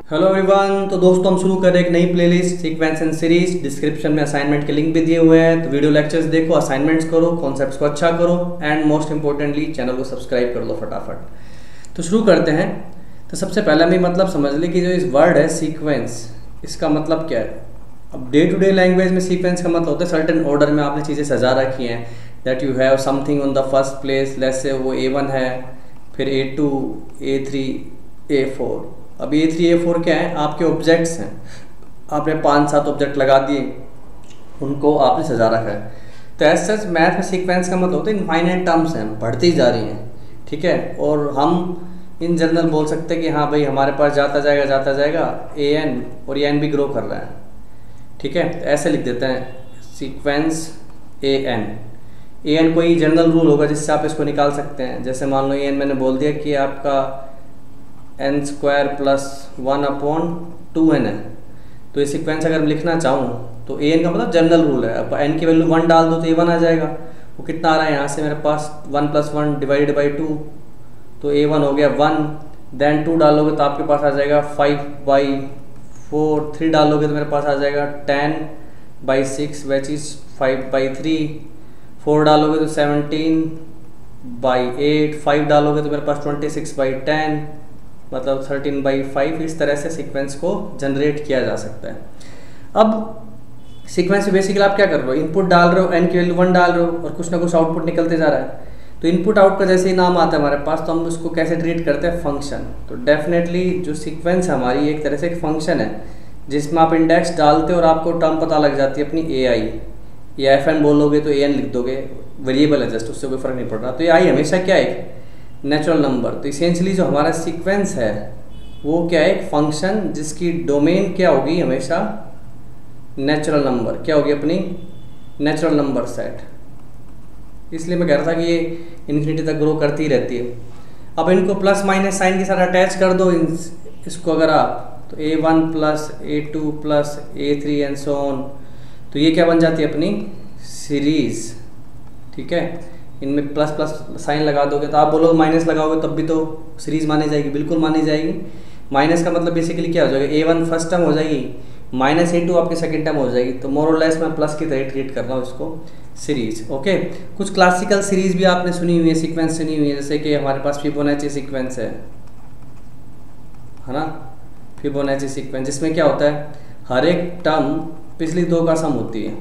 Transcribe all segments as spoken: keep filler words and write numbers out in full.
Hello everyone. तो दोस्तों हम शुरू करें एक नई playlist sequence and series. Description में असाइनमेंट के लिंक भी दिए हुए हैं, तो वीडियो लेक्चर्स देखो, असाइनमेंट्स करो, कॉन्सेप्ट्स को अच्छा करो एंड मोस्ट इंपॉर्टेंटली चैनल को सब्सक्राइब कर लो फटाफट। तो शुरू करते हैं। तो सबसे पहले हमें मतलब समझ लें कि जो इस वर्ड है सीक्वेंस, इसका मतलब क्या है। अब डे टू डे लैंग्वेज में सीक्वेंस का मतलब होता है सर्टेन ऑर्डर में आपने चीज़ें सजा रखी हैं, that you have something on the first place. Let's say वो ए वन है, फिर ए टू, ए थ्री, ए फोर। अब ए थ्री ए फोर क्या है, आपके ऑब्जेक्ट्स हैं। आपने पांच सात ऑब्जेक्ट लगा दिए, उनको आपने सजा रखा है। तो एज सच मैथ में सीक्वेंस का मतलब होता है इनफाइनाइट टर्म्स हैं, बढ़ती जा रही हैं, ठीक है। और हम इन जनरल बोल सकते हैं कि हाँ भाई हमारे पास जाता जाएगा जाता जाएगा ए एन, और ये एन भी ग्रो कर रहा है, ठीक है। तो ऐसे लिख देते हैं sequence a N. A n कोई जनरल रूल होगा जिससे आप इसको निकाल सकते हैं। जैसे मान लो ए एन मैंने बोल दिया कि आपका n square plus one upon two n है, तो ये सीक्वेंस अगर मैं लिखना चाहूँ तो ए एन का मतलब जनरल रूल है। अब एन की वैल्यू वन डाल दो तो ए वन आ जाएगा। वो कितना आ रहा है यहाँ से मेरे पास one plus one divided by two, तो ए वन हो गया वन। देन टू डालोगे तो आपके पास आ जाएगा फाइव बाई फोर। थ्री डालोगे तो मेरे पास आ जाएगा ten by six which is five by three. Four डालोगे तो सेवनटीन बाई एट। फाइव डालोगे तो मेरे पास ट्वेंटी सिक्स बाई टेन, मतलब थर्टीन बाई फाइव। इस तरह से सीक्वेंस को जनरेट किया जा सकता है। अब सीक्वेंस में बेसिकली आप क्या कर रहे हो, इनपुट डाल रहे हो, एन की वैल्यू वन डाल रहे हो और कुछ ना कुछ आउटपुट निकलते जा रहा है। तो इनपुट आउट का जैसे ही नाम आता है हमारे पास, तो हम उसको कैसे ट्रीट करते हैं, फंक्शन। तो डेफिनेटली जो सीक्वेंस है हमारी एक तरह से एक फंक्शन है जिसमें आप इंडेक्स डालते हो और आपको टर्म पता लग जाती है अपनी ए आई, या एफ एन बोलोगे तो ए एन लिख दोगे, वेरिएबल है जस्ट, उससे कोई फर्क नहीं पड़ रहा। तो ये आई हमेशा क्या है, नेचुरल नंबर। तो इसेंशली जो हमारा सीक्वेंस है वो क्या है, एक फंक्शन जिसकी डोमेन क्या होगी, हमेशा नेचुरल नंबर। क्या होगी अपनी नेचुरल नंबर सेट। इसलिए मैं कह रहा था कि ये इन्फिनिटी तक ग्रो करती ही रहती है। अब इनको प्लस माइनस साइन के साथ अटैच कर दो इन, इसको अगर आप, तो a one plus A two plus a three and so on. तो ये क्या बन जाती है अपनी सीरीज, ठीक है। इनमें प्लस प्लस साइन लगा दोगे तो आप बोलोगे माइनस लगाओगे तब भी तो सीरीज मानी जाएगी, बिल्कुल मानी जाएगी। माइनस का मतलब बेसिकली क्या हो जाएगा, ए वन फर्स्ट टर्म हो जाएगी, माइनस ए टू आपकी सेकेंड टर्म हो जाएगी। तो मोर और लेस मैं प्लस की तरह ट्रीट कर रहा हूँ इसको, सीरीज। ओके, कुछ क्लासिकल सीरीज भी आपने सुनी हुई है, सीक्वेंस सुनी हुई है, जैसे कि हमारे पास फिबोनाची सीक्वेंस है है ना। फिबोनाची सीक्वेंस जिसमें क्या होता है, हर एक टर्म पिछली दो का सम होती है,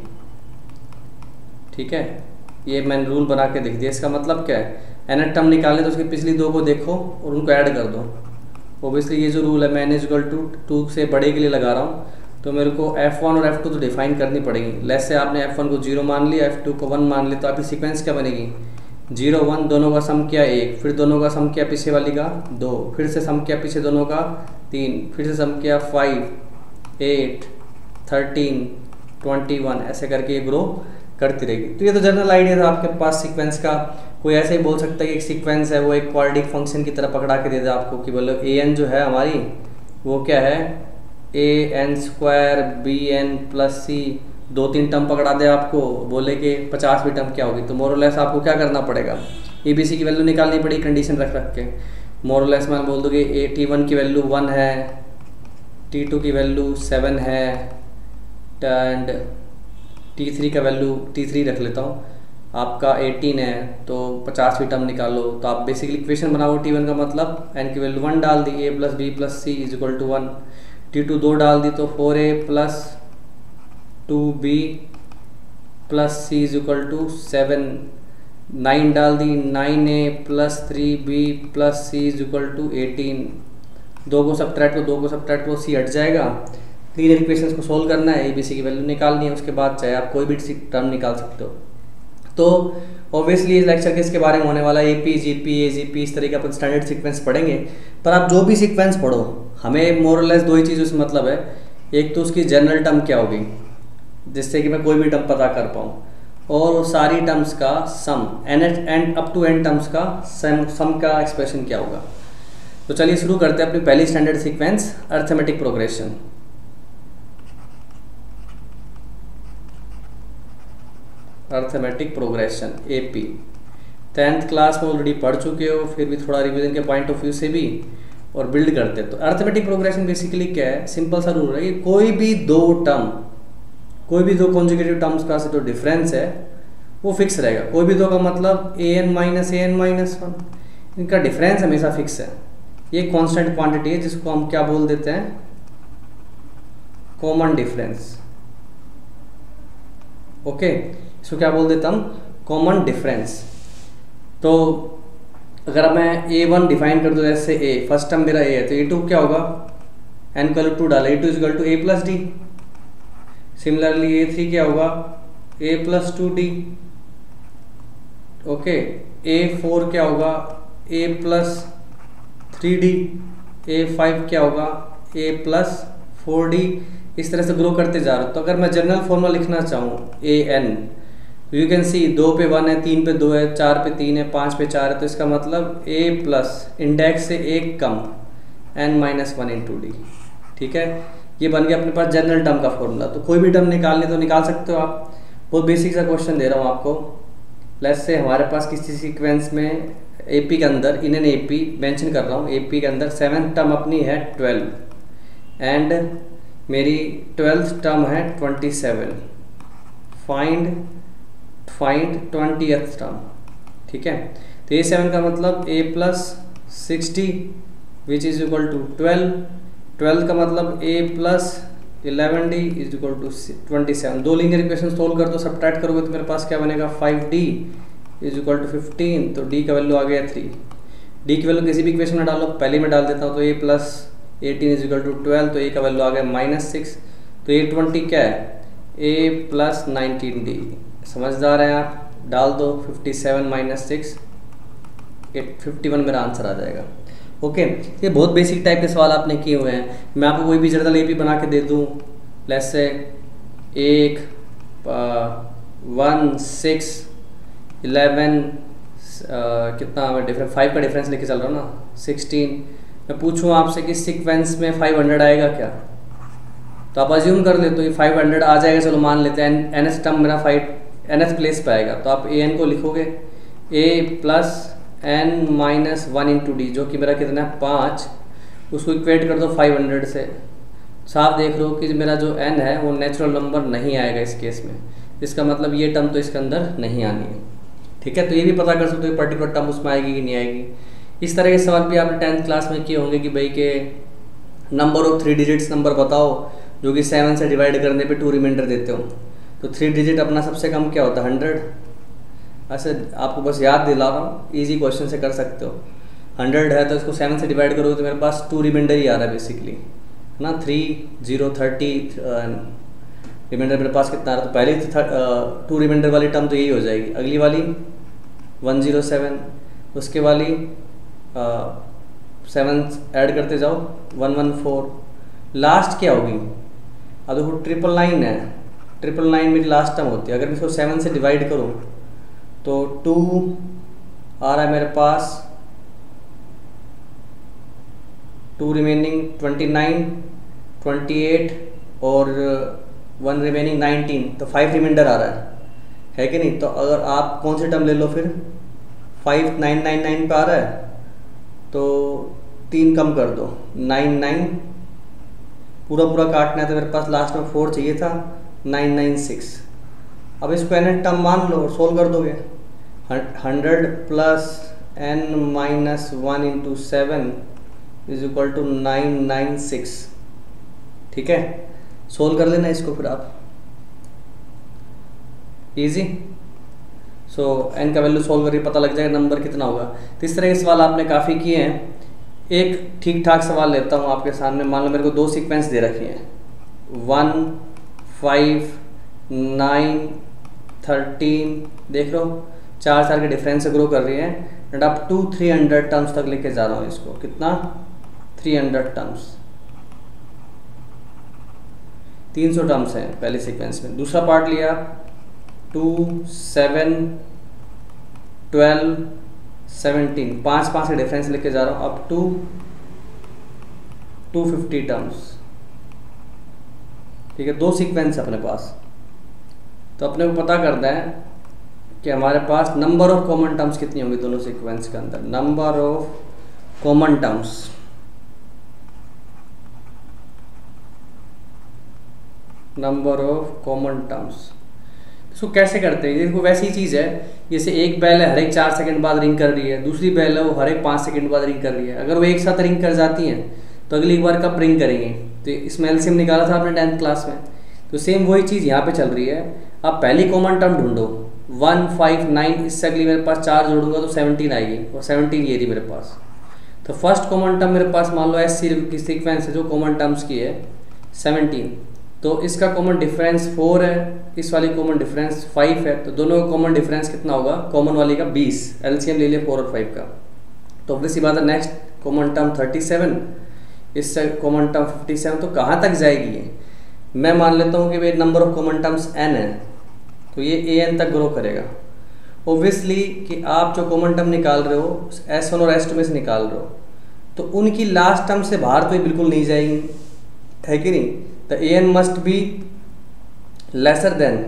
ठीक है। ये मैंने रूल बना के लिख दिया। इसका मतलब क्या है, एन टर्म निकालने तो उसकी पिछली दो को देखो और उनको ऐड कर दो। ओबियसली ये जो रूल है मैं एन इक्वल टू टू से बड़े के लिए लगा रहा हूँ, तो मेरे को एफ वन और एफ टू तो डिफाइन करनी पड़ेगी। लेस से आपने एफ वन को जीरो मान लिया, एफ टू को वन मान लिया, तो आपकी सीक्वेंस क्या बनेगी, जीरो वन, दोनों का सम किया एक, फिर दोनों का सम किया पीछे वाली का दो, फिर से सम किया पीछे दोनों का तीन, फिर से सम किया five, eight, thirteen, twenty one, ऐसे करके ये ग्रो करती रहेगी। तो ये तो जनरल आइडिया था आपके पास सीक्वेंस का। कोई ऐसे ही बोल सकता है कि एक सीक्वेंस है वो एक क्वाड्रेटिक फंक्शन की तरह पकड़ा के दे दे आपको कि बोलो ए एन जो है हमारी वो क्या है, a n square b N plus c. दो तीन टर्म पकड़ा दे आपको, बोले कि पचासवीं टर्म क्या होगी, तो मोर और लेस आपको क्या करना पड़ेगा, ए बी सी की वैल्यू निकालनी पड़ेगी कंडीशन रख रख के। मोर और लेस मैं बोल दूँ कि ए टी वन की वैल्यू वन है, टी टू की वैल्यू सेवन है एंड टी थ्री का वैल्यू टी थ्री रख लेता हूँ, आपका एटीन है, तो पचासवीं टर्म निकालो। तो आप बेसिकली इक्वेशन बनाओ, टी वन का मतलब एन की वैल्यू वन डाल दी, a plus b plus c is equal to one. T two दो डाल दी तो four a plus two b plus c is equal to seven. Nine डाल दी, nine a plus three b plus c is equal to eighteen. दो को subtract को दो को सब्ट्रैक्ट को सी हट जाएगा। लीनियर इक्वेशंस को सोल्व करना है, ए बी सी की वैल्यू निकालनी है, उसके बाद चाहे आप कोई भी टर्म निकाल सकते हो। तो ऑब्वियसली इस लेक्चर के इसके बारे में होने वाला है, A P G P A G P, इस तरीके अपन स्टैंडर्ड सीक्वेंस पढ़ेंगे। पर आप जो भी सीक्वेंस पढ़ो, हमें मोर और लेस दो ही चीज़ उसमें मतलब है। एक तो उसकी जनरल टर्म क्या होगी जिससे कि मैं कोई भी टर्म पता कर पाऊँ, और सारी टर्म्स का sum, n and up to n terms का सम सम का एक्सप्रेशन क्या होगा। तो चलिए शुरू करते हैं अपनी पहली standard sequence, arithmetic progression. Arithmetic progression A P tenth class में ऑलरेडी पढ़ चुके हो, फिर भी थोड़ा रिवीजन के पॉइंट ऑफ व्यू से भी, और बिल्ड करते हैं। तो अर्थमेटिक प्रोग्रेशन बेसिकली क्या है, सिंपल सा रूल है कि कोई भी दो टर्म, कोई भी दो कॉन्जुगेटिव टर्म्स का जो डिफरेंस है वो फिक्स रहेगा। कोई भी दो का मतलब a N minus A N minus one, इनका डिफरेंस हमेशा फिक्स है। ये कांस्टेंट क्वांटिटी है जिसको हम क्या बोल देते हैं, कॉमन डिफरेंस। ओके, इसको क्या बोल देता हम, कॉमन डिफरेंस। तो अगर मैं ए वन डिफाइन कर दूँ जैसे ए, फर्स्ट टर्म मेरा ए है, तो ए टू क्या होगा, एन का टू डाला, a two is equal to A plus d. Similarly a three क्या होगा, a plus two d. Okay, a four क्या होगा, a plus three d. A five क्या होगा, ए प्लस फोर डी। इस तरह से ग्रो करते जा रहा हूँ। तो अगर मैं जनरल फॉर्मूला लिखना चाहूँ a n, you can see दो पे वन है, तीन पे दो है, चार पे तीन है, पाँच पे चार है, तो इसका मतलब ए प्लस इंडेक्स से एक कम n minus one into d. ठीक है, ये बन गया अपने पास जनरल टर्म का फॉर्मूला। तो कोई भी टर्म निकालने तो निकाल सकते हो आप। बहुत बेसिक सा क्वेश्चन दे रहा हूँ आपको। लेट्स से हमारे पास किसी सीक्वेंस में एपी के अंदर, इन एन एपी मेंशन कर रहा हूँ, एपी के अंदर सेवन्थ टर्म अपनी है ट्वेल्व एंड मेरी ट्वेल्थ टर्म है twenty seven. Find find twentieth term. ठीक है, तो ए सेवन का मतलब a plus six d which is equal to twelve. Twelve का मतलब a plus eleven d is equal to twenty seven. दो लीनियर इक्वेशन सोल्व कर दो, सब्ट्रैक्ट करोगे तो मेरे पास क्या बनेगा, five d is equal to fifteen. तो डी का वैल्यू आ गया थ्री। डी की वैल्यू किसी भी इक्वेशन में डालो, पहले में डाल देता हूँ, तो a plus eighteen is equal to twelve. तो ए का वैल्यू आ गया माइनस सिक्स। तो ए ट्वेंटी क्या है, ए प्लस नाइनटीन डी। समझदार हैं आप, डाल दो fifty seven minus six, fifty one मेरा आंसर आ जाएगा। ओके, ये बहुत बेसिक टाइप के सवाल आपने किए हुए हैं। मैं आपको कोई भी जनरल एपी बना के दे दूँ, लेट्स से एक वन सिक्स इलेवन कितना डिफरेंस, फाइव का डिफरेंस लेके चल रहा हूँ ना, सिक्सटीन। मैं पूछूँ आपसे कि सीक्वेंस में फाइव हंड्रेड आएगा क्या, तो आप अज्यूम कर ले तो ये फाइव हंड्रेड आ जाएगा। चलो मान लेते हैं एन एस टर्म मेरा फाइव एन एस प्लेस पे आएगा, तो आप ए एन को लिखोगे a plus N minus one into d, जो कि मेरा कितना है पाँच। उसको इक्वेट कर दो फाइव हंड्रेड से, साफ देख लो कि मेरा जो एन है वो नेचुरल नंबर नहीं आएगा इस केस में। इसका मतलब ये टर्म तो इसके अंदर नहीं आनी है। ठीक है, तो ये भी पता कर सकते हो पर्टिकुलर टर्म उसमें आएगी कि नहीं आएगी। इस तरह के सवाल भी आपने टेंथ क्लास में किए होंगे कि भाई के number of three digits number बताओ जो कि सेवन से डिवाइड करने पे टू रिमाइंडर देते हो। तो थ्री डिजिट अपना सबसे कम क्या होता है, हंड्रेड। ऐसे आपको बस याद दिला रहा हूँ, ईजी क्वेश्चन से कर सकते हो। हंड्रेड है तो इसको सेवन से डिवाइड करोगे तो मेरे पास टू रिमाइंडर ही आ रहा है बेसिकली, है ना। थ्री जीरो थर्टी रिमाइंडर मेरे पास कितना आ रहा है, तो पहले टू रिमाइंडर वाली टर्म तो यही हो जाएगी। अगली वाली वन जीरो सेवन, उसके वाली सेवन ऐड करते जाओ वन वन फोर, लास्ट क्या होगी, अब देखो ट्रिपल नाइन है, ट्रिपल नाइन मेरी लास्ट टर्म होती है। अगर मैं इसको सेवन से डिवाइड करूँ तो टू आ रहा है मेरे पास, two remaining twenty nine, twenty eight और वन रिमेनिंग नाइनटीन, तो फाइव रिमाइंडर आ रहा है है कि नहीं। तो अगर आप कौन सी टर्म ले लो फिर, फाइव नाइन नाइन नाइन पे आ रहा है तो तीन कम कर दो, नाइन नाइन, पूरा पूरा काटना है तो मेरे पास लास्ट में फोर चाहिए था, नाइन नाइन सिक्स। अब इसको एन टर्म मान लो और सोल्व कर दोगे। Hundred plus N minus one into seven is equal to nine nine six. ठीक है, सोल्व कर लेना इसको फिर आप, इजी। सो एन का वैल्यू सोल्व करके पता लग जाएगा नंबर कितना होगा। तो इस तरह के सवाल आपने काफ़ी किए हैं। एक ठीक ठाक सवाल लेता हूँ आपके सामने। मान लो मेरे को दो सीक्वेंस दे रखी हैं, वन फाइव नाइन थर्टीन, देख लो चार चार के डिफरेंस से ग्रो कर रही है and up to three hundred terms तक लेके जा रहा हूँ इसको। कितना, थ्री हंड्रेड टर्म्स, तीन सौ टर्म्स हैं पहले सीक्वेंस में। दूसरा पार्ट लिया टू सेवन ट्वेल्व सेवनटीन, पाँच पाँच के डिफरेंस लेके जा रहा हूँ up to two fifty terms. ठीक है, दो सीक्वेंस है अपने पास, तो अपने को पता करना है कि हमारे पास नंबर ऑफ कॉमन टर्म्स कितनी होंगी दोनों सीक्वेंस के अंदर। Number of common terms, number of common terms. इसको कैसे करते हैं? देखो वैसी चीज़ है, जैसे एक बेल है हर एक चार सेकंड बाद रिंग कर रही है, दूसरी बेल है वो हर एक पाँच सेकंड बाद रिंग कर रही है। अगर वो एक साथ रिंग कर जाती हैं तो अगली बार कब रिंग करेंगे? तो इसमें एलसीएम निकाला था आपने टेंथ क्लास में, तो सेम वही चीज़ यहाँ पे चल रही है। अब पहली कॉमन टर्म ढूंढो, वन फाइव नाइन, इससे अगली मेरे पास चार जोड़ूंगा तो सेवनटीन आएगी, और सेवनटीन ये रही मेरे पास। तो फर्स्ट कॉमन टर्म मेरे पास मान लो एस सी की सीक्वेंस है जो कॉमन टर्म्स की है सेवनटीन, तो इसका कॉमन डिफरेंस फोर है, इस वाली कॉमन डिफरेंस फाइव है, तो दोनों का कॉमन डिफरेंस कितना होगा? कॉमन वाली का बीस, एलसीएम ले लिया फोर और फाइव का। तो ऑब्वियसली बात है next common term thirty seven, इससे कॉमन टर्म फिफ्टी सेवन, तो कहाँ तक जाएगी ये? मैं मान लेता हूँ कि भाई number of common terms n है, तो ये ए एन तक ग्रो करेगा। ऑब्वियसली कि आप जो कॉमन टर्म निकाल रहे हो एस वन और एस टू में से निकाल रहे हो, तो उनकी लास्ट टर्म से बाहर तो ये बिल्कुल नहीं जाएगी, है कि नहीं? The a n must be lesser than,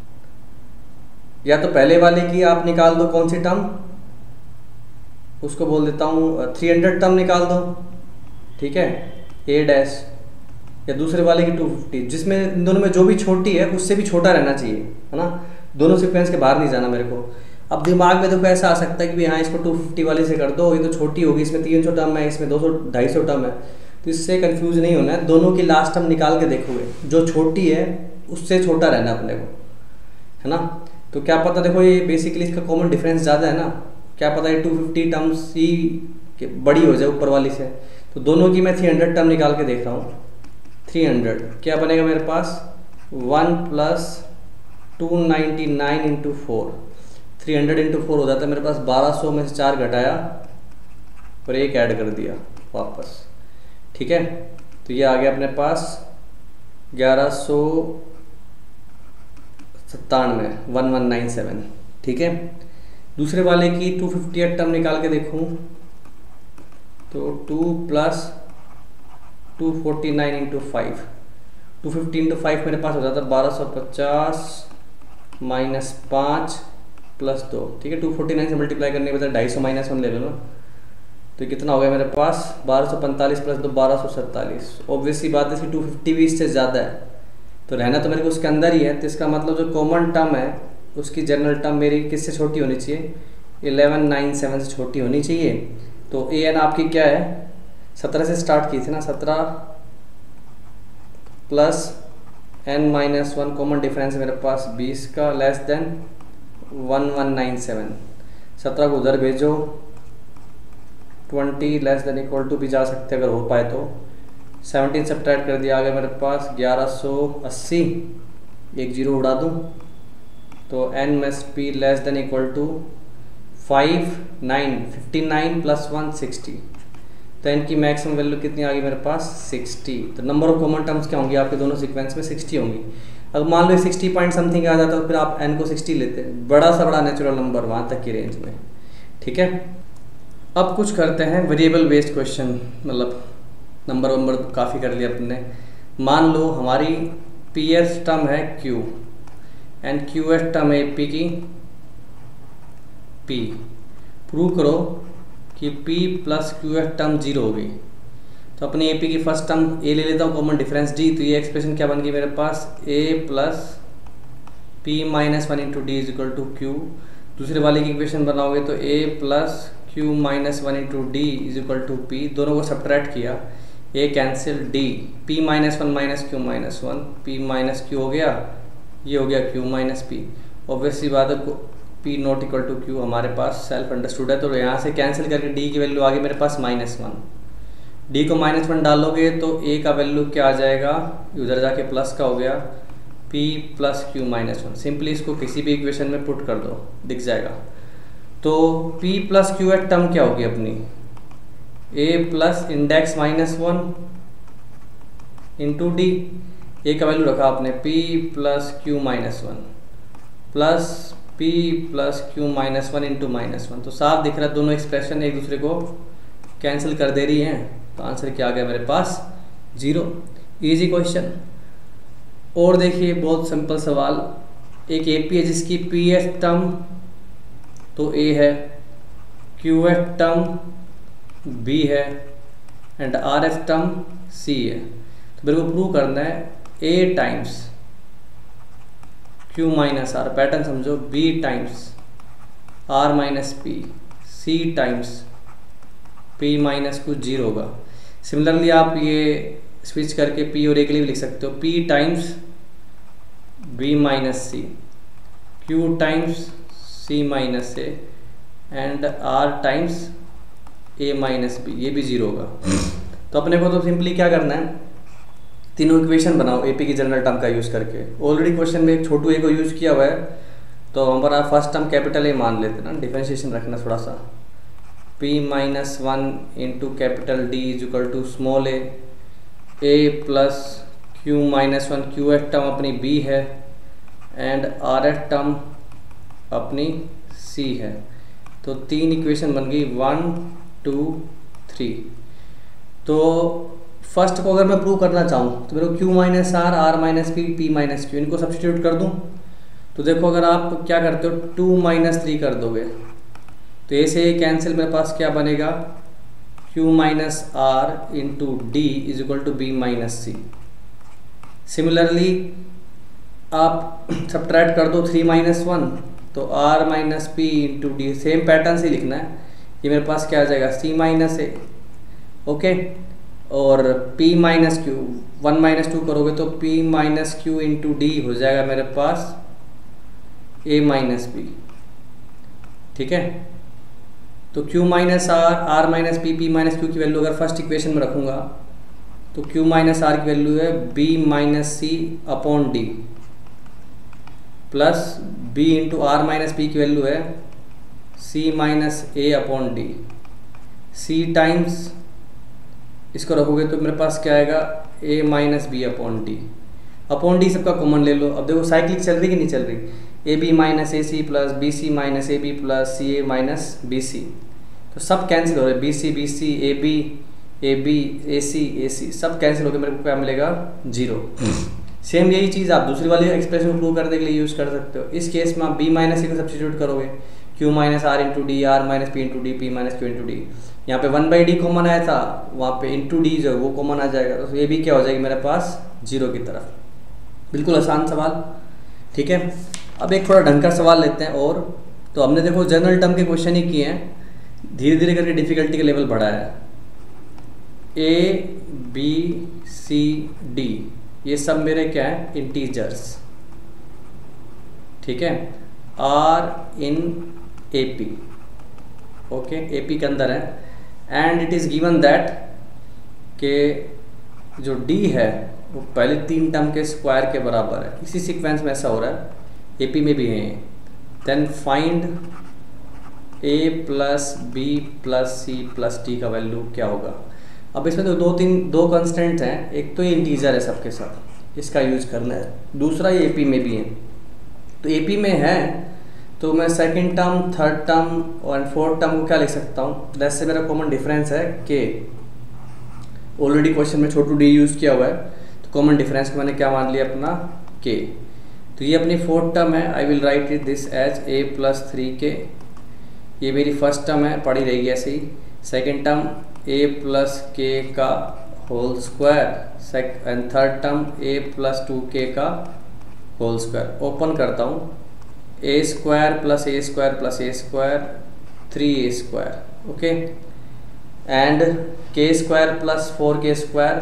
या तो पहले वाले की आप निकाल दो कौन सी टर्म, उसको बोल देता हूँ थ्री हंड्रेड टर्म निकाल दो, ठीक है, ए डैश, या दूसरे वाले की टू फिफ्टी, जिसमें इन दोनों में जो भी छोटी है उससे भी छोटा रहना चाहिए, है ना? दोनों सीक्वेंस के बाहर नहीं जाना मेरे को। अब दिमाग में देखो ऐसा आ सकता है कि भाई हाँ इसको टू फिफ्टी वाले से कर दो, ये तो छोटी होगी, इसमें तीन सौ टर्म है, इसमें दो सौ ढाई सौ टर्म है, तो इससे कंफ्यूज नहीं होना है। दोनों की लास्ट टर्म निकाल के देखोगे, जो छोटी है उससे छोटा रहना अपने को, है ना? तो क्या पता, देखो ये बेसिकली इसका कॉमन डिफरेंस ज़्यादा है ना, क्या पता ये टू फिफ्टी टर्म्स ही बड़ी हो जाए ऊपर वाली से। तो दोनों की मैं थ्री हंड्रेड टर्म निकाल के देख रहा हूँ। थ्री हंड्रेड क्या बनेगा मेरे पास? One plus two ninety nine into four, three hundred into four हो जाता है मेरे पास बारह सौ में से चार घटाया और एक ऐड कर दिया वापस, ठीक है? तो ये आ गया अपने पास ग्यारह सौ सत्तानवे, वन वन नाइन सेवन, ठीक है? दूसरे वाले की टू फिफ्टी एट टर्म निकाल के देखूँ तो two plus two forty nine into five, two fifty into five मेरे पास हो जाता है बारह सौ पचास माइनस पाँच प्लस दो, ठीक है? टू फोर्टी नाइन से मल्टीप्लाई करने के बाद ढाई सौ माइनस वन ले लो ना, तो कितना हो गया मेरे पास? बारह सौ पैंतालीस प्लस दो, बारह सौ सैंतालीस। ऑब्वियसली बात है इसकी टू फिफ्टी भी इससे ज़्यादा है, तो रहना तो मेरे को उसके अंदर ही है। तो इसका मतलब जो कॉमन टर्म है उसकी जनरल टर्म मेरी किससे छोटी होनी चाहिए? इलेवन नाइन सेवन से छोटी होनी चाहिए। तो ए एन आपकी क्या है? सत्रह से स्टार्ट की थी ना, सत्रह plus N minus one, common difference मेरे पास बीस का, less than one one nine seven. सत्रह को उधर भेजो, twenty less than equal to भी जा सकते अगर हो पाए तो। सेवनटीन सब्ट्रैक्ट कर दिया, आ गया मेरे पास ग्यारह सौ अस्सी, एक जीरो उड़ा दूँ तो n must be less than equal to five nine, fifty nine plus one sixty. तो इनकी मैक्सिमम वैल्यू कितनी आ गई मेरे पास? सिक्सटी। तो नंबर ऑफ कॉमन टर्म्स क्या होंगी आपके दोनों सीक्वेंस में? सिक्सटी होंगी। अब मान लो सिक्सटी पॉइंट समथिंग आ जाता तो फिर आप एन को सिक्सटी लेते हैं, बड़ा सा बड़ा नेचुरल नंबर वहाँ तक की रेंज में, ठीक है? अब कुछ करते हैं वेरिएबल बेस्ड क्वेश्चन, मतलब नंबर वंबर काफ़ी कर लिया अपने। मान लो हमारी पी एस टर्म है q and qth term है पी की पी। प्रूव करो कि P plus qth term zero हो गई। तो अपनी ए पी की फर्स्ट टर्म ए ले लेता हूँ, कॉमन डिफरेंस डी, तो ये एक्सप्रेशन क्या बन गई मेरे पास? A plus p minus one into d is equal to q. दूसरे वाले की इक्वेशन बनाओगे तो a plus q minus one into d is equal to p. दोनों को सब्ट्रैक्ट किया, a cancel d, P minus one minus q minus one, p minus q हो गया, ये हो गया क्यू माइनस पी। ऑब्वियसली बात है P not equal to q हमारे पास सेल्फ अंडरस्टूड है, तो यहाँ से कैंसिल करके D की वैल्यू आ गई मेरे पास माइनस वन। डी को माइनस वन डालोगे तो A का वैल्यू क्या आ जाएगा? उधर जाके प्लस का हो गया, P plus q minus one. Simply इसको किसी भी इक्वेशन में पुट कर दो, दिख जाएगा। तो P plus qth term क्या होगी अपनी? A plus index minus one into d. A का वैल्यू रखा आपने P plus q minus one plus P plus q minus one into minus one. तो साफ दिख रहा है दोनों एक्सप्रेशन एक दूसरे को कैंसिल कर दे रही हैं, तो आंसर क्या आ गया मेरे पास? जीरो। Easy question. और देखिए बहुत सिंपल सवाल, एक ए पी है जिसकी पी एस टर्म तो ए है, क्यू एस टर्म बी है and rth term c है। तो मेरे को प्रूव करना है a times q minus r, pattern समझो, b times r minus p, c times p minus कुछ जीरो होगा। सिमिलरली आप ये स्विच करके पी और ए के लिए भी लिख सकते हो, p times b minus c, q times c minus a and r times a minus b, ये भी जीरो होगा। तो अपने को तो सिंपली क्या करना है, तीनों इक्वेशन बनाओ एपी की जनरल टर्म का यूज़ करके। ऑलरेडी क्वेश्चन में एक छोटू ए को यूज़ किया हुआ है, तो हमारा फर्स्ट टर्म कैपिटल ए मान लेते ना, डिफरेंशिएशन रखना थोड़ा सा, p minus one into capital d is equal to small a, a plus q minus one, qth term अपनी b है एंड आर एफ टर्म अपनी c है। तो तीन इक्वेशन बन गई, वन टू थ्री। तो फर्स्ट को अगर मैं प्रूव करना चाहूँ तो मेरे को q minus r, r minus p, p minus q, इनको सब्सटीट्यूट कर दूँ। तो देखो अगर आप क्या करते हो, टू माइनस थ्री कर दोगे तो ए से कैंसिल, मेरे पास क्या बनेगा, q minus are into d is equal to b minus c. Similarly आप सब्ट्रैक्ट कर दो थ्री माइनस वन, तो r minus P into d, same pattern से लिखना है। ये मेरे पास क्या आ जाएगा, सी माइनस ए, ओके, और p minus q, one minus two करोगे तो p minus Q into d हो जाएगा मेरे पास a माइनस बी, ठीक है। तो q minus r, r minus p, p minus q की वैल्यू अगर फर्स्ट इक्वेशन में रखूंगा तो q माइनस आर की वैल्यू है b minus c upon d, plus b into r minus p की वैल्यू है c minus a upon d, c times इसको रखोगे तो मेरे पास क्या आएगा, a minus b upon d, upon d सबका कॉमन ले लो। अब देखो साइक्लिक चल रही कि नहीं चल रही, a b minus a C plus B c minus a B plus C a minus b c, तो सब कैंसिल हो रहे हैं, b c b c, A B a B, a C a c, सब कैंसिल हो गए, मेरे को क्या मिलेगा, जीरो। सेम यही चीज़ आप दूसरी वाली एक्सप्रेशन को प्रूव करने के लिए यूज़ कर सकते हो। इस केस में आप बी माइनस सी को सब्सटीट्यूट करोगे, Q minus are into D, R minus P into D, P minus Q into D, यहाँ पे वन बाई डी कॉमन आया था, वहाँ पे इंटू डी जो वो कॉमन आ जाएगा, तो ये भी क्या हो जाएगी मेरे पास, जीरो की तरफ। बिल्कुल आसान सवाल, ठीक है। अब एक थोड़ा ढंग का सवाल लेते हैं और, तो हमने देखो जनरल टर्म के क्वेश्चन ही किए हैं, धीरे धीरे करके डिफिकल्टी का लेवल बढ़ा है। ए बी सी डी ये सब मेरे क्या है, इंटीजर्स, ठीक है। R in A P, okay, A P के अंदर है, and it is given that के जो डी है वो पहले तीन टर्म के स्क्वायर के बराबर है। इसी सीक्वेंस में ऐसा हो रहा है, एपी में भी है। Then find a plus b plus c plus d का वैल्यू क्या होगा। अब इसमें तो दो तीन दो कंस्टेंट हैं, एक तो ये इंटीजर है सबके साथ, इसका यूज करना है, दूसरा ये एपी में भी है। तो एपी में है तो मैं सेकंड टर्म, थर्ड टर्म और फोर्थ टर्म को क्या लिख सकता हूँ, जैसे मेरा कॉमन डिफरेंस है के, ऑलरेडी क्वेश्चन में छोटू डी यूज़ किया हुआ है, तो कॉमन डिफरेंस को मैंने क्या मान लिया अपना, के। तो ये अपनी फोर्थ टर्म है, I will write it this as a plus three k, ये मेरी फर्स्ट टर्म है, पड़ी रहेगी ऐसे ही। Second term a plus k का whole square, and third term a plus two k का होल स्क्वायर। ओपन करता हूँ, a square plus A square plus A square, three a square, okay, and k square plus four k square,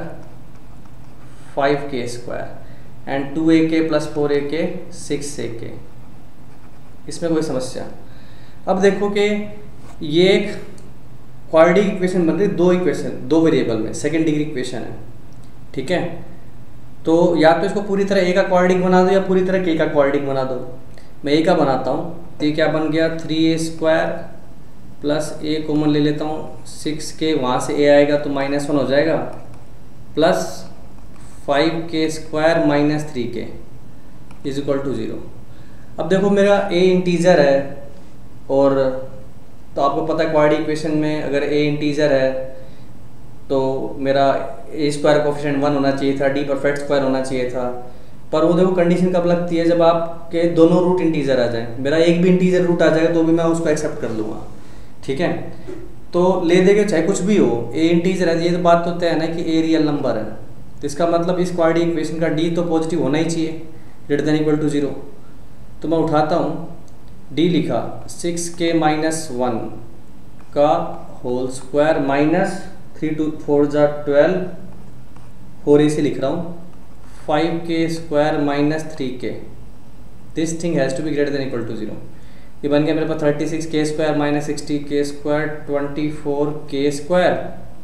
five k square, and two a के plus four ए के, six ए के। इसमें कोई समस्या? अब देखो कि ये एक क्वाड्रेटिक इक्वेशन बन रही है, दो इक्वेशन, दो वेरिएबल में, सेकेंड डिग्री इक्वेशन है, ठीक है। तो या तो इसको पूरी तरह ए का क्वाड्रेटिक बना दो या पूरी तरह के का क्वाड्रेटिक बना दो। मैं ए का बनाता हूँ, तो ये क्या बन गया, three a square plus a common ले लेता हूँ, सिक्स के, वहाँ से ए आएगा तो माइनस वन हो जाएगा, plus five k square minus three k is equal to zero. अब देखो मेरा ए इंटीजर है, और तो आपको पता है क्वाड्रेटिक इक्वेशन में अगर ए इंटीजर है तो मेरा ए स्क्वायर कोफिशिएंट वन होना चाहिए था, डी परफेक्ट स्क्वायर होना चाहिए था। पर वो देखो कंडीशन कब लगती है, जब आपके दोनों रूट इंटीजर आ जाए। मेरा एक भी इंटीजर रूट आ जाएगा तो भी मैं उसको एक्सेप्ट कर लूँगा, ठीक है। तो ले देंगे चाहे कुछ भी हो, ए इंटीजर है, ये तो बात तो तय है ना कि ए रियल नंबर है। तो इसका मतलब इस क्वाड्रेटिक इक्वेशन का डी तो पॉजिटिव होना ही चाहिए, greater than equal to zero. तो मैं उठाता हूँ, डी लिखा सिक्स के माइनस वन का whole square minus three two four ज़ा ट्वेल्व, फोर ए से लिख रहा हूँ, five k square minus three k, this thing has to be greater than equal to zero. ये बन गया मेरे पास thirty six k square minus sixty के square twenty four k square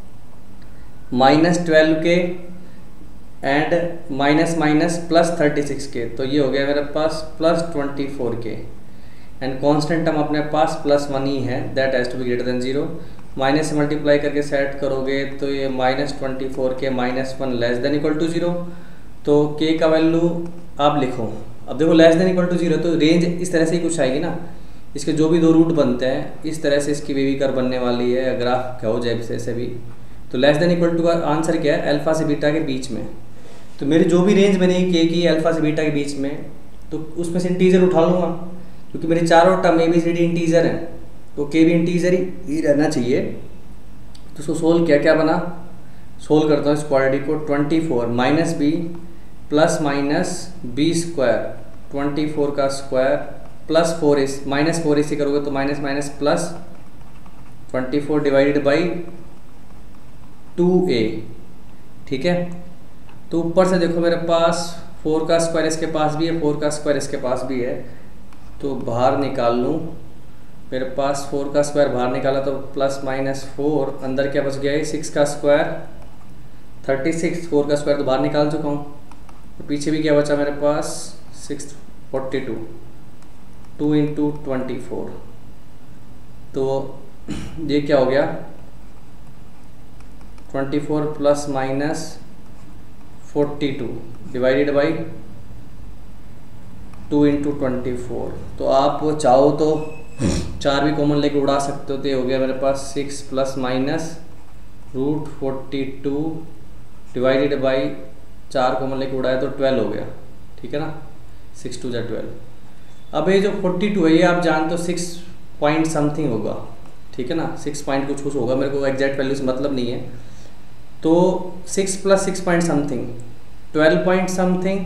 minus twelve k and minus minus plus thirty six k, तो ये हो गया मेरे पास plus twenty four k and constant term अपने पास प्लस वन ही है, that has to be greater than zero. Minus से मल्टीप्लाई करके सेट करोगे तो ये minus twenty four k minus one less than equal to zero, तो के का वैल्यू आप लिखो। अब देखो less than equal to zero तो रेंज इस तरह से ही कुछ आएगी ना, इसके जो भी दो रूट बनते हैं इस तरह से इसकी वेवी कर्व बनने वाली है, ग्राफ हो जाए जैसे भी। तो लेस देन इक्वल टू का आंसर क्या है, अल्फा से बीटा के बीच में। तो मेरी जो भी रेंज बनेगी के की अल्फा से बीटा के बीच में, तो उसमें से इंटीजर उठा लूँगा क्योंकि मेरे चारों term A B C D integer हैं, तो के भी इंटीजर ही रहना चाहिए। तो उसको सोल्व किया, क्या बना, सोल्व करता हूँ इस क्वाड्रेटिक को, twenty four minus b plus minus b square twenty four का स्क्वायर प्लस फोर इस माइनस फोर इसी करोगे तो minus minus plus twenty four divided by two a, ठीक है। तो ऊपर से देखो मेरे पास फोर का स्क्वायर इसके पास भी है, फोर का स्क्वायर इसके पास भी है, तो बाहर निकाल लूँ, मेरे पास फोर का स्क्वायर बाहर निकाला तो प्लस माइनस फोर, अंदर क्या बच गया है सिक्स का स्क्वायर थर्टी सिक्स, फोर का स्क्वायर तो बाहर निकाल चुका हूँ, तो पीछे भी क्या बचा मेरे पास six forty two, two into twenty four, तो ये क्या हो गया twenty four plus minus forty two divided by two into twenty four. तो आप चाहो तो चार भी कॉमन लेके उड़ा सकते हो, तो ये हो गया मेरे पास six plus minus root forty two divided by चार कॉमन लेके उड़ाया तो ट्वेल्व हो गया, ठीक है ना, सिक्स टू जा ट्वेल्व। अब ये जो फोर्टी टू है ये आप जानते हो सिक्स पॉइंट समथिंग होगा, ठीक है ना, सिक्स पॉइंट कुछ कुछ होगा, मेरे को एग्जैक्ट वैल्यू से मतलब नहीं है। तो six plus six point something twelve point something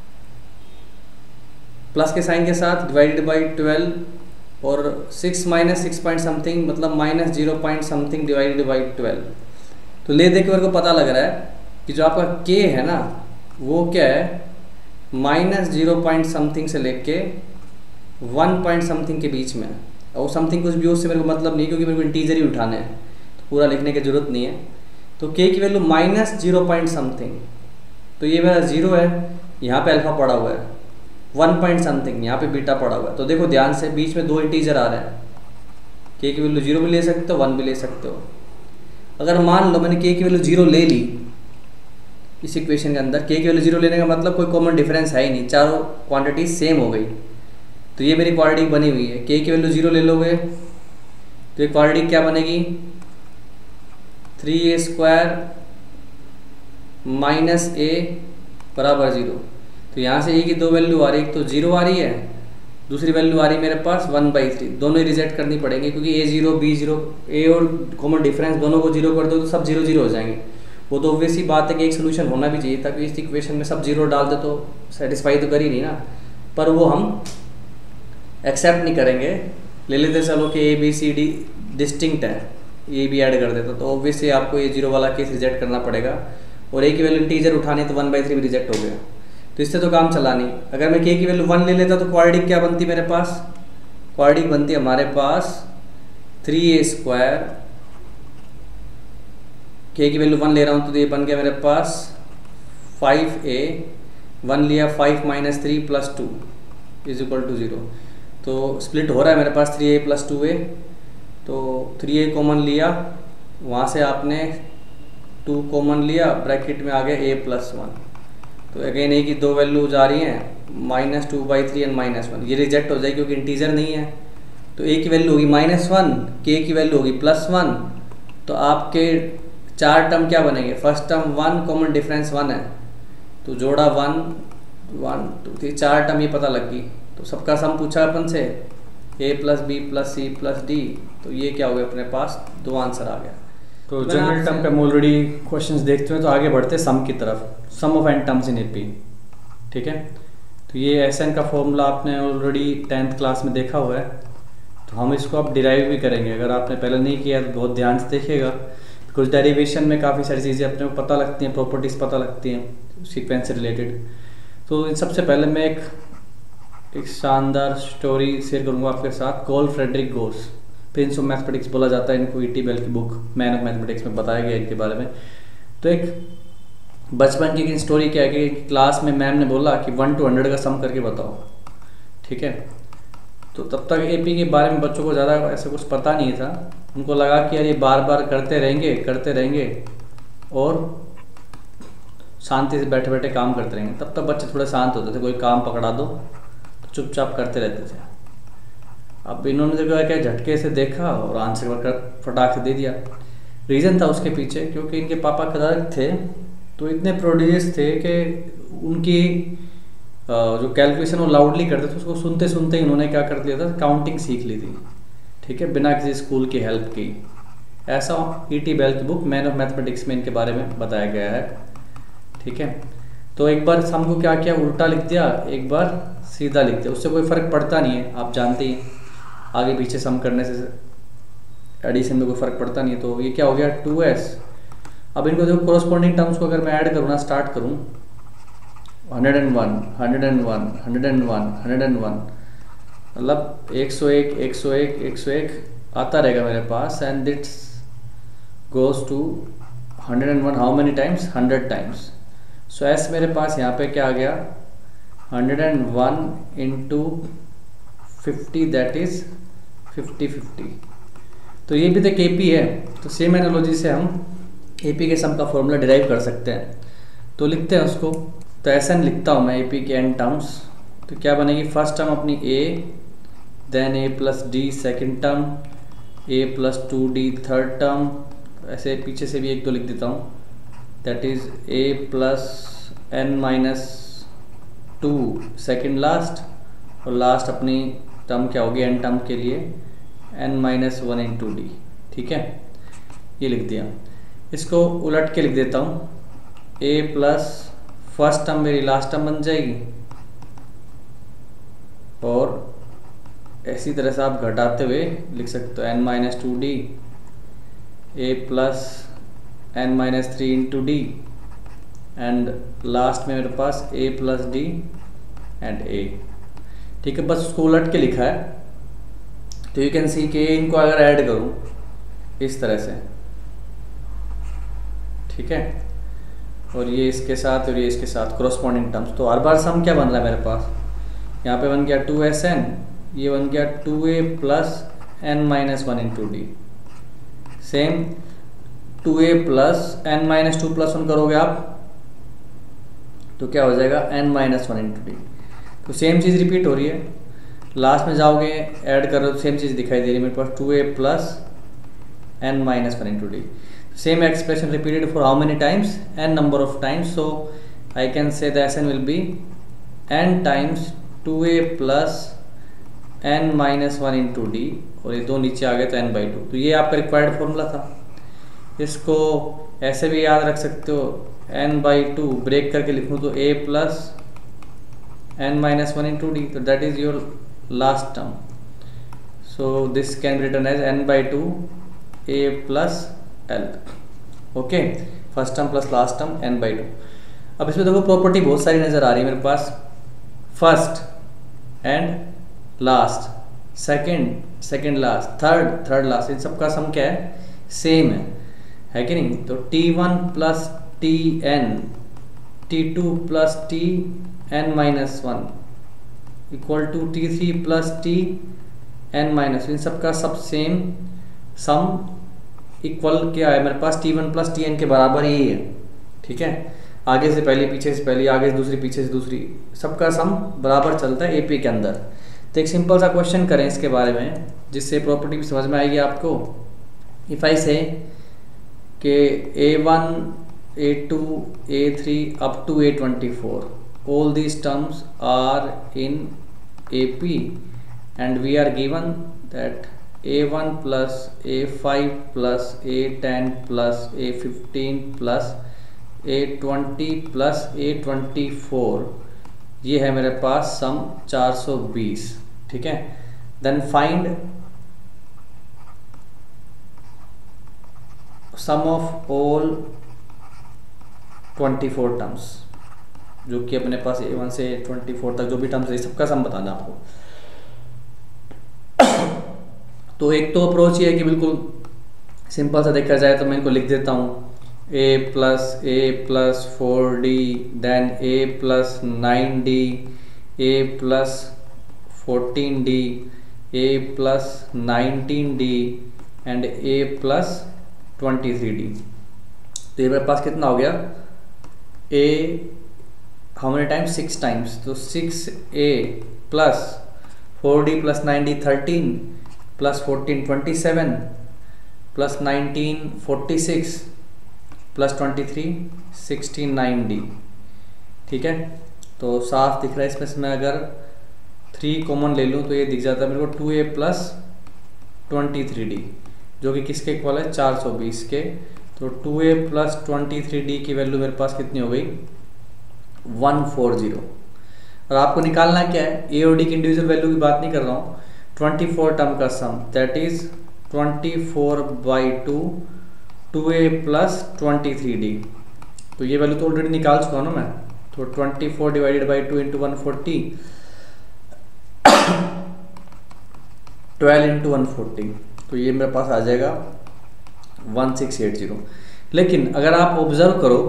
plus के साइन के साथ डिवाइडेड बाई ट्वेल्व, और six minus six point something मतलब minus zero point something divided by twelve. तो ले दे के मेरे को पता लग रहा है कि जो आपका के है ना वो क्या है, माइनस जीरो पॉइंट समथिंग से लेके वन पॉइंट समथिंग के बीच में, और समथिंग कुछ भी उससे मेरे को मतलब नहीं क्योंकि मेरे को इंटीजर ही उठाने हैं, तो पूरा लिखने की जरूरत नहीं है। तो के की value minus zero point something, तो ये मेरा जीरो है, यहाँ पे अल्फा पड़ा हुआ है, वन पॉइंट समथिंग यहाँ पे बीटा पड़ा हुआ है। तो देखो ध्यान से बीच में दो इंटीजर आ रहे हैं, के की वैल्यू जीरो भी ले सकते हो वन भी ले सकते हो। अगर मान लो मैंने के की वैल्यू जीरो ले ली इस इक्वेशन के अंदर, के की वैल्यू जीरो लेने का मतलब कोई कॉमन डिफरेंस है ही नहीं, चारों क्वांटिटी सेम हो गई, तो ये मेरी क्वाड्रेटिक बनी हुई है। के की वैल्यू जीरो ले लोगे तो ये क्वाड्रेटिक क्या बनेगी, three a square minus a बराबर जीरो। तो यहाँ से ए की दो वैल्यू आ रही है, एक तो जीरो आ रही है, दूसरी वैल्यू आ रही है मेरे पास वन बाई थ्री, दोनों ही रिजेक्ट करनी पड़ेंगे क्योंकि a zero b zero, a और कॉमन डिफरेंस दोनों को जीरो कर दो तो सब जीरो जीरो हो जाएंगे। वो तो ऑब्वियस ही बात है कि एक सोल्यूशन होना भी चाहिए, ताकि इस इक्वेशन में सब जीरो डाल दे तो सेटिस्फाई तो कर ही नहीं ना, पर वो हम एक्सेप्ट नहीं करेंगे। ले लेते चलो कि a B C d distinct है, ये भी ऐड कर देता, तो ऑब्वियसली आपको ये जीरो वाला केस रिजेक्ट करना पड़ेगा, और ए की वैल्यू इंटीजर उठानी तो वन बाई थ्री भी रिजेक्ट हो गया, तो इससे तो काम चला नहीं। अगर मैं के की वैल्यू वन ले लेता तो क्वाड्रेटिक क्या बनती मेरे पास, क्वाड्रेटिक बनती है हमारे पास थ्री ए स्क्वायर, के की वैल्यू वन ले रहा हूँ तो ये बन गया मेरे पास फाइव ए, वन लिया five minus three plus two is equal to zero. तो स्प्लिट हो रहा है मेरे पास three a plus two a, तो थ्री ए कॉमन लिया, वहाँ से आपने टू कॉमन लिया, ब्रैकेट में आ गया ए प्लस वन। तो अगेन ए की दो वैल्यू जा रही हैं minus two by three and minus one, ये रिजेक्ट हो जाएगी क्योंकि इंटीजर नहीं है। तो ए की वैल्यू होगी माइनस वन, के की वैल्यू होगी प्लस वन, तो आपके चार टर्म क्या बनेंगे, first term one, common difference one है, तो जोड़ा वन वन टू, चार टर्म ये पता लग गई। तो सबका सम पूछा अपन से, a plus b plus c plus d, तो ये क्या हो गया अपने पास दो आंसर आ गया। तो जनरल टर्म पे हम ऑलरेडी क्वेश्चंस देखते हैं, तो आगे बढ़ते हैं सम की तरफ, sum of n terms in A P, ठीक है। तो ये एस एन का फॉर्मूला आपने ऑलरेडी टेंथ क्लास में देखा हुआ है, तो हम इसको अब डिराइव भी करेंगे। अगर आपने पहले नहीं किया तो बहुत ध्यान से देखिएगा, कुछ डेरिवेशन में काफ़ी सारी चीज़ें अपने को पता लगती हैं, प्रॉपर्टीज़ पता लगती हैं सीक्वेंस से रिलेटेड। तो इन सबसे पहले मैं एक एक शानदार स्टोरी शेयर करूँगा आपके साथ। Call Friedrich Gauss, prince of mathematics बोला जाता है इनको, ईटी बेल की बुक मैन ऑफ मैथमेटिक्स में बताया गया इनके बारे में। तो एक बचपन की स्टोरी क्या है कि क्लास में मैम ने बोला कि वन टू हंड्रेड का सम करके बताओ, ठीक है। तो तब तक एपी के बारे में बच्चों को ज़्यादा ऐसा कुछ पता नहीं था। उनको लगा कि यार ये बार बार करते रहेंगे करते रहेंगे और शांति से बैठे बैठे काम करते रहेंगे। तब तक बच्चे थोड़े शांत होते थे, कोई काम पकड़ा दो तो चुपचाप करते रहते थे। अब इन्होंने जो क्या झटके से देखा और आंसर कर फटाक से दे दिया। रीज़न था उसके पीछे, क्योंकि इनके पापा क्लर्क थे तो इतने प्रोडिजियस थे कि उनकी जो कैलकुलेशन वो लाउडली करते थे, उसको सुनते सुनते ही उन्होंने क्या कर लिया था, काउंटिंग सीख ली थी, ठीक है, बिना किसी स्कूल की हेल्प की। ऐसा ईटी बेल की बुक मैन ऑफ मैथमेटिक्स में इनके बारे में बताया गया है, ठीक है। तो एक बार सम को क्या किया, उल्टा लिख दिया, एक बार सीधा लिख दिया, उससे कोई फ़र्क पड़ता नहीं है, आप जानते ही आगे पीछे सम करने से एडिशन में कोई फ़र्क पड़ता नहीं है। तो ये क्या हो गया, टू एस। अब इनको देखो कोरस्पॉन्डिंग टर्म्स को अगर मैं ऐड करूँ ना, स्टार्ट करूँ hundred and one, hundred and one, hundred and one, hundred and one, मतलब एक सौ एक, एक सौ एक, एक सौ एक आता रहेगा मेरे पास, and it's goes to hundred and one how many times, hundred times. So S मेरे पास यहाँ पे क्या आ गया, hundred and one into fifty, that is fifty fifty. तो ये भी तो ए पी है, तो सेम एनालॉजी से हम ए पी के सम का फॉर्मूला डिराइव कर सकते हैं। तो लिखते हैं उसको, तो ऐसा लिखता हूँ मैं ए पी के एन टर्म्स। तो क्या बनेगी, फर्स्ट टर्म अपनी a, then a plus d second term, a plus two d third term, ऐसे पीछे से भी एक दो लिख देता हूँ, that is a plus N minus two second last, और लास्ट अपनी टर्म क्या होगी एन टर्म के लिए, n minus one into two, ठीक है, ये लिख दिया। इसको उलट के लिख देता हूँ, ए प्लस फर्स्ट टर्म मेरी लास्ट टर्म बन जाएगी, और ऐसी तरह से आप घटाते हुए लिख सकते हो n minus two d, a plus N minus three into d, and last में मेरे पास a plus d and a, ठीक है। बस उसको उलट के लिखा है। तो यू कैन सी कि इनको अगर ऐड करूं इस तरह से, ठीक है, और ये इसके साथ और ये इसके साथ कोरस्पॉन्डिंग टर्म्स, तो हर बार सम क्या बन रहा है मेरे पास, यहाँ पे बन गया टू एस एन, ये बन गया टू ए plus N minus one into two. Same two ए plus N minus two plus one करोगे आप तो क्या हो जाएगा, n minus one into two. D same चीज़ रिपीट हो रही है, लास्ट में जाओगे ऐड कर रहे हो, सेम चीज़ दिखाई दे रही है मेरे पास, two A plus N minus one into two. Same expression repeated for how many times, n number of times. So I can say the Sn will be n times two a plus n minus one into d, और ये दो नीचे आ गए तो n by to. तो ये आपका required formula था। इसको ऐसे भी याद रख सकते हो, n by टू ब्रेक करके लिखूँ तो a plus n minus one into d, तो that is your last term. So this can be written as n by two a plus L, okay, first term plus last term n by two. अब इसमें देखो property बहुत सारी नज़र आ रही है मेरे पास, first and last, second second last, third third last, इन सबका सम क्या है, सेम है, है कि नहीं। तो T one plus T n, T two plus T n minus one equal to T three plus T n minus, इन सबका सब सेम सम इक्वल क्या है मेरे पास, T one plus T n के बराबर ही है, ठीक है। आगे से पहले, पीछे से पहले, आगे से दूसरी, पीछे से दूसरी, सबका सम बराबर चलता है एपी के अंदर। तो एक सिंपल सा क्वेश्चन करें इसके बारे में, जिससे प्रॉपर्टी भी समझ में आएगी आपको। इफ आई से कि ए one, A two, A three up to a twenty four, all these terms are in A P, and we are given that A one plus A five plus A ten plus A fifteen plus A twenty plus A twenty-four ये है मेरे पास सम चार सौ बीस, ठीक है। Then find sum of all twenty four terms, जो कि अपने पास ए वन से ट्वेंटी फोर तक जो भी टर्म्स है सबका सम बताना आपको। तो एक तो अप्रोच ये है कि बिल्कुल सिंपल सा देखा जाए तो मैं इनको लिख देता हूँ, a plus a plus four d, then a plus nine d, a plus fourteen d, a plus nineteen d and a plus twenty three d. तो ये मेरे पास कितना हो गया, a how many times, six times, तो six a plus four d plus nine d thirteen, plus fourteen twenty seven, plus nineteen forty six, plus twenty three sixty nine d, ठीक है। तो साफ दिख रहा है इसमें से मैं अगर थ्री कॉमन ले लूँ तो ये दिख जाता है मेरे को टू ए प्लस ट्वेंटी थ्री डी, जो कि किसके इक्वल है, चार सौ बीस के। तो टू ए प्लस ट्वेंटी थ्री डी की वैल्यू मेरे पास कितनी हो गई, वन फोर जीरो। और आपको निकालना क्या है, ए और डी की इंडिविजुअल वैल्यू की बात नहीं कर रहा हूँ, ट्वेंटी फोर टर्म का sum, that is twenty four by two, two A plus twenty three d. तो ये वैल्यू तो ऑलरेडी निकाल चुका हूँ ना मैं, तो twenty four divided by two into one forty, twelve into one forty, तो ये मेरे पास आ जाएगा वन सिक्स एट जीरो। लेकिन अगर आप ऑब्जर्व करो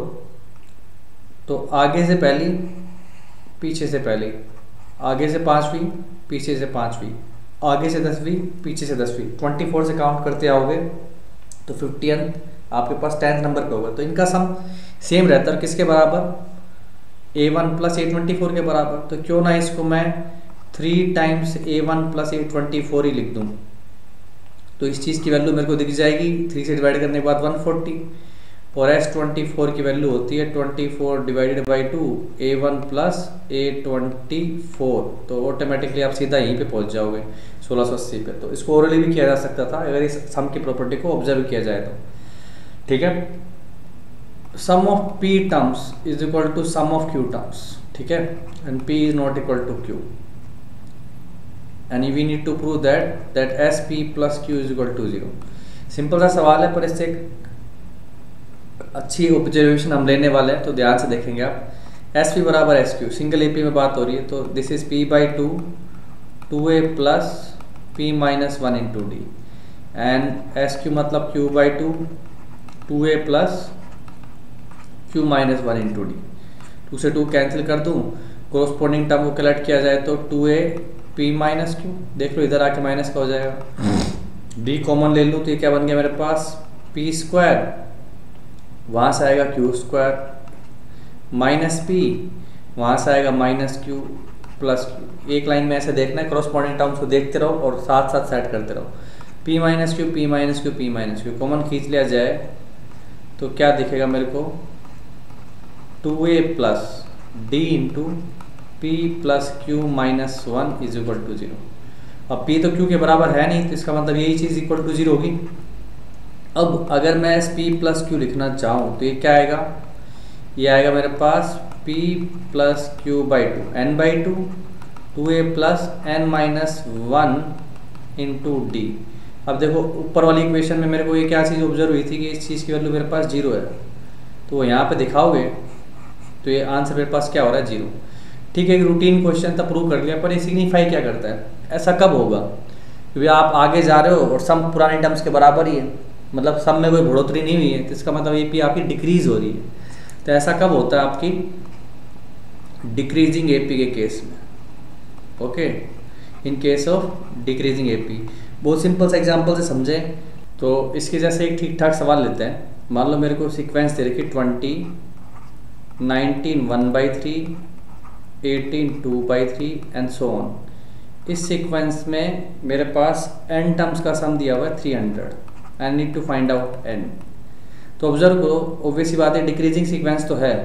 तो आगे से पहली, पीछे से पहली, आगे से पाँचवीं, पीछे से पाँचवीं, आगे से दसवीं, पीछे से दसवीं, ट्वेंटी फोर से काउंट करते आओगे तो फिफ्टियंथ आपके पास टेंथ नंबर पे होगा। तो इनका सम सेम रहता है, किसके बराबर, a one plus a twenty four के बराबर। तो क्यों ना इसको मैं three times a one plus a twenty four ही लिख दूँ। तो इस चीज़ की वैल्यू मेरे को दिख जाएगी, थ्री से डिवाइड करने के बाद वन फोर्टी, और एस ट्वेंटी फोर की वैल्यू होती है twenty four divided by two a one plus a twenty four. तो ऑटोमेटिकली आप सीधा यहीं पे पहुंच जाओगे सोलह सौ अस्सी पे। तो इसको ओरली भी किया जा सकता था अगर इस सम की प्रॉपर्टी को ऑब्जर्व किया जाए तो, ठीक है। Sum of p terms is equal to sum of q terms, ठीक है, and p is not equal to q, and we need to prove that that S p plus q is equal to zero. Simple सा सवाल है पर इससे एक अच्छी observation हम लेने वाले हैं, तो ध्यान से देखेंगे आप। एस पी बराबर S q, single A P में बात हो रही है, तो this is p by two, two A plus p minus one into d, and S q मतलब q by two, two A plus q minus one into d. Two से two cancel कर दूँ, कोरस्पॉन्डिंग टर्म को collect किया जाए तो two a p minus q, देख लो इधर आके माइनस का हो जाएगा। डी कॉमन ले लूँ तो ये क्या बन गया मेरे पास, पी स्क्वायर, वहाँ से आएगा क्यू स्क्वायर, माइनस पी, वहाँ से आएगा माइनस क्यू प्लस क्यू। एक लाइन में ऐसे देखना है, क्रॉसपॉन्डिंग टर्म्स को देखते रहो और साथ साथ सेट करते रहो। P minus q, p minus q, p minus q common खींच लिया जाए तो क्या दिखेगा मेरे को, two A plus d into p plus q minus one is equal to zero. अब पी तो क्यू के बराबर है नहीं, तो इसका मतलब यही चीज़ इक्वल टू जीरो होगी। अब अगर मैं एस पी प्लस क्यू लिखना चाहूँ तो ये क्या आएगा, ये आएगा मेरे पास p plus q by two, n by two, two A plus N minus one into d. अब देखो ऊपर वाली इक्वेशन में मेरे को ये क्या चीज़ ऑब्जर्व हुई थी कि इस चीज़ की वैल्यू मेरे पास जीरो है, तो यहाँ पे दिखाओगे तो ये आंसर मेरे पास क्या हो रहा है, जीरो। ठीक है, एक रूटीन क्वेश्चन था, प्रूव कर लिया, पर ये सिग्निफाई क्या करता है, ऐसा कब होगा, क्योंकि आप आगे जा रहे हो और सम पुराने टर्म्स के बराबर ही है, मतलब सम में कोई बढ़ोतरी नहीं हुई है, तो इसका मतलब ये पी आपकी डिक्रीज हो रही है। तो ऐसा कब होता है आपकी डिक्रीजिंग एपी के केस में, okay, in case of decreasing AP. बहुत सिंपल सा एग्जांपल से समझें तो इसके जैसे एक ठीक ठाक सवाल लेते हैं। मान लो मेरे को सीक्वेंस दे रखी twenty, nineteen one by three, eighteen two by three and so on. इस सीक्वेंस में मेरे पास एन टर्म्स का सम दिया हुआ है three hundred, I need to find out n. तो ऑब्जर्व करो, ऑब्वियसली बात है डिक्रीजिंग सीक्वेंस तो है,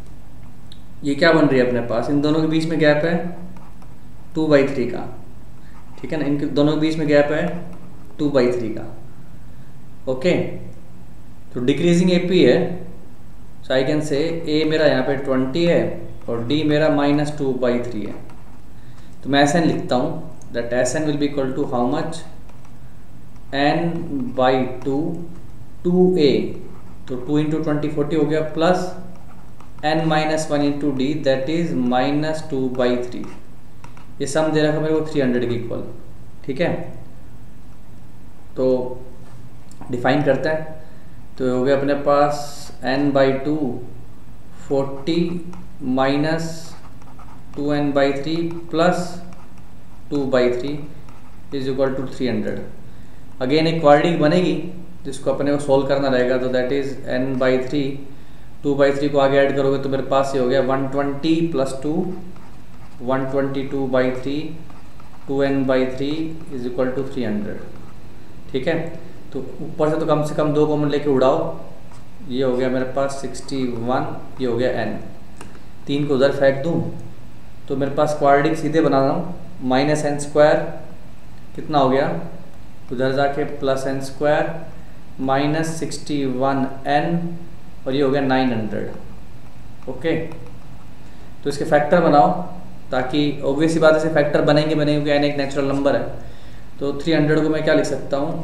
ये क्या बन रही है अपने पास, इन दोनों के बीच में गैप है टू बाई थ्री का, ठीक है ना, इनके दोनों के बीच में गैप है टू बाई थ्री का, ओके। तो डिक्रीजिंग एपी है, सो आई कैन से ए मेरा यहाँ पे ट्वेंटी है और डी मेरा माइनस टू बाई थ्री है। तो मैं एस एन लिखता हूँ, that s n will be equal to how much, n by two, two a, तो टू इंटू ट्वेंटी फोर्टी हो गया, plus N minus one into d that is minus two by three. ये sum दे रखा मेरे को three hundred के equal. ठीक है, तो डिफाइन करता है, तो हो गया अपने पास n by two, forty minus two n by three plus two by three is equal to three hundred. Again एक क्वाड्रेटिक बनेगी जिसको अपने को सोल्व करना रहेगा, तो that is n by three, two by three को आगे ऐड करोगे तो मेरे पास ये हो गया one twenty plus two, one twenty two by three, two n by three is equal to three hundred. ठीक है, तो ऊपर से तो कम से कम दो कॉमन लेके उड़ाओ, ये हो गया मेरे पास सिक्सटी वन, ये हो गया n, तीन को उधर फेंक दूँ तो मेरे पास क्वाड्रेटिक सीधे बना रहा हूँ, माइनस एन स्क्वायर कितना हो गया, उधर जाके plus n square minus sixty one n, और ये हो गया नाइन हंड्रेड। ओके, तो इसके फैक्टर बनाओ, ताकि ऑब्वियस ही बात है फैक्टर बनेंगे बनेंगे क्योंकि एन एक नेचुरल नंबर है। तो थ्री हंड्रेड को मैं क्या लिख सकता हूँ,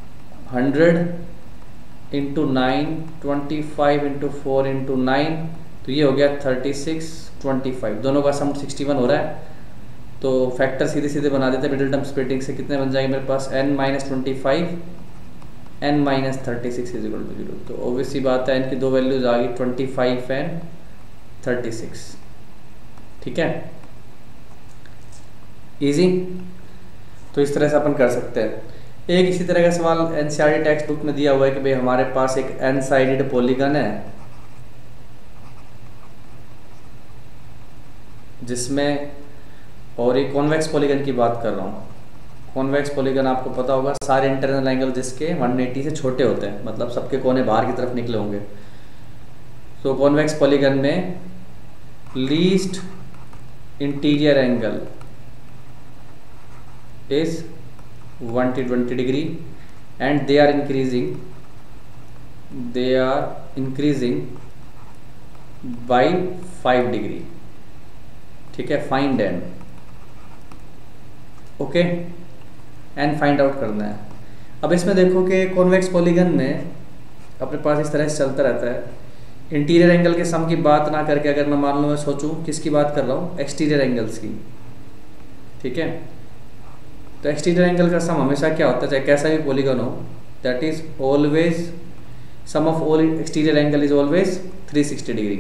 hundred into nine, twenty five into four into nine, तो ये हो गया थर्टी सिक्स, ट्वेंटी फाइव, दोनों का सम सिक्सटी वन हो रहा है। तो फैक्टर सीधे सीधे बना देते हैं मिडिल टर्म स्प्लिटिंग से, कितने बन जाएंगे मेरे पास, n minus twenty five, n minus thirty six is equal to zero. तो ऑब्वियस सी बात है n की दो वैल्यूज आ गई, twenty five and thirty six. ठीक है, इजी। तो इस तरह से अपन कर सकते हैं। एक इसी तरह का सवाल एनसीईआरटी टेक्स्ट बुक में दिया हुआ है कि भाई हमारे पास एक एन साइडेड पॉलीगन है जिसमें, और एक कॉन्वेक्स पॉलीगन की बात कर रहा हूँ। कॉन्वेक्स पॉलीगन आपको पता होगा सारे इंटरनल एंगल जिसके वन एटी से छोटे होते हैं, मतलब सबके कोने बाहर की तरफ निकले होंगे। तो कॉन्वेक्स पॉलीगन में least interior angle is one twenty degree and they are increasing they are increasing by five degree. ठीक है, find n. Okay, n find out करना है। अब इसमें देखो कि कॉन्वेक्स पॉलीगन में अपने पास इस तरह से चलता रहता है। इंटीरियर एंगल के सम की बात ना करके अगर मैं मान लो मैं सोचूं किसकी बात कर रहा हूँ, एक्सटीरियर एंगल्स की। ठीक है, तो एक्सटीरियर एंगल का सम हमेशा क्या होता है, चाहे कैसा भी पॉलीगन हो, that is always sum of all exterior angle is always three sixty degree.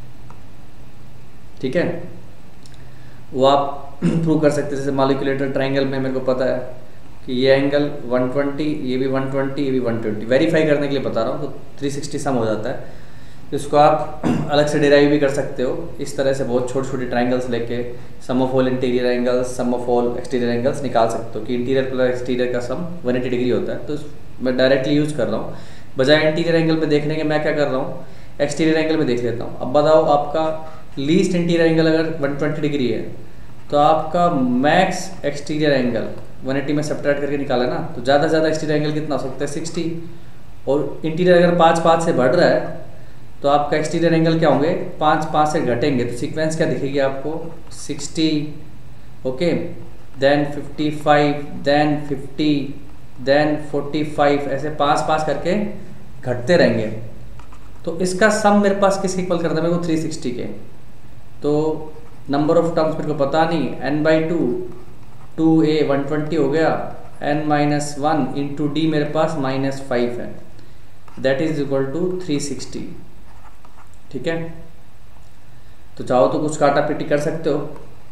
ठीक है, वो आप प्रूव कर सकते हैं। जैसे मॉलिक्यूलेटर ट्रायंगल में मेरे को पता है कि ये एंगल वन ट्वेंटी, ये भी वन ट्वेंटी, ये भी वन ट्वेंटी, वेरीफाई करने के लिए बता रहा हूँ, तो थ्री सिक्सटी सम हो जाता है। इसको आप अलग से डिराइव भी कर सकते हो इस तरह से, बहुत छोटे छोटे ट्रायंगल्स लेके sum of all interior angles, sum of all exterior angles निकाल सकते हो कि इंटीरियर प्लस एक्सटीरियर का सम वन एटी डिग्री होता है। तो मैं डायरेक्टली यूज कर रहा हूँ, बजाय इंटीरियर एंगल में देखने के मैं क्या कर रहा हूँ, एक्सटीरियर एंगल में देख लेता हूँ। अब बताओ, आपका लीस्ट इंटीरियर एंगल अगर वन ट्वेंटी डिग्री है तो आपका max exterior angle one eighty में सब्ट्रैक्ट करके निकाला ना, तो ज़्यादा से ज़्यादा एक्सटीरियर एंगल कितना हो सकता है, सिक्सटी। और इंटीरियर अगर पाँच पाँच से बढ़ रहा है तो आपका एक्सटीरियर एंगल क्या होंगे, पाँच पाँच से घटेंगे, तो सीक्वेंस क्या दिखेगी आपको, sixty, okay, then fifty five, then fifty, then forty five, ऐसे पाँच पाँच करके घटते रहेंगे। तो इसका सम मेरे पास किसके इक्वल करना है, मेरे को थ्री सिक्सटी के। तो नंबर ऑफ टर्म्स मेरे को पता नहीं, n by two, two a one twenty हो गया, n minus one into d मेरे पास माइनस फाइव है, that is equal to three sixty. ठीक है, तो चाहो तो कुछ काटा पीटी कर सकते हो,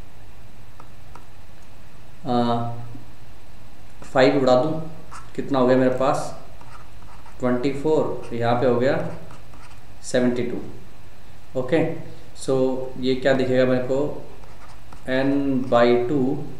फाइव उड़ा दूँ, कितना हो गया मेरे पास ट्वेंटी फोर, यहाँ पे हो गया सेवेंटी टू। ओके, सो ये क्या दिखेगा मेरे को, n by two,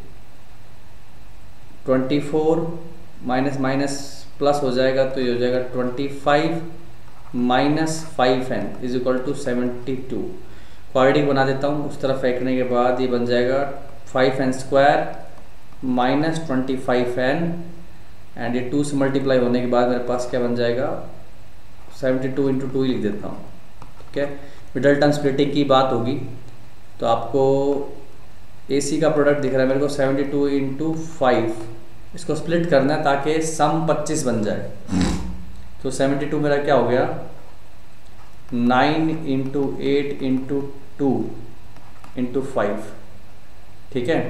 twenty four minus minus plus हो जाएगा तो ये हो जाएगा twenty five minus five n is equal to seventy two. Quadratic बना देता हूँ, उस तरफ फेंकने के बाद ये बन जाएगा five n square minus twenty five n, and ये टू से मल्टीप्लाई होने के बाद मेरे पास क्या बन जाएगा, सेवेंटी टू इंटू टू ही लिख देता हूँ। ठीक है, मिडल टर्म स्प्लिटिंग की बात होगी तो आपको ए सी का प्रोडक्ट दिख रहा है मेरे को सेवेंटी टू इंटू फाइव, इसको स्प्लिट करना है ताकि सम पच्चीस बन जाए। तो सेवेंटी टू मेरा क्या हो गया, nine into eight into two into five, ठीक है।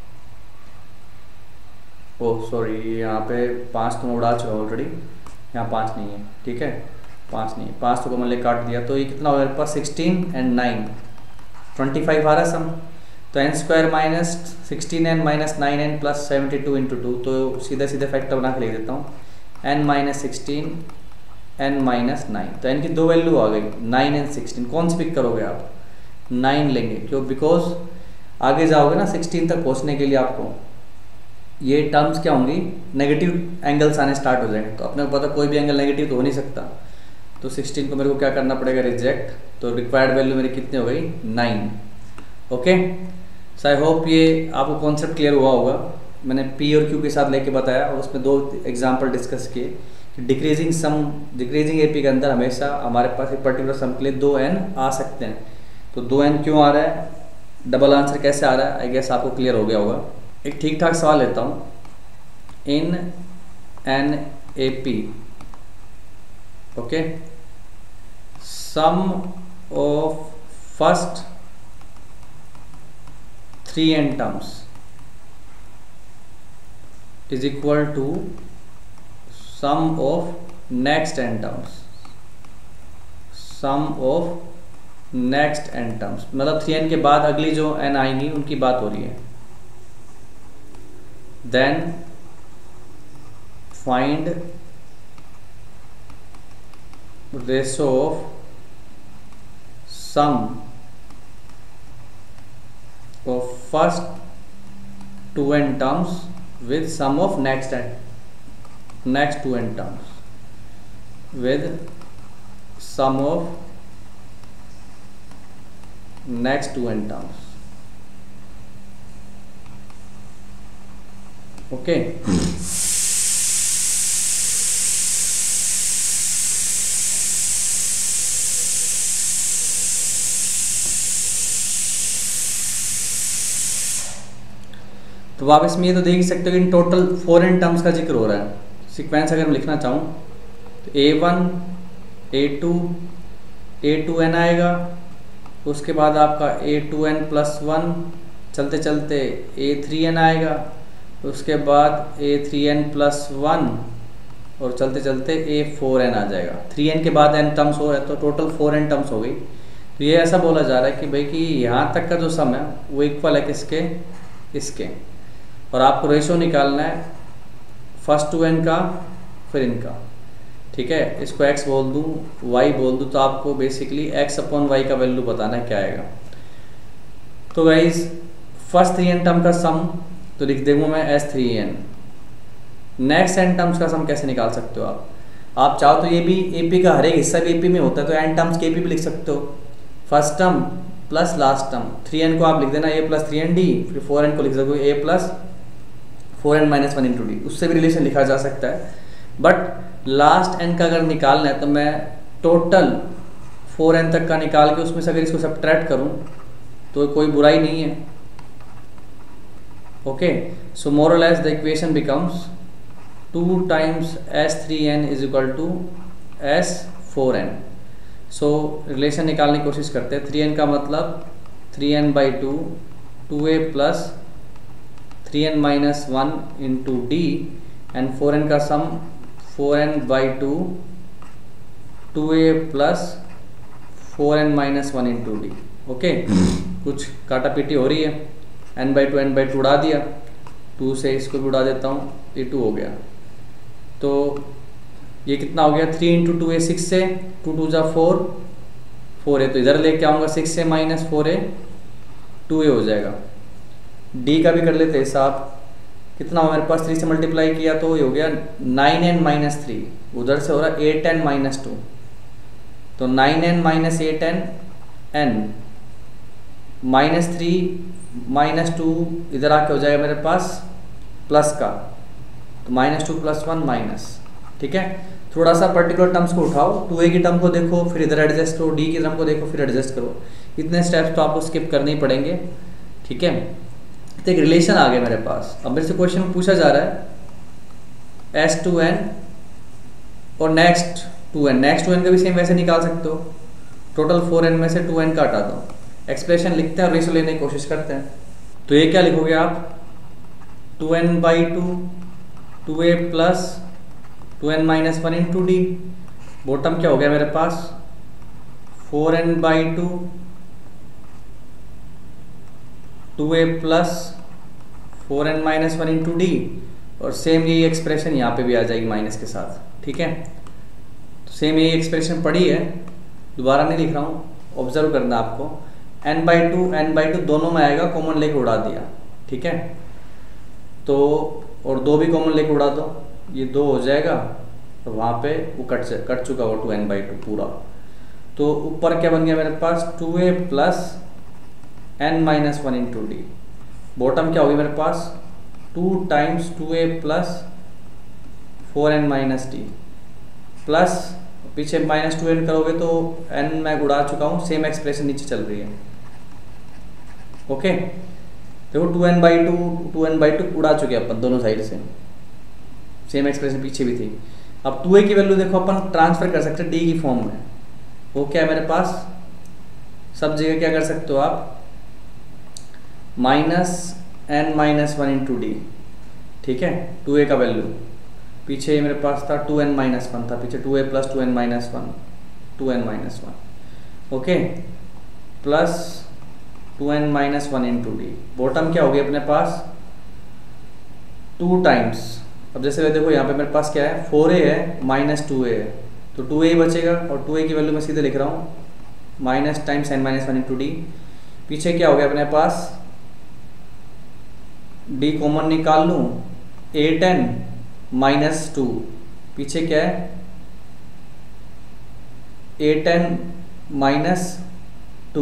ओह सॉरी, यहाँ पे पाँच तो मैं उड़ा चुका ऑलरेडी, यहाँ पाँच नहीं है, ठीक है, पाँच नहीं, पाँच तो को मैंने काट दिया। तो ये कितना हो गया मेरे पास, sixteen and nine, twenty five आ रहा है सम। तो n square minus sixteen n minus nine n plus seventy two into two, तो सीधे सीधे फैक्टर बना के लिख देता हूँ, n minus sixteen n minus nine. तो एन की दो वैल्यू आ गई, नाइन एंड सिक्सटीन। कौन सी पिक करोगे आप, नाइन लेंगे, क्यों, बिकॉज आगे जाओगे ना सिक्सटीन तक पहुँचने के लिए आपको ये टर्म्स क्या होंगी, नेगेटिव एंगल्स आने स्टार्ट हो जाएंगे। तो अपने को पता कोई भी एंगल नेगेटिव तो हो नहीं सकता। तो सिक्सटीन को मेरे को क्या करना पड़ेगा, रिजेक्ट। तो रिक्वायर्ड वैल्यू मेरी कितनी हो गई, nine. Okay, so I hope ये आपको कॉन्सेप्ट क्लियर हुआ होगा। मैंने पी और क्यू के साथ लेके बताया और उसमें दो एग्जांपल डिस्कस किए कि डिक्रीजिंग सम, डिक्रीजिंग एपी के अंदर हमेशा हमारे पास एक पर्टिकुलर सम के लिए दो एन आ सकते हैं। तो दो एन क्यों आ रहा है, डबल आंसर कैसे आ रहा है, आई गेस आपको क्लियर हो गया होगा। एक ठीक ठाक सवाल लेता हूँ, in an A P, okay, sum of first three n terms is equal to sum of next n terms, sum of next n terms, मतलब थ्री एन के बाद अगली जो एन आएंगी उनकी बात हो रही है। Then find ratio of sum of first two n terms with sum of next n next two n terms with sum of next two n terms। Okay okay. तो आप इसमें ये तो देख ही सकते हो कि in total four n terms का जिक्र हो रहा है। सीक्वेंस अगर मैं लिखना चाहूँ तो a one A two A two n आएगा, उसके बाद आपका a two n plus one, चलते चलते ए थ्री एन आएगा, उसके बाद a three n plus one, और चलते चलते ए फोर एन आ जाएगा। थ्री एन के बाद एन टर्म्स हो रहा है तो टोटल फोर एन टर्म्स हो गई। तो ये ऐसा बोला जा रहा है कि भाई कि यहाँ तक का जो सम है वो इक्वल है किसके, इसके, और आपको रेशो निकालना है फर्स्ट टू एन का फिर इनका, ठीक है। इसको x बोल दूँ, y बोल दूँ, तो आपको बेसिकली x अपॉन वाई का वैल्यू बताना है क्या आएगा। तो guys first three n term का सम तो लिख दूंगा मैं s three n. Next n terms का सम कैसे निकाल सकते हो आप आप चाहो तो ये भी एपी का हर एक हिस्सा भी एपी में होता है, तो एन टर्म्स के एपी भी लिख सकते हो। First term plus last term, three n को आप लिख देना a plus three n d, फिर फोर एन को लिख सकते हो a plus four n minus one into d, उससे भी रिलेशन लिखा जा सकता है। बट लास्ट एन का अगर निकालना है तो मैं टोटल फोर एन तक का निकाल के उसमें से अगर इसको सब्ट्रैक्ट करूँ तो कोई बुराई नहीं है। Okay, so more or less the equation becomes two times s three n is equal to s four n. So relation निकालने की कोशिश करते हैं। थ्री एन का मतलब three n by two, two A plus three n minus one into d, and four n का sum four n by two, two A plus four n minus one into d. Okay, कुछ काटा पीटी हो रही है, n by two n by two उड़ा दिया, to से इसको भी उड़ा देता हूँ, ये टू हो गया। तो ये कितना हो गया, three into two a six से, टू टू जा फोर, फोर ए तो इधर लेके आऊँगा, सिक्स से minus four a, two a हो जाएगा। डी का भी कर लेते हिसाब, कितना हो मेरे पास, थ्री से मल्टीप्लाई किया तो ये हो गया नाइन एन माइनस थ्री, उधर से हो रहा है एट एन माइनस टू, तो nine n minus eight n n minus three minus two, इधर आके हो जाएगा मेरे पास प्लस का, तो minus two plus one minus, ठीक है। थोड़ा सा पर्टिकुलर टर्म्स को उठाओ, टू ए की टर्म को देखो, फिर इधर एडजस्ट करो, डी की टर्म को देखो, फिर एडजस्ट करो। इतने स्टेप्स तो आपको स्किप करने ही पड़ेंगे, ठीक है। तो एक रिलेशन आ गया मेरे पास। अब मेरे से क्वेश्चन में पूछा जा रहा है एस टू एन और next two n, next two n का भी सेम वैसे निकाल सकते हो। टोटल फोर एन में से टू एन का हटा दो, एक्सप्रेशन लिखते हैं और रेशो लेने की कोशिश करते हैं। तो ये क्या लिखोगे आप, two n by two two A plus two n minus one into d. Bottom क्या हो गया मेरे पास, four n by two two A plus four n minus one into d, और सेम यही एक्सप्रेशन यहाँ पे भी आ जाएगी माइनस के साथ, ठीक है। तो सेम यही एक्सप्रेशन पड़ी है, दोबारा नहीं लिख रहा हूँ, ऑब्जर्व करना आपको। N by two n by two दोनों में आएगा, कॉमन लेके उड़ा दिया, ठीक है। तो और दो भी कॉमन लेके उड़ा दो, ये दो हो जाएगा और वहाँ पे वो कट कट चुका हो टू एन बाई टू पूरा। तो ऊपर क्या बन गया मेरे पास, टू ए plus N minus one into d. Bottom क्या होगी मेरे पास, टू टाइम्स टू ए plus four n minus d, plus पीछे माइनस टू एन करोगे तो एन मैं उड़ा चुका हूँ, सेम एक्सप्रेशन नीचे चल रही है, ओके। देखो two n by two two n by two उड़ा चुके अपन दोनों साइड से, सेम एक्सप्रेशन पीछे भी थी। अब टू ए की वैल्यू देखो अपन ट्रांसफर कर सकते हैं डी की फॉर्म में, वो क्या है मेरे पास, सब जगह क्या कर सकते हो आप, minus n minus one into d, ठीक है। टू ए का वैल्यू पीछे मेरे पास था टू एन माइनस वन था, पीछे टू ए plus two n minus one, two n minus one, okay, plus two n minus one into d. Bottom क्या होगी अपने पास, टू टाइम्स, अब जैसे देखो यहाँ पे मेरे पास क्या है, फोर ए है माइनस टू ए है, तो टू ए बचेगा, और टू ए की वैल्यू मैं सीधे लिख रहा हूँ minus times n minus one into d. पीछे क्या हो गया अपने पास, डी कॉमन निकाल लूँ, एट एन माइनस टू, पीछे क्या है, एट एन माइनस टू,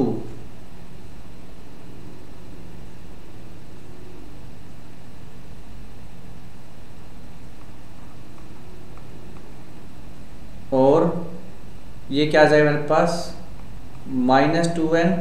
और ये क्या आ जाएगा मेरे पास, minus two n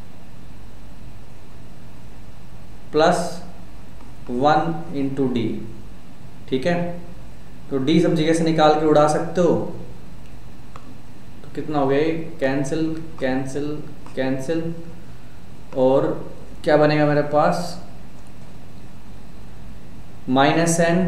plus one into d, ठीक है। तो डी सब जगह से निकाल के उड़ा सकते हो, तो कितना हो गया, कैंसिल कैंसिल कैंसिल, और क्या बनेगा मेरे पास, minus n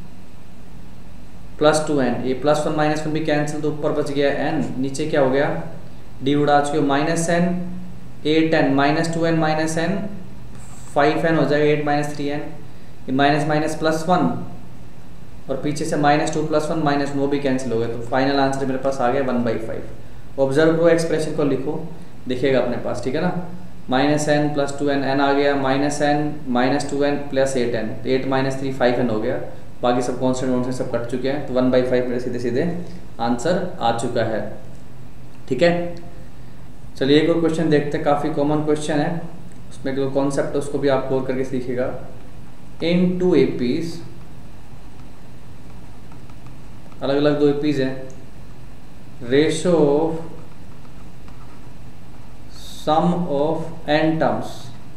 plus two n, ये प्लस वन माइनस वन भी कैंसिल, तो ऊपर बच गया एन, नीचे क्या हो गया, डी उड़ा चुके, minus n eight n minus two n minus n, five n हो जाएगा, एट माइनस थ्री एन, ये माइनस माइनस प्लस वन, और पीछे से minus two plus one minus वो भी कैंसिल हो गया, तो फाइनल आंसर मेरे पास आ गया वन बाई फाइव। ऑब्जर्व करो एक्सप्रेशन को, लिखो, दिखेगा अपने पास, ठीक है ना। Minus n plus two n, n आ गया, minus n minus two n plus eight n, तो eight minus three five n हो गया, बाकी सब कॉन्स्टेंट वॉन्स्टेंट सब कट चुके हैं, तो वन बाई फाइव मेरे सीधे सीधे आंसर आ चुका है, ठीक है। चलिए एक और क्वेश्चन देखते हैं, काफ़ी कॉमन क्वेश्चन है, उसमें जो कॉन्सेप्ट है उसको भी आप गौर करके सीखिएगा। इन टू एपीज, अलग अलग दो एपीज हैं, ratio of sum of n terms,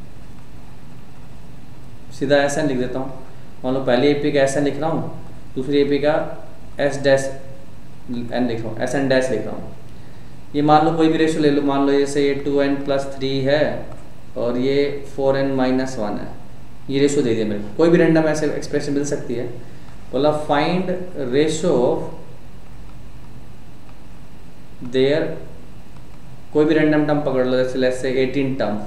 सीधा ऐसा लिख देता हूँ, मान लो पहली एपी का एस एन लिख रहा हूँ, दूसरी एपी का एस डैश एन लिख रहा हूँ, एस एन डैश लिख रहा हूँ। ये मान लो कोई भी रेशो ले लो, मान लो जैसे ये टू एन प्लस थ्री है और ये फोर एन माइनस वन है, ये रेशो दे दिया मेरे को, कोई भी रैंडम ऐसे एक्सप्रेशन मिल सकती है। बोला फाइंड रेशो ऑफ देयर, कोई भी रैंडम टर्म पकड़ लो, जैसे लेट्स से एटीन टर्म,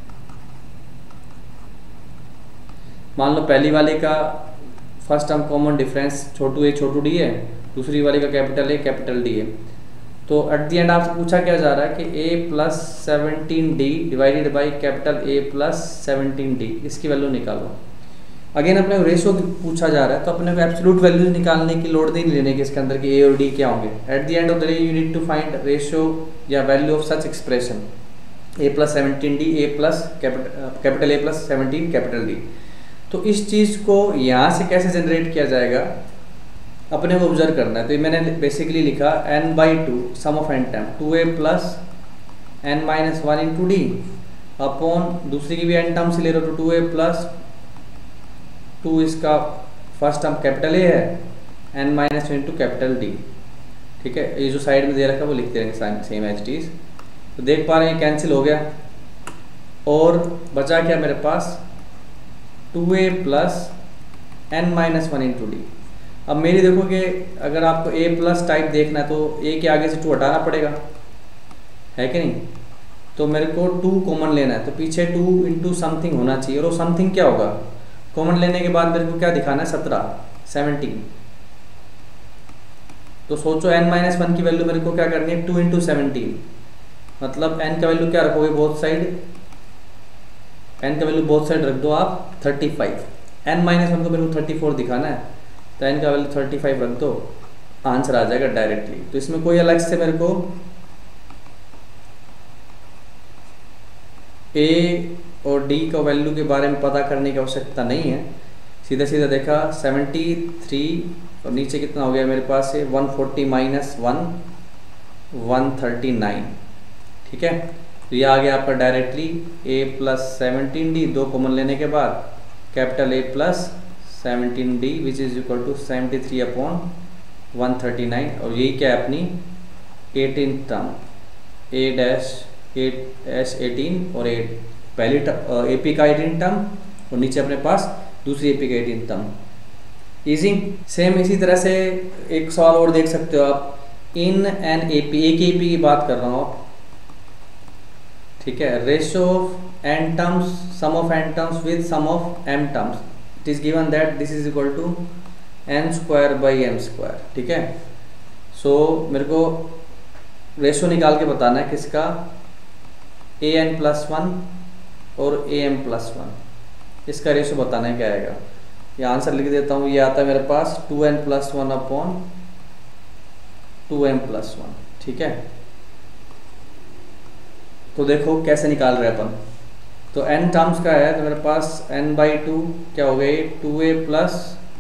मान लो पहली वाले का फर्स्ट टर्म कॉमन डिफरेंस छोटू ए छोटू डी है, दूसरी वाले का कैपिटल ए कैपिटल डी है, तो एट दी एंड आपसे पूछा क्या जा रहा है कि a plus seventeen d divided by capital A plus seventeen d, इसकी वैल्यू निकालो। अगेन अपने को रेशो पूछा जा रहा है, तो अपने को एब्सोल्यूट वैल्यूज निकालने की लोड नहीं लेने की इसके अंदर कि a और d क्या होंगे। At the end of the day you need to find ratio या value of such expression, a plus seventeen d, a plus capital A plus seventeen capital D। तो इस चीज़ को यहाँ से कैसे जनरेट किया जाएगा, अपने को ऑब्जर्व करना है। तो ये मैंने बेसिकली लिखा n by two sum of n term two A plus N minus one into d upon दूसरी की भी एन टर्म से ले रहे हो तो टू ए प्लस टू इसका फर्स्ट टर्म कैपिटल ए है n minus one into capital D. ठीक है, ये जो साइड में दे रखा है वो लिखते रहेंगे सेम एच टीज। तो देख पा रहे हैं कैंसिल हो गया और बचा क्या मेरे पास टू ए plus N minus one into d. अब मेरी देखो कि अगर आपको ए प्लस टाइप देखना है तो ए के आगे से टू हटाना पड़ेगा, है कि नहीं। तो मेरे को टू कॉमन लेना है तो पीछे टू इंटू समथिंग होना चाहिए और वो समथिंग क्या होगा, कॉमन लेने के बाद मेरे को क्या दिखाना है सत्रह सेवनटीन। तो सोचो एन माइनस वन की वैल्यू मेरे को क्या करनी है टू इंटू सेवनटीन, मतलब एन का वैल्यू क्या रखोगे बोथ साइड, एन का वैल्यू बोथ साइड रख दो आप thirty five. N minus one को मेरे को थर्टी फोर दिखाना है तो एन का वैल्यू थर्टी फाइव रख दो, आंसर आ जाएगा डायरेक्टली। तो इसमें कोई अलग से मेरे को ए और डी का वैल्यू के बारे में पता करने की आवश्यकता नहीं है, सीधा सीधा देखा सेवेंटी थ्री और नीचे कितना हो गया मेरे पास से one forty minus one one thirty nine. ठीक है, तो ये आ गया आपका directly a plus seventeen d, दो कॉमन लेने के बाद capital A plus seventeen d which is equal to seventy three upon one thirty nine. और यही क्या है अपनी eighteen term a dash eight dash eighteen और एट पहली ए पी का एटीन टर्म और नीचे अपने पास दूसरी ए पी का एटीन टर्म। इजी। सेम इसी तरह से एक सवाल और देख सकते हो आप, इन एन ए पी, एक ए पी की बात कर रहा हूँ आप, ठीक है, ratio of n terms sum of n terms with sum of m terms, it is given that this is equal to n square by m square. ठीक है, सो मेरे को रेशियो निकाल के बताना है किसका, ए एन प्लस वन और ए एम प्लस वन, इसका रेशियो बताना है क्या आएगा। ये आंसर लिख देता हूँ, ये आता है मेरे पास two n plus one upon two m plus one. ठीक है, तो देखो कैसे निकाल रहे हैं अपन। तो n टर्म्स का है तो मेरे पास n बाई टू क्या हो गई टू ए plus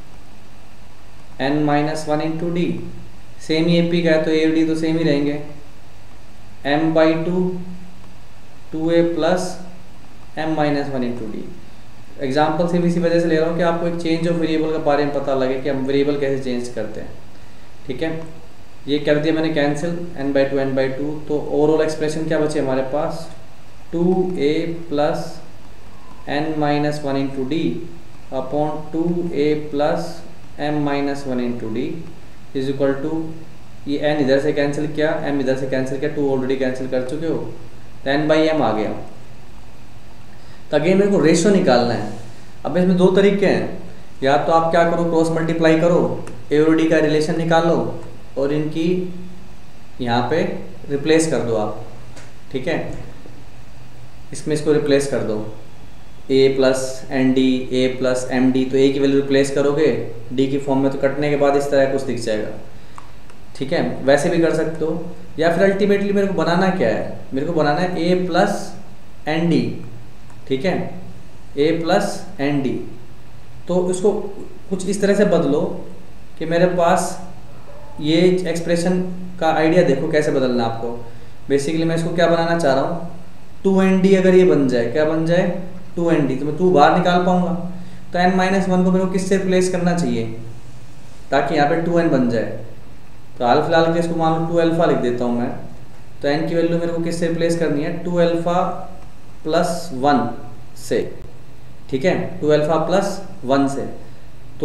N minus one into d, same ही ए पी का है तो ए डी तो सेम ही रहेंगे, m by two two A plus m minus one into d. Example सिर्फ इसी वजह से ले रहा हूँ कि आपको एक चेंज ऑफ वेरिएबल के बारे में पता लगे कि हम वेरिएबल कैसे चेंज करते हैं। ठीक है, ये कर दिया मैंने cancel n by two n by two, तो ओवरऑल एक्सप्रेशन क्या बचे हमारे पास two A plus N minus one into d upon two A plus m minus one into d is equal to, ये n इधर से कैंसिल किया m इधर से कैंसिल किया, टू ऑलरेडी कैंसिल कर चुके हो तो n बाई एम आ गया। तो अगेन मेरे को रेशियो निकालना है। अब इसमें दो तरीके हैं, या तो आप क्या करो क्रॉस मल्टीप्लाई करो, ए और डी का रिलेशन निकालो और इनकी यहाँ पे रिप्लेस कर दो आप। ठीक है, इसमें इसको रिप्लेस कर दो a plus n d a plus m d, तो a की वैल्यू रिप्लेस करोगे d की फॉर्म में तो कटने के बाद इस तरह कुछ दिख जाएगा। ठीक है, वैसे भी कर सकते हो, या फिर अल्टीमेटली मेरे को बनाना क्या है, मेरे को बनाना है a प्लस एन डी। ठीक है, a प्लस एन डी, तो इसको कुछ इस तरह से बदलो कि मेरे पास ये एक्सप्रेशन का आइडिया देखो कैसे बदलना आपको। बेसिकली मैं इसको क्या बनाना चाह रहा हूँ टू एन डी, अगर ये बन जाए क्या बन जाए टू एन डी, तो मैं टू बाहर निकाल पाऊंगा। तो एन माइनस वन को मेरे को किससे रिप्लेस करना चाहिए ताकि यहाँ पे टू एन बन जाए। तो हाल फिलहाल के इसको मान लो टू एल्फा लिख देता हूँ मैं, तो एन की वैल्यू मेरे को किससे रिप्लेस करनी है टू एल्फा प्लस वन से। ठीक है, टू एल्फा प्लस वन से, तो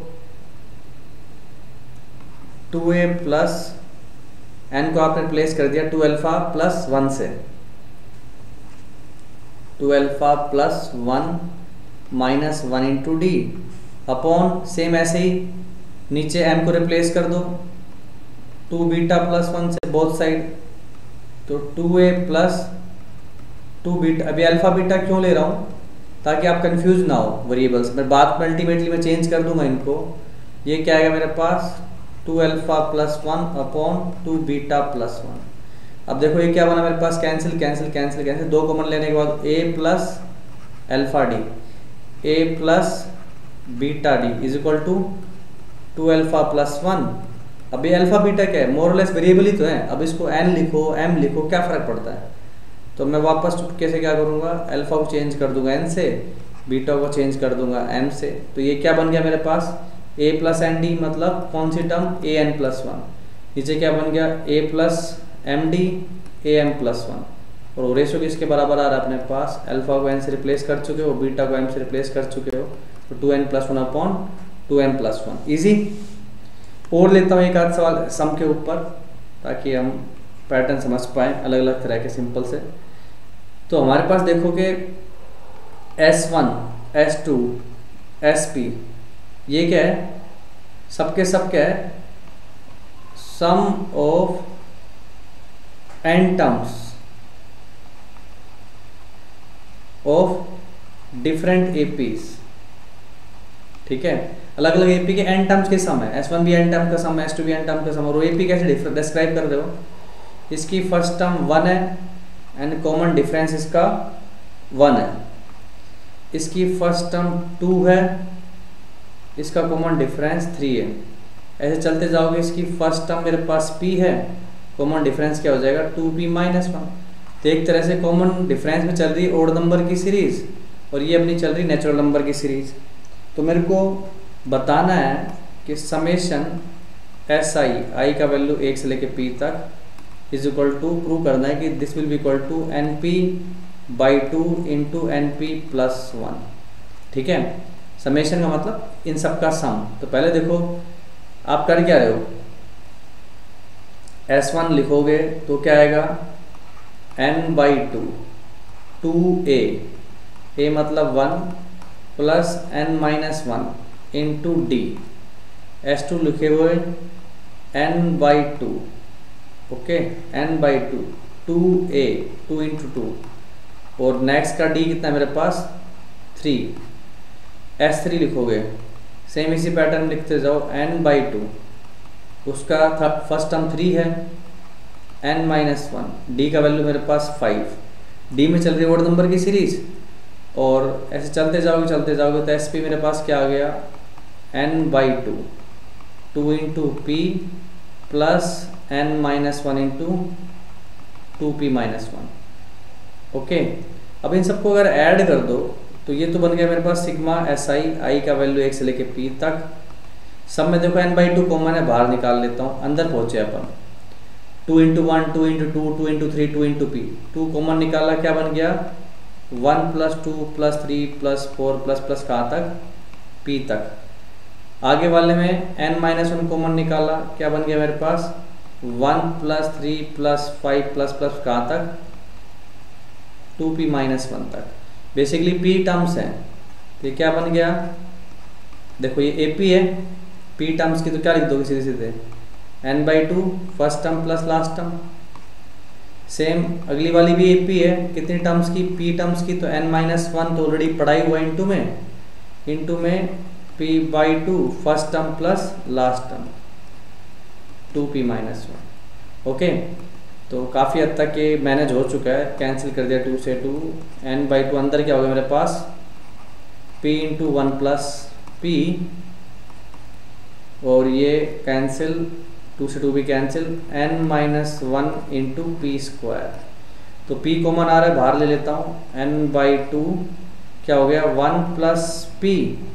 टू ए प्लस एन को आपने रिप्लेस कर दिया टू एल्फा प्लस वन से, two alpha plus one minus one into d upon same ऐसे ही नीचे एम को रिप्लेस कर दो टू बीटा प्लस वन से बोथ साइड, तो टू ए प्लस टू बीटा। अभी अल्फा बीटा क्यों ले रहा हूँ ताकि आप कंफ्यूज ना हो वेरिएबल्स में, बात में अल्टीमेटली मैं चेंज कर दूंगा इनको। ये क्या आएगा मेरे पास two alpha plus one upon two beta plus one. अब देखो ये क्या बना मेरे पास कैंसिल कैंसिल कैंसिल कैंसिल, दो कॉमन लेने के बाद a plus alpha d, a plus beta d is equal to two alpha plus one. अब ये अल्फा बीटा क्या है, मोरलेस वेरिएबल ही तो है। अब इसको एन लिखो एम लिखो क्या फ़र्क पड़ता है। तो मैं वापस कैसे क्या करूँगा, अल्फा को चेंज कर दूंगा एन से, बीटा को चेंज कर दूंगा एम से। तो ये क्या बन गया मेरे पास, ए प्लस एन डी, मतलब कौन सी term, a N plus one. नीचे क्या बन गया, ए plus m d a m plus one. और रेशो किसके बराबर आ रहा है अपने पास, अल्फा को एन से रिप्लेस कर चुके हो, बीटा को एम से रिप्लेस कर चुके हो, तो two n plus one upon two n plus one. Easy. और लेता हूँ एक आध सवाल सम के ऊपर ताकि हम पैटर्न समझ पाएँ अलग अलग तरह के सिंपल से। तो हमारे पास देखो कि S one S two S P ये क्या है, सबके सब क्या है, sum of n terms of different APs. ठीक है, अलग अलग एपी के एन टर्म्स के सम है। एस वन भी एन टर्म का सम है, एस टू भी एन टर्म का सम है। और एपी कैसे डिस्क्राइब कर रहे हो, इसकी फर्स्ट टर्म वन है एंड कॉमन डिफरेंस इसका वन है। इसकी फर्स्ट टर्म टू है, इसका कॉमन डिफरेंस थ्री है। ऐसे चलते जाओगे, इसकी फर्स्ट टर्म मेरे पास p है, कॉमन डिफरेंस क्या हो जाएगा, टू पी माइनस वन। तो एक तरह से कॉमन डिफरेंस में चल रही है ओड नंबर की सीरीज और ये अपनी चल रही नेचुरल नंबर की सीरीज। तो मेरे को बताना है कि समेशन एस आई आई का वैल्यू एक से लेके p तक इज इक्वल टू, प्रूव करना है कि this will be equal to n p by two into n p plus one. ठीक है, समेशन का मतलब इन सब का सम। तो पहले देखो आप कर क्या रहे हो, एस वन लिखोगे तो क्या आएगा, n by two, two a, a मतलब one plus N minus one into d. S two लिखे हुए n by two, okay, n by two, two A, two into two. और नेक्स्ट का डी कितना है मेरे पास, थ्री। एस थ्री लिखोगे सेम इसी पैटर्न लिखते जाओ, एन बाई टू, उसका फर्स्ट टर्म थ्री है, एन माइनस वन, डी का वैल्यू मेरे पास फाइव। डी में चल रही है ओड नंबर की सीरीज और ऐसे चलते जाओगे चलते जाओगे तो एस पी मेरे पास क्या आ गया, n by two, two into p plus N minus one into two p minus one. Okay, अब इन सबको अगर ऐड कर दो तो ये तो बन गया मेरे पास सिग्मा एस आई, आई का वैल्यू एक से लेके पी तक। सब में देखो एन बाई टू कॉमन है, बाहर निकाल लेता हूँ, अंदर पहुँचे अपन। Two into one, two into two, two into three, two into p, two common निकाला क्या बन गया, one plus two plus three plus four plus plus कहाँ तक, पी तक। आगे वाले में एन माइनस वन कॉमन निकाला क्या बन गया मेरे पास, one plus three plus five plus plus कहाँ तक, टू पी माइनस वन तक। बेसिकली पी टर्म्स हैं तो ये क्या बन गया, देखो ये ए पी है, पी टर्म्स की तो क्या लिख दोगे सीधे सीधे, n by two first term plus last term. Same अगली वाली भी ए पी है, कितनी टर्म्स की, पी टर्म्स की, तो एन माइनस वन तो ऑलरेडी पढ़ाई हुआ इंटू में, इंटू में p by two first term plus last term, two p minus one. Okay, तो काफ़ी हद तक ये मैनेज हो चुका है, कैंसिल कर दिया टू से टू, एन बाई टू अंदर क्या हो गया मेरे पास, p into one plus p, और ये कैंसिल, टू से टू भी cancel, n minus one into p square. तो पी कॉमन आ रहा है, बाहर ले लेता हूँ, एन बाई टू क्या हो गया, one plus p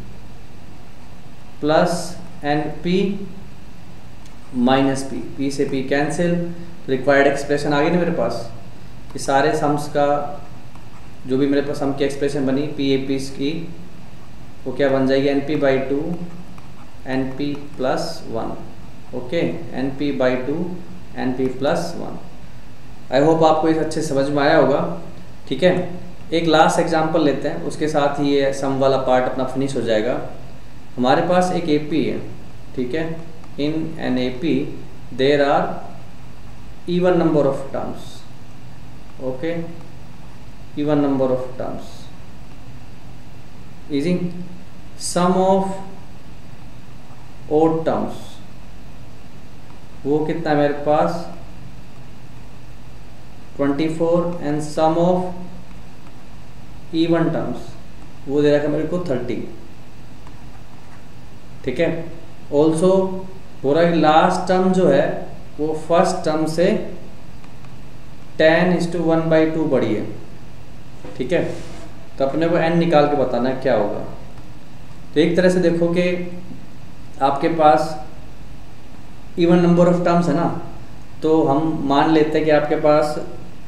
plus n p minus p, p से पी कैंसिल, रिक्वायर्ड एक्सप्रेशन आ गई ना मेरे पास। ये सारे सम्स का जो भी मेरे पास सम की एक्सप्रेशन बनी पी ए पी की, वो क्या बन जाएगी, n p by two n p plus one. Okay, n p by two n p plus one. I hope आपको इस अच्छे समझ में आया होगा। ठीक है, एक लास्ट एग्जांपल लेते हैं, उसके साथ ही ये सम वाला पार्ट अपना फिनिश हो जाएगा। हमारे पास एक ए पी है, ठीक है, in an A P there are even number of terms, okay, even number of terms, easy, sum of odd terms, वो कितना है मेरे पास twenty four, and sum of even terms वो दे रखा है मेरे को थर्टी। ठीक है, ऑल्सो पूरा लास्ट टर्म जो है वो फर्स्ट टर्म से ten is two one by two बड़ी है, ठीक है। तो अपने को n निकाल के बताना है क्या होगा। तो एक तरह से देखो कि आपके पास इवन नंबर ऑफ टर्म्स है ना, तो हम मान लेते हैं कि आपके पास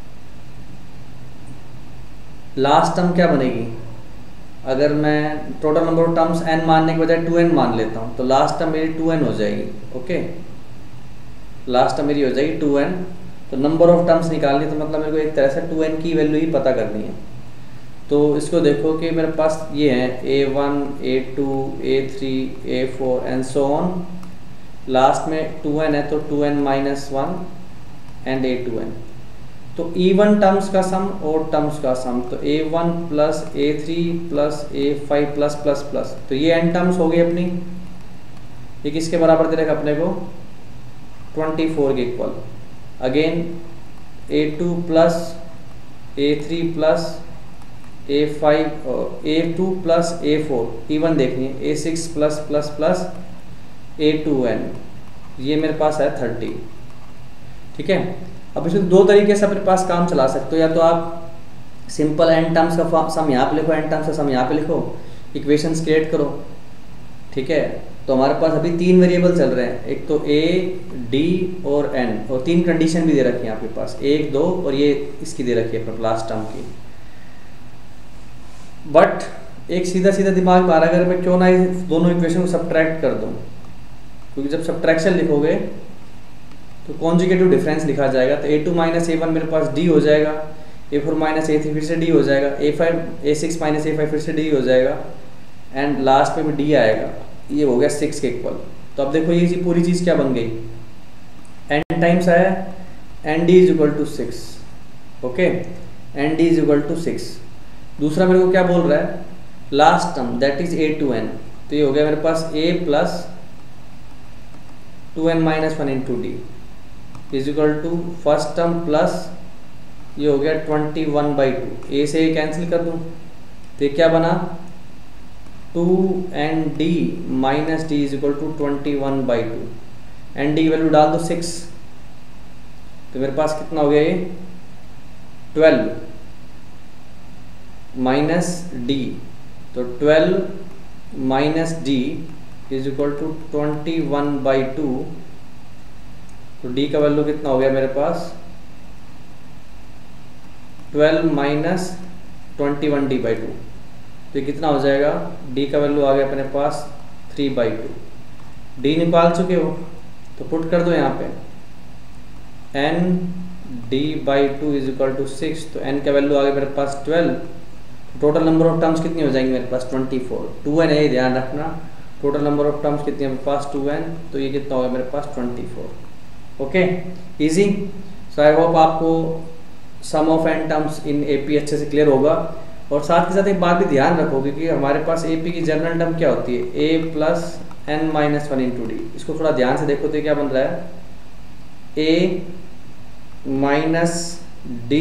लास्ट टर्म क्या बनेगी। अगर मैं total number of terms n मानने के बजाय टू एन मान लेता हूँ तो लास्ट टर्म मेरी टू एन हो जाएगी। ओके, लास्ट टर्म मेरी हो जाएगी टू एन। तो नंबर ऑफ टर्म्स निकालनी तो मतलब मेरे को एक तरह से टू एन की वैल्यू ही पता करनी है। तो इसको देखो कि मेरे पास ये है ए one, A two, A three, A four and so on. Last में टू एन है तो two n minus one and a two n. तो इवन टर्म्स का सम और टर्म्स का सम, तो a one plus a three plus a five plus plus plus, तो ये एन टर्म्स हो गई अपनी। ये किसके बराबर दे रखा अपने को, ट्वेंटी फोर के equal. Again a two plus a three plus a five, a two plus a four even देखनी है, a six plus plus plus A two n, ये मेरे पास है थर्टी, ठीक है। अब इसमें दो तरीके से अपने पास काम चला सकते हो, या तो आप सिंपल एन टर्म्स का सम यहाँ पे लिखो, एन टर्म्स का सम यहाँ पे लिखो, इक्वेशंस क्रिएट करो, ठीक है। तो हमारे पास अभी तीन वेरिएबल चल रहे हैं, एक तो ए, डी और एन, और तीन कंडीशन भी दे रखी है आपके पास, एक, दो और ये इसकी दे रखी है अपने लास्ट टर्म की। बट एक सीधा सीधा दिमाग में आ रहा है, अगर मैं क्यों ना इस दोनों इक्वेशन को सब्ट्रैक्ट कर दूँ, क्योंकि जब सब्ट्रैक्शन लिखोगे तो कॉन्जुगेटिव डिफरेंस लिखा जाएगा। तो a two minus A one मेरे पास डी हो जाएगा, a four minus A three फिर से डी हो जाएगा, a five a six minus a five फिर से डी हो जाएगा, एंड लास्ट में भी डी आएगा। ये हो गया सिक्स के इक्वल। तो अब देखो ये पूरी चीज़ क्या बन गई, एन टाइम्स आया n d is equal to six. Okay, n d is equal to six. दूसरा मेरे को क्या बोल रहा है, last term that is a two n. तो ये हो गया मेरे पास a plus two n minus one into d is equal to first term plus ये हो गया twenty one by two. A से कैंसिल कर दूँ तो ये क्या बना, to n d minus d is equal to twenty one by two. N d की वैल्यू डाल दो सिक्स, तो मेरे पास कितना हो गया ये ट्वेल्व माइनस डी, तो twelve minus d is equal to twenty one by two. तो डी का वैल्यू कितना हो गया मेरे पास, twelve minus twenty one d by two. तो कितना हो जाएगा, डी का वैल्यू आ गया अपने पास थ्री बाई टू। डी निकाल चुके हो तो पुट कर दो यहाँ पे, n d by two is equal to six. तो एन का वैल्यू आ गया मेरे पास twelve. Total number of terms कितनी हो जाएंगी मेरे पास, ट्वेंटी फोर। टू एन है, ध्यान रखना, टोटल नंबर ऑफ टर्म्स कितनी है मेरे पास, टू एन। तो ये कितना होगा मेरे पास twenty four. Okay, easy. So I hope आपको sum of n terms in AP अच्छे से क्लियर होगा। और साथ के साथ एक बात भी ध्यान रखोगे कि हमारे पास एपी की जनरल टर्म क्या होती है, a plus N minus one into d. इसको थोड़ा ध्यान से देखो तो क्या बन रहा है, a minus d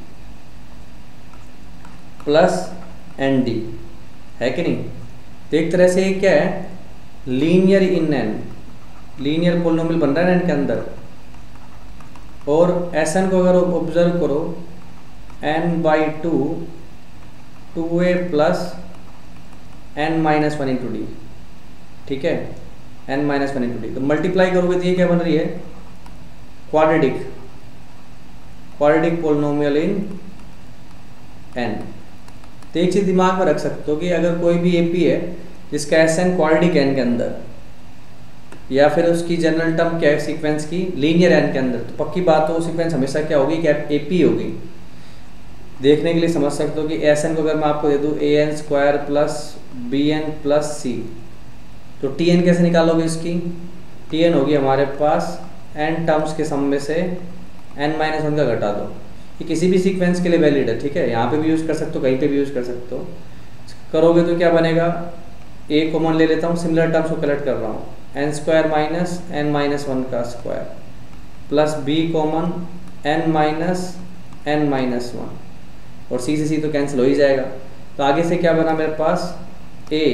plus n d, है कि नहीं। तो एक तरह से क्या है, linear in n, linear polynomial बन रहा है एन के अंदर। और एस एन को अगर ऑब्जर्व करो, n by two two A plus N minus one into d, ठीक है, n minus one into d. तो मल्टीप्लाई करोगे तो ये क्या बन रही है, quadratic, quadratic polynomial in n. तो एक चीज दिमाग में रख सकते हो कि अगर कोई भी एपी है जिसका एस एन क्वाड्रेटिक एन के अंदर, या फिर उसकी जनरल टर्म क्या है सीक्वेंस की, लीनियर एन के अंदर, तो पक्की बात हो सीक्वेंस हमेशा क्या होगी, क्या एपी होगी। देखने के लिए समझ सकते हो कि एस एन को अगर मैं आपको दे दूँ a n square plus b N plus c, तो टी एन कैसे निकालोगे इसकी, टी एन होगी हमारे पास एन टर्म्स के सम में से एन माइनस वन का घटा दो। ये किसी भी सीक्वेंस के लिए वैलिड है, ठीक है, यहाँ पे भी यूज़ कर सकते हो, कहीं पे भी यूज़ कर सकते हो। करोगे तो क्या बनेगा, ए कॉमन ले लेता हूँ, सिमिलर टर्म्स को कलेक्ट कर रहा हूँ, n square minus n minus one का square plus b common n minus n minus one, और सी से सी तो कैंसिल हो ही जाएगा। तो आगे से क्या बना मेरे पास, a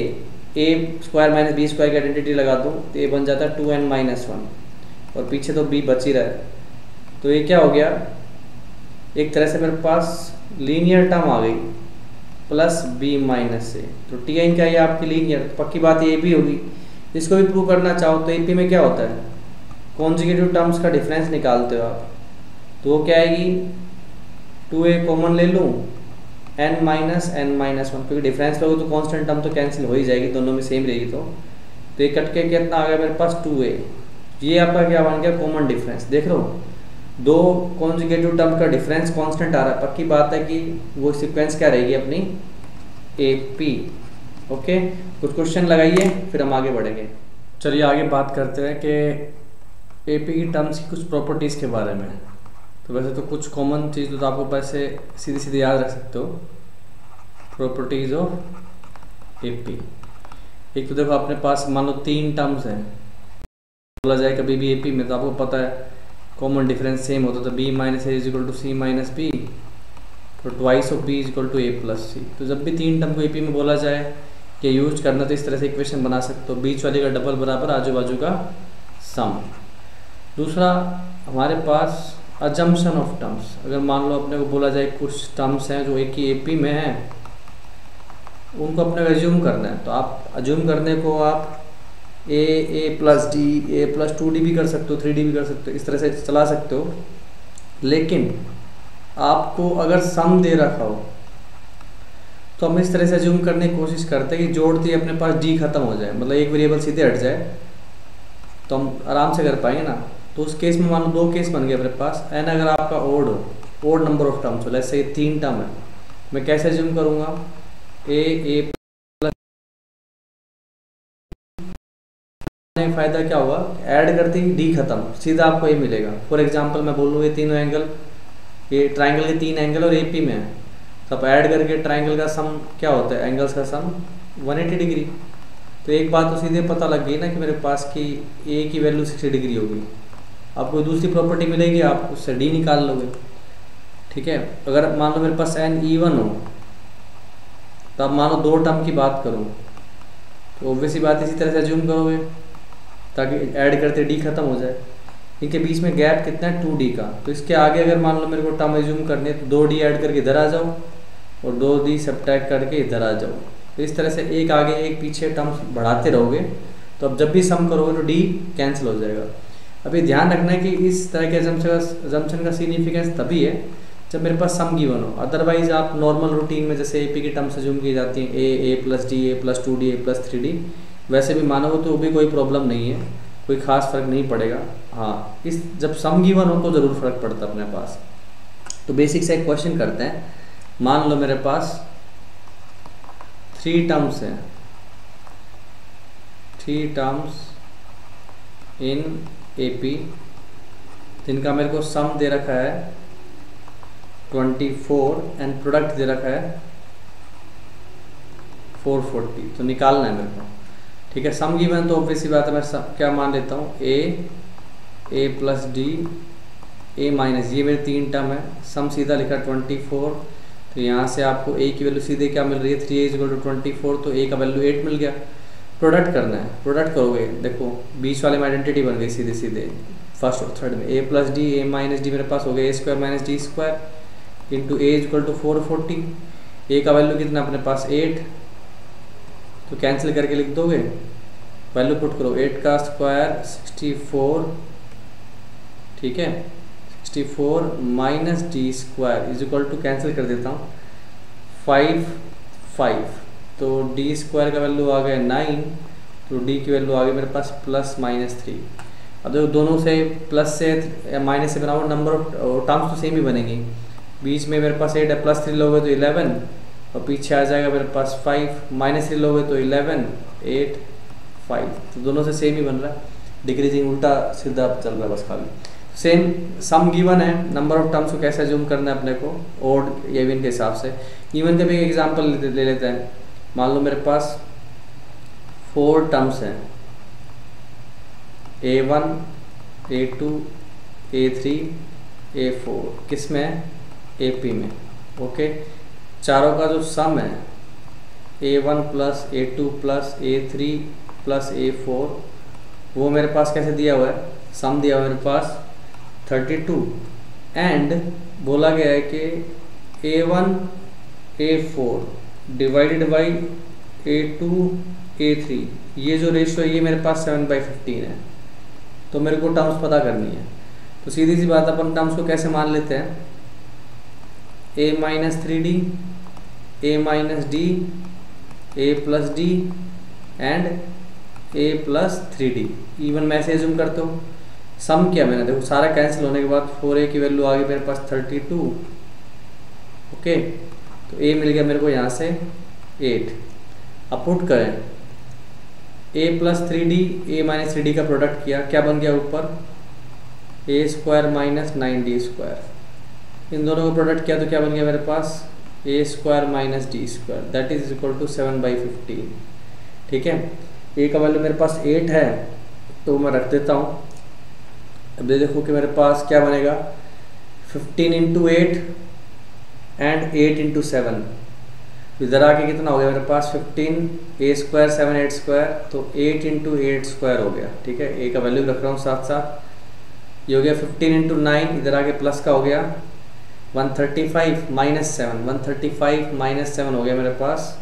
a square minus b square की आइडेंटिटी लगा दूँ तो ए बन जाता है टू एन माइनस वन, और पीछे तो बी बच ही रहा है। तो ये क्या हो गया, एक तरह से मेरे पास लीनियर टर्म आ गई प्लस बी माइनस ए। तो टी एन क्या है आपकी लीनियर, तो पक्की बात ये भी होगी। इसको भी प्रूव करना चाहो तो ए पी में क्या होता है, कॉन्जुगेटिव टर्म्स का डिफरेंस निकालते हो आप, तो वो क्या आएगी, टू ए कॉमन ले लूँ n minus n minus one, क्योंकि डिफरेंस लोगे तो कांस्टेंट टर्म तो कैंसिल हो ही जाएगी, दोनों में सेम रहेगी। तो तो ये कट के कितना आ गया मेरे पास टू ए, ये आपका क्या बन गया कॉमन डिफरेंस। देख लो दो कॉन्जुगेटिव टर्म का डिफरेंस कांस्टेंट आ रहा है, पक्की बात है कि वो सीक्वेंस क्या रहेगी अपनी ए पी। ओके, कुछ क्वेश्चन लगाइए फिर हम आगे बढ़ेंगे। चलिए आगे बात करते हैं कि ए पी की टर्म्स की कुछ प्रॉपर्टीज़ के बारे में। तो वैसे तो कुछ कॉमन चीज़ तो आपको वैसे सीधे सीधे याद रख सकते हो, प्रॉपर्टीज़ ऑफ ए पी। एक तो देखो अपने पास मान लो तीन टर्म्स हैं, बोला जाए कभी भी ए पी में, तो आपको पता है कॉमन डिफरेंस सेम होता है, तो b minus a is equal to c minus b, तो twice of b is equal to A plus c. तो जब भी तीन टर्म को ए पी में बोला जाए कि यूज करना, तो इस तरह से इक्वेशन बना सकते हो, बीच वाले का डबल बराबर आजू बाजू का सम। दूसरा हमारे पास अजम्पशन ऑफ टर्म्स, अगर मान लो अपने को बोला जाए कुछ टर्म्स हैं जो एक ही ए पी में हैं, उनको अपने को अज्यूम करना है, तो आप अज्यूम करने को आप a a plus d a plus two d भी कर सकते हो, थ्री डी भी कर सकते हो, इस तरह से चला सकते हो। लेकिन आपको अगर सम दे रखा हो तो हम इस तरह से अज्यूम करने की कोशिश करते हैं कि जोड़ते ही अपने पास डी खत्म हो जाए, मतलब एक वेरिएबल सीधे हट जाए, तो हम आराम से कर पाएंगे ना। तो उस केस में मान लो दो केस बन गए अपने पास, एन अगर आपका ओड हो, ओड नंबर ऑफ टर्म्स हो, जैसे ये तीन टर्म है, मैं कैसे अज्यूम करूँगा, ए ए फायदा क्या होगा, ऐड करते ही डी खत्म, सीधा आपको ये मिलेगा। फॉर एग्जांपल मैं बोल लूँ ये तीनों एंगल, ये ट्राइंगल के तीन एंगल और एपी में है, तो आप ऐड करके ट्राइंगल का सम क्या होता है, एंगल्स का सम वन एटी डिग्री। तो एक बात तो सीधे पता लग गई ना कि मेरे पास की ए की वैल्यू सिक्सटी डिग्री होगी। आपको दूसरी प्रॉपर्टी मिलेगी, आप उससे डी निकाल लोगे। ठीक है, अगर मान लो मेरे पास एन इवन हो, तो आप मान लो दो टर्म की बात करूँ, तो ऑब्वियसली बात इसी तरह से अज्यूम करोगे ताकि ऐड करते डी खत्म हो जाए। इनके बीच में गैप कितना है, टू डी का। तो इसके आगे अगर मान लो मेरे को टर्म एज्यूम करनी है, तो दो डी ऐड करके इधर आ जाओ और दो डी सब्ट्रैक्ट करके इधर आ जाओ। तो इस तरह से एक आगे एक पीछे टर्म्स बढ़ाते रहोगे, तो अब जब भी सम करोगे तो डी कैंसिल हो जाएगा। अभी ध्यान रखना है कि इस तरह के अजम्पशन का सिग्निफिकेंस तभी है जब मेरे पास सम गिवन हो। अदरवाइज आप नॉर्मल रूटीन में जैसे ए पी की टर्म्स अज्यूम की जाती हैं, a a plus d a plus two d a plus three d, वैसे भी मानोगे तो भी कोई प्रॉब्लम नहीं है, कोई खास फर्क नहीं पड़ेगा। हाँ, इस जब सम गिवन हो तो ज़रूर फर्क पड़ता है अपने पास। तो बेसिक से एक क्वेश्चन करते हैं। मान लो मेरे पास थ्री टर्म्स हैं, three terms in A P, जिनका मेरे को सम दे रखा है ट्वेंटी फोर एंड प्रोडक्ट दे रखा है फोर फोर्टी। तो निकालना है मेरे को। ठीक है, सम गिवन तो ऑब्वियसली बात है, मैं क्या मान लेता हूँ, a a plus d a minus, ये मेरे तीन टर्म है, सम सीधा लिखा ट्वेंटी फोर। तो यहाँ से आपको ए की वैल्यू सीधे क्या मिल रही है, three is equal to twenty four, तो ए का वैल्यू एट मिल गया। प्रोडक्ट करना है, प्रोडक्ट करोगे, देखो बीच वाले में आइडेंटिटी बन गई सीधे सीधे फर्स्ट और थर्ड में, a plus d a minus d मेरे पास हो गया a square minus d square into a is equal to four forty. ए का वैल्यू कितना अपने पास एट, तो कैंसिल करके लिख दोगे, वैल्यू पुट करो, एट का स्क्वायर सिक्सटी फोर, ठीक है, sixty four minus d square is equal to, cancel कर देता हूँ, फाइव फाइव, तो डी स्क्वायर का वैल्यू आ गया नाइन, तो डी की वैल्यू आ गई मेरे पास प्लस माइनस थ्री। अब देखो दोनों से प्लस से या माइनस से बनाओ, नंबर ऑफ टर्म्स तो सेम ही बनेंगी। बीच में मेरे पास एट है, प्लस थ्री लोगे तो इलेवन, और पीछे आ जाएगा मेरे पास फाइव, माइनस थ्री लोगे तो इलेवन, एट, फाइव, तो दोनों से सेम ही बन रहा है, डिक्रीजिंग उल्टा सीधा चल रहा है बस खाली। सेम सम गिवन है, नंबर ऑफ टर्म्स को कैसे अज्यूम करना है अपने को, ओड या इवन के हिसाब से। इवन का भी एक एग्जांपल ले, ले लेते हैं। मान लो मेरे पास फोर टर्म्स हैं, a one, A two, A three, A four, किस में, ए पी में। ओके, चारों का जो सम है ए one plus A two plus a three plus a four, वो मेरे पास कैसे दिया हुआ है, सम दिया हुआ है मेरे पास थर्टी टू, एंड बोला गया है कि ए one a four divided by a two A three, ये जो रेशियो है ये मेरे पास सेवन बाई फिफ्टीन है। तो मेरे को टर्म्स पता करनी है। तो सीधी सी बात, अपन टर्म्स को कैसे मान लेते हैं, a minus three d, a minus d, a plus d and a plus three d. Even मैं ऐसे एज्यूम करता हूँ, सम किया मैंने, देखो सारा कैंसिल होने के बाद फोर ए की वैल्यू आ गई मेरे पास थर्टी टू। ओके, तो ए मिल गया मेरे को यहाँ से एट। अब पुट करें a plus three d, a minus three d का प्रोडक्ट किया, क्या बन गया ऊपर, a square minus nine d square. इन दोनों को प्रोडक्ट किया तो क्या बन गया मेरे पास, a square minus d square, that is equal to seven by fifteen. ठीक है, ए का वैल्यू मेरे पास एट है तो मैं रख देता हूँ। अब ये देखो कि मेरे पास क्या बनेगा, fifteen into eight and eight into seven, इधर आके कितना हो गया मेरे पास fifteen, a square seven eight square, तो एट इंटू एट स्क्वायर हो गया। ठीक है, ए का वैल्यू रख रहा हूँ साथ साथ, ये हो गया फिफ्टीन इंटू नाइन, इधर आके प्लस का हो गया one thirty five minus seven, one thirty five minus seven हो गया मेरे पास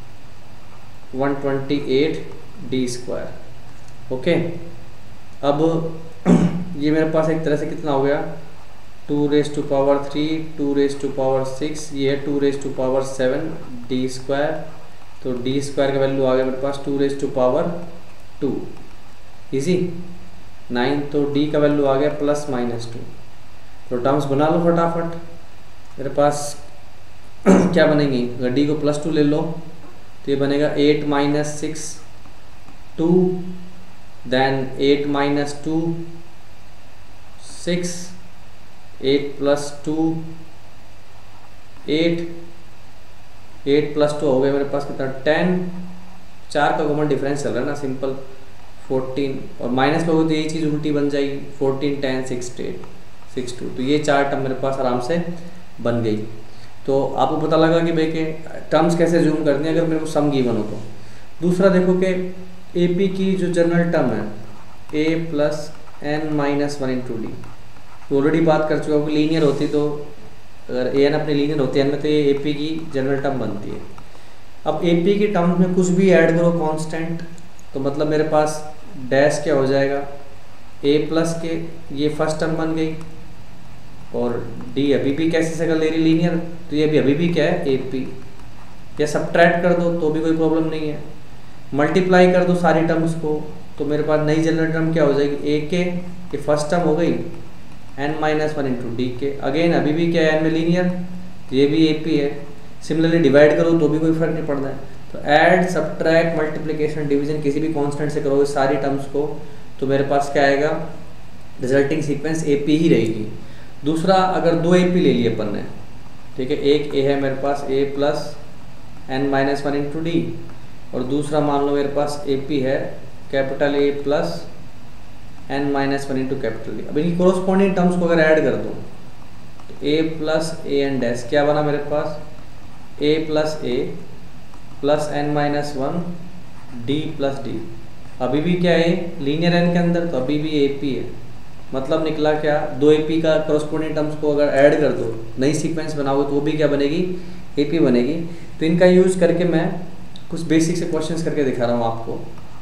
one twenty eight d square. Okay, अब ये मेरे पास एक तरह से कितना हो गया, two raise to power three, two raise to power six, ये है two raise to power seven d square. तो डी स्क्वायर का वैल्यू आ गया मेरे पास two raise to power two, easy nine. तो डी का वैल्यू आ गया प्लस माइनस टू। तो टर्म्स बना लो फटाफट, मेरे पास क्या बनेंगी, अगर डी को प्लस टू ले लो तो ये बनेगा eight minus six two, then eight minus two six, eight plus two eight, eight plus two हो गया मेरे पास कितना टेन, चार का कॉमन डिफरेंस चल रहा है ना, सिंपल फोर्टीन, और माइनस में हो तो यही चीज़ उल्टी बन जाएगी, fourteen ten six eight six two. तो ये चार टर्म मेरे पास आराम से बन गई। तो आपको पता लगा कि भाई के टर्म्स कैसे जूम करनी है अगर मेरे को सम गिवन हो तो। दूसरा देखो कि ए पी की जो जनरल टर्म है a plus N minus one into d, तो ऑलरेडी बात कर चुका हूँ कि लीनियर होती, तो अगर ए एन अपनी लीनियर होती है में तो ये ए पी की जनरल टर्म बनती है। अब ए पी की टर्म में कुछ भी ऐड करो कांस्टेंट, तो मतलब मेरे पास डैश क्या हो जाएगा, ए प्लस के ये फर्स्ट टर्म बन गई, और डी अभी भी कैसी शक्ल ले रही लीनियर, तो ये भी अभी भी क्या है ए पी। या सब्ट्रैक्ट कर दो तो भी कोई प्रॉब्लम नहीं है, मल्टीप्लाई कर दो सारी टर्म्स को, तो मेरे पास नई जनरल टर्म क्या हो जाएगी, ए के ये फर्स्ट टर्म हो गई n minus one into d के, अगेन अभी भी क्या है एन में लीनियर, तो ये भी ए पी है। सिमिलरली डिवाइड करो तो भी कोई फर्क नहीं पड़ता है। तो ऐड सब्ट्रैक्ट मल्टीप्लिकेशन डिवीजन किसी भी कांस्टेंट से करोगे सारी टर्म्स को, तो मेरे पास क्या आएगा, रिजल्टिंग सीक्वेंस ए पी ही रहेगी। दूसरा, अगर दो ए पी ले लिए अपन ने, ठीक है, एक ए है मेरे पास a plus N minus one into d, और दूसरा मान लो मेरे पास ए पी है capital A plus N minus one into capital D. अब इनकी कोरोस्पॉन्डिंग टर्म्स को अगर ऐड कर दो तो a plus A n dash क्या बना मेरे पास, a plus a plus N minus one d plus d, अभी भी क्या है लीनियर एन के अंदर, तो अभी भी ए पी है। मतलब निकला क्या, दो ए पी का कोरोस्पॉन्डिंग टर्म्स को अगर ऐड कर दो, नई सीक्वेंस बनाओगे तो वो भी क्या बनेगी, ए पी बनेगी। तो इनका यूज करके मैं कुछ बेसिक से क्वेश्चंस करके दिखा रहा हूँ आपको।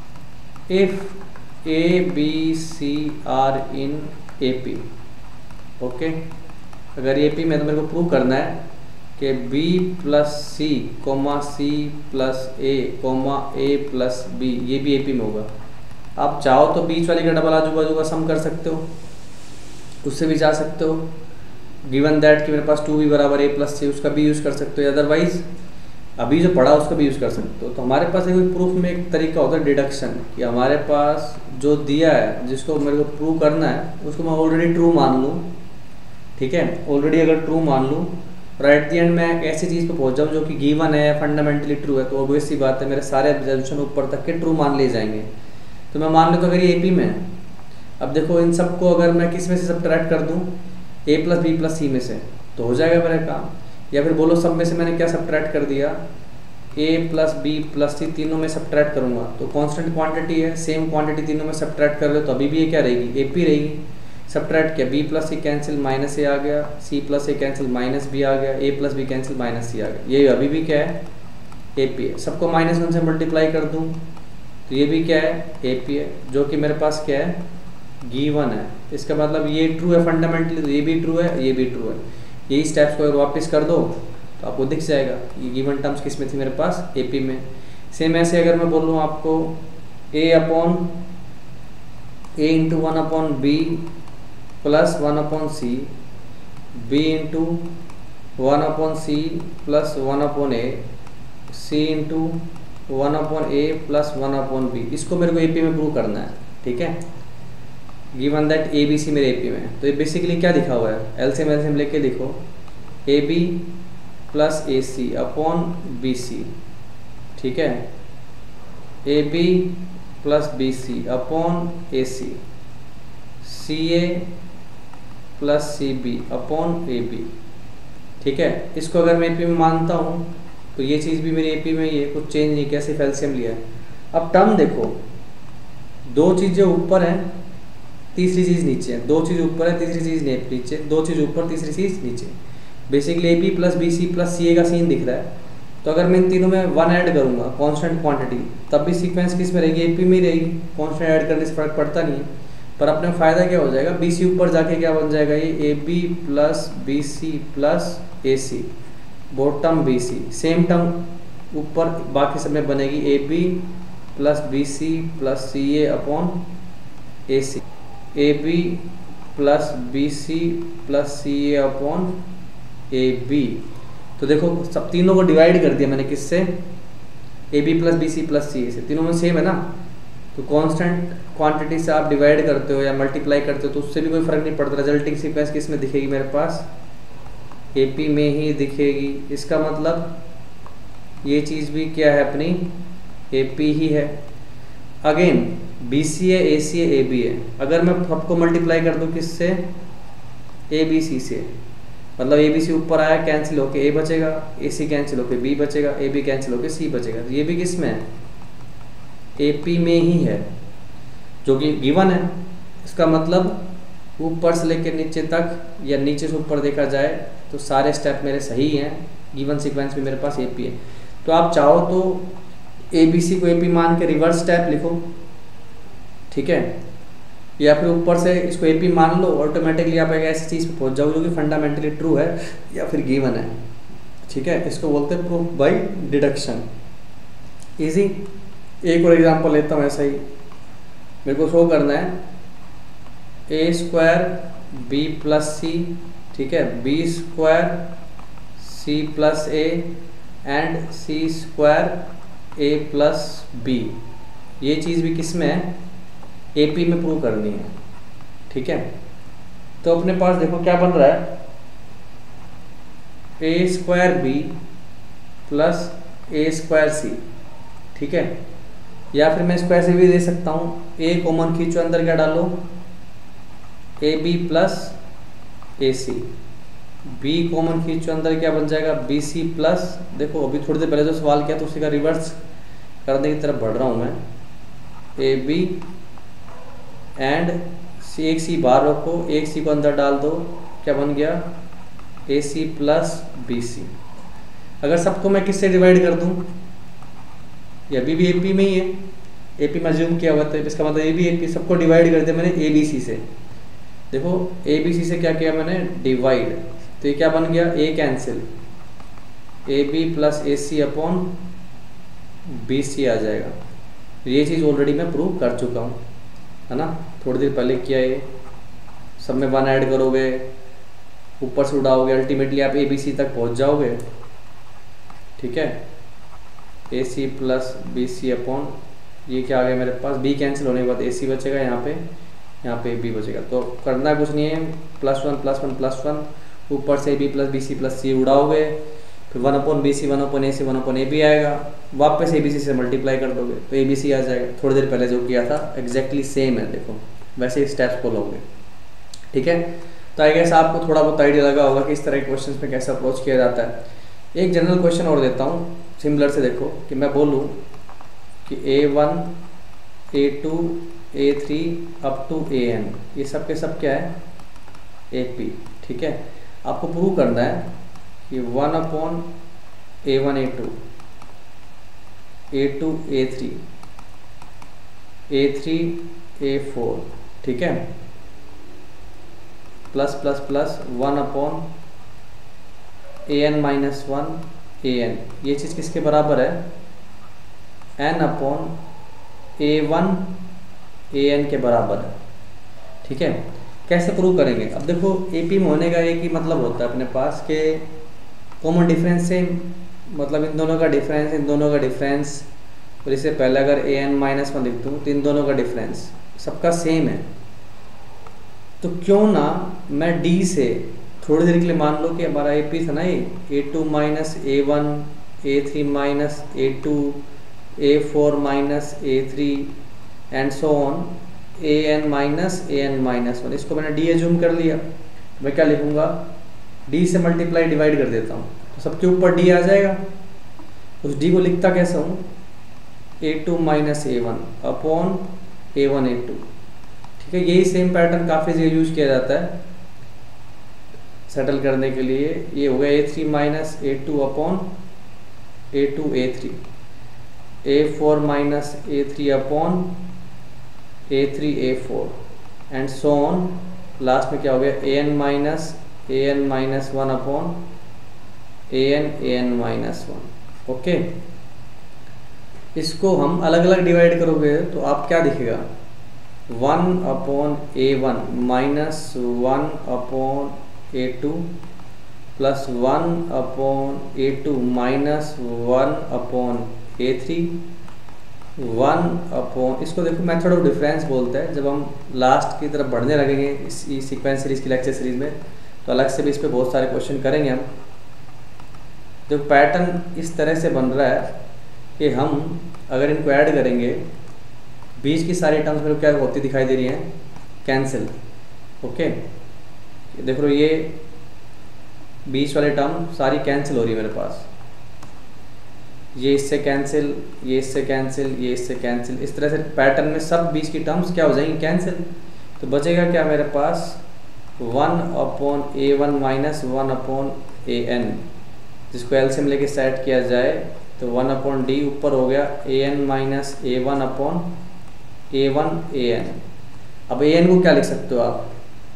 If a B c are in A P, okay, अगर ए पी में तो मेरे को प्रूव करना है कि b plus c comma c plus a comma a plus B ये भी ए पी में होगा। आप चाहो तो बीच वाली का डबल आजू बाजू का सम कर सकते हो, उससे भी जा सकते हो, गिवन दैट कि मेरे पास टू बी बराबर ए प्लस सी, उसका भी यूज़ कर सकते हो, अदरवाइज अभी जो पढ़ा उसका भी यूज़ कर सकते हो। तो हमारे पास एक प्रूफ में एक तरीका होता है डिडक्शन, कि हमारे पास जो दिया है जिसको मेरे को प्रूव करना है उसको मैं ऑलरेडी ट्रू मान लूँ, ठीक है, ऑलरेडी अगर ट्रू मान लूँ और एट दी एंड मैं ऐसी चीज़ पे पहुँच जाऊँ जो कि गिवन है, फंडामेंटली ट्रू है, तो ऑब्वियस सी बात है मेरे सारे रिजल्यूशन ऊपर तक के ट्रू मान ले जाएंगे। तो मैं मान लेता हूँ अगर ये ए पी में है, अब देखो इन सबको अगर मैं किस में से सब्ट्रैक्ट कर दूँ, a plus b plus c में से, तो हो जाएगा मेरा काम। या फिर बोलो सब में से मैंने क्या सब्ट्रैक्ट कर दिया, a plus b plus c तीनों में सब्ट्रैक्ट करूँगा तो कांस्टेंट क्वांटिटी है, सेम क्वांटिटी तीनों में सब्ट्रैक्ट कर रहे हो तो अभी भी ये क्या रहेगी, ए पी रहेगी। सब्ट्रैक्ट किया, b plus c cancel minus a आ गया, c plus a cancel minus b आ गया, ए plus b cancel minus c आ गया, ये अभी भी क्या है, ए पी है। सबको माइनस वन से मल्टीप्लाई कर दूँ तो ये भी क्या है, ए पी है, जो कि मेरे पास क्या है, गिवन है। इसका मतलब ये ट्रू है फंडामेंटली, तो ये भी ट्रू है, ये भी ट्रू है। यही स्टेप्स को अगर वापस कर दो तो आपको दिख जाएगा ये गिवन टर्म्स किस में थी मेरे पास, ए पी में। सेम ऐसे अगर मैं बोलूँ आपको a upon a into one upon b plus one upon c, b into one upon c plus one upon A, c into one upon a plus one upon b, इसको मेरे को ए P में prove करना है। ठीक है, given that a B c मेरे A P में, तो ये बेसिकली क्या दिखा हुआ है, एलसीएम एलसीएम लेके देखो, A B plus A C upon B C. ठीक है, A B plus B C upon A C, C A plus C B upon A B. ठीक है, इसको अगर मैं ए पी में मानता हूँ तो ये चीज़ भी मेरी ए पी में ही है, कुछ चेंज नहीं किया, सिर्फ एलसीएम लिया है। अब टर्म देखो, दो चीज़ें ऊपर हैं, तीसरी चीज़ नीचे है, दो चीज़ ऊपर है, तीसरी चीज़ नीचे, दो चीज़ ऊपर, तीसरी चीज़ नीचे। Basically A B plus B C plus C A का सीन दिख रहा है, तो अगर मैं इन तीनों में वन ऐड करूँगा कांस्टेंट क्वांटिटी, तब भी सीक्वेंस किस में रहेगी, ए पी में ही रहेगी। कांस्टेंट ऐड करने से फर्क पड़ता नहीं है, पर अपने फ़ायदा क्या हो जाएगा, बी सी ऊपर जाके क्या बन जाएगा, ये A B plus B C plus A C, bottom B C. Same term ऊपर बाकी सब में बनेगी, A B plus B C plus C A upon A C, A B plus B C plus C A upon A B. तो देखो सब तीनों को डिवाइड कर दिया मैंने किससे, A B plus B C plus C A से, तीनों में सेम है ना। तो कांस्टेंट क्वांटिटी से आप डिवाइड करते हो या मल्टीप्लाई करते हो तो उससे भी कोई फर्क नहीं पड़ता, रिजल्टिंग सीक्वेंस किस में दिखेगी मेरे पास, ए पी में ही दिखेगी। इसका मतलब ये चीज़ भी क्या है अपनी, ए पी ही है। अगेन बी सी है, ए सी है, ए बी है, अगर मैं सबको मल्टीप्लाई कर दूँ किससे, ए बी सी से, मतलब ए बी सी ऊपर आया कैंसिल होके ए बचेगा, ए सी कैंसिल होके बी बचेगा, ए बी कैंसिल होके सी बचेगा, तो ये भी किस में है, ए पी में ही है, जो कि गिवन है। इसका मतलब ऊपर से लेकर नीचे तक या नीचे से ऊपर देखा जाए तो सारे स्टेप मेरे सही हैं, गिवन सीक्वेंस में मेरे पास ए पी है। तो आप चाहो तो ए बी सी को ए पी मान के रिवर्स स्टेप लिखो, ठीक है, या फिर ऊपर से इसको ए पी मान लो, ऑटोमेटिकली आप एक ऐसी चीज़ पे पहुंच जाओगे जो कि फंडामेंटली ट्रू है या फिर गिवन है। ठीक है, इसको बोलते हैं प्रूफ बाय डिडक्शन। इजी। एक और एग्जांपल लेता हूँ, ऐसा ही मेरे को शो करना है, A square B plus C, ठीक है, B square C plus A and C square A plus B. ये चीज़ भी किस में है, ए पी में प्रूव करनी है। ठीक है, तो अपने पास देखो क्या बन रहा है, A square B plus A square C. ठीक है, या फिर मैं इसको ऐसे भी दे सकता हूँ, ए कॉमन खींचो, अंदर क्या डालो, A B plus A C, B common खींचो, अंदर क्या बन जाएगा, बी सी प्लस, देखो अभी थोड़ी देर पहले जो सवाल किया तो उसी का रिवर्स करने की तरफ बढ़ रहा हूँ मैं, ए बी एंड सी, एक सी बाहर रखो, एक सी को अंदर डाल दो, क्या बन गया, ए सी प्लस बी सी। अगर सबको मैं किससे डिवाइड कर दूँ, ये अभी भी ए पी में ही है, ए पी में ज्यूम किया हुआ था, इसका मतलब ए बी ए पी, सबको डिवाइड कर दिया मैंने ए बी सी से। देखो ए बी सी से क्या किया मैंने, डिवाइड, तो ये क्या बन गया, A cancel, A B plus A C upon B C आ जाएगा। तो ये चीज़ ऑलरेडी मैं प्रूव कर चुका हूँ, है ना, थोड़ी देर पहले किया। ये सब में वन ऐड करोगे, ऊपर से उड़ाओगे, अल्टीमेटली आप ए बी सी तक पहुँच जाओगे। ठीक है, A C plus B C upon, ये क्या आ गया मेरे पास, बी कैंसिल होने के बाद ए सी बचेगा, यहाँ पे यहाँ पे बी बचेगा। तो करना कुछ नहीं है, plus one plus one plus one, ऊपर से B plus B C plus C उड़ाओगे, फिर one upon B C, one upon A C, one upon A B आएगा, वापस ए बी सी से मल्टीप्लाई कर दोगे तो ए बी सी आ जाएगा। थोड़ी देर पहले जो किया था एग्जैक्टली सेम है, देखो वैसे ही स्टेप्स फॉलो। ठीक है, तो आई गेस आपको थोड़ा बहुत आइडिया लगा होगा कि इस तरह के क्वेश्चन पे कैसे अप्रोच किया जाता है। एक जनरल क्वेश्चन और देता हूँ, सिमिलर से देखो कि मैं बोलूँ कि ए one A two A three up to A N, ये सब के सब क्या है, ए पी। ठीक है, आपको प्रूव करना है कि one upon A one A two A two A three A three A four, ठीक है, plus plus plus one upon A N minus one A N, ये चीज़ किसके बराबर है, N upon A one A N के बराबर है। ठीक है, कैसे प्रूव करेंगे? अब देखो ए पी में होने का एक ही मतलब होता है अपने पास के कॉमन डिफरेंस से, मतलब इन दोनों का डिफरेंस, इन दोनों का डिफरेंस, और इससे पहले अगर ए एन माइनस वन लिख दूँ तो इन दोनों का डिफरेंस सबका सेम है। तो क्यों ना मैं डी से थोड़ी देर के लिए मान लो कि हमारा ए पी था ना, ये A two minus A one A three minus A two A four minus A three and so on A N minus A N minus one, इसको मैंने डी एज्यूम कर लिया। मैं क्या लिखूँगा, डी से मल्टीप्लाई डिवाइड कर देता हूँ तो सबके ऊपर डी आ जाएगा। उस डी को लिखता कैसे हूँ, A two minus A one upon A one A two. ठीक है, यही सेम पैटर्न काफ़ी जगह यूज किया जाता है सेटल करने के लिए। ये हो गया A three minus A two upon A two A three, A four minus A three upon A three A four and so on. Last में क्या हो गया, A N minus A N minus one upon A N A N minus one. Okay, इसको हम अलग अलग divide करोगे तो आप क्या दिखेगा, one upon A one minus one upon A two plus one upon A two minus one upon A three, one upon, इसको देखो मेथड ऑफ डिफरेंस बोलते हैं। जब हम लास्ट की तरफ बढ़ने लगेंगे इस सीक्वेंस सीरीज की लेक्चर सीरीज में तो अलग से भी इस पे बहुत सारे क्वेश्चन करेंगे हम। जो पैटर्न इस तरह से बन रहा है कि हम अगर इनको ऐड करेंगे, बीच की सारी टर्म्स मेरे को क्या होती दिखाई दे रही हैं, कैंसिल। ओके, देख लो ये बीच वाले टर्म सारी कैंसिल हो रही है मेरे पास, ये इससे कैंसिल, ये इससे कैंसिल, ये इससे कैंसिल, इस तरह से पैटर्न में सब बीच की टर्म्स क्या हो जाएंगी, कैंसिल। तो बचेगा क्या मेरे पास, one upon A one minus one upon A N, जिसको एलसीएम लेके सेट किया जाए तो वन अपॉन डी ऊपर हो गया A N minus A one upon A one A N. अब ए एन को क्या लिख सकते हो आप,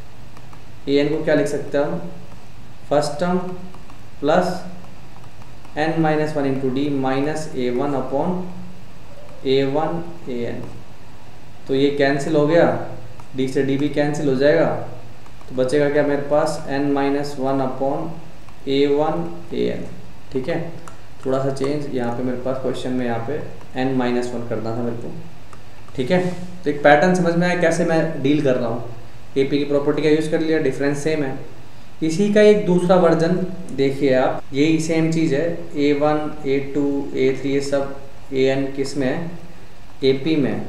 ए एन को क्या लिख सकते हो हम, first term plus N minus one into D minus A one upon A one A N. तो ये कैंसिल हो गया, डी से डी भी कैंसिल हो जाएगा, तो बचेगा क्या मेरे पास, N minus one upon A one A N. ठीक है, थोड़ा सा चेंज यहाँ पे मेरे पास क्वेश्चन में यहाँ पे एन माइनस वन करना था मेरे को। ठीक है, तो एक पैटर्न समझ में आया कैसे मैं डील कर रहा हूँ। ए पी की प्रॉपर्टी का यूज़ कर लिया, डिफरेंस सेम है। इसी का एक दूसरा वर्जन देखिए आप, यही सेम चीज़ है, ए वन ए टू ए थ्री ये सब ए एन किस में है, ए पी में।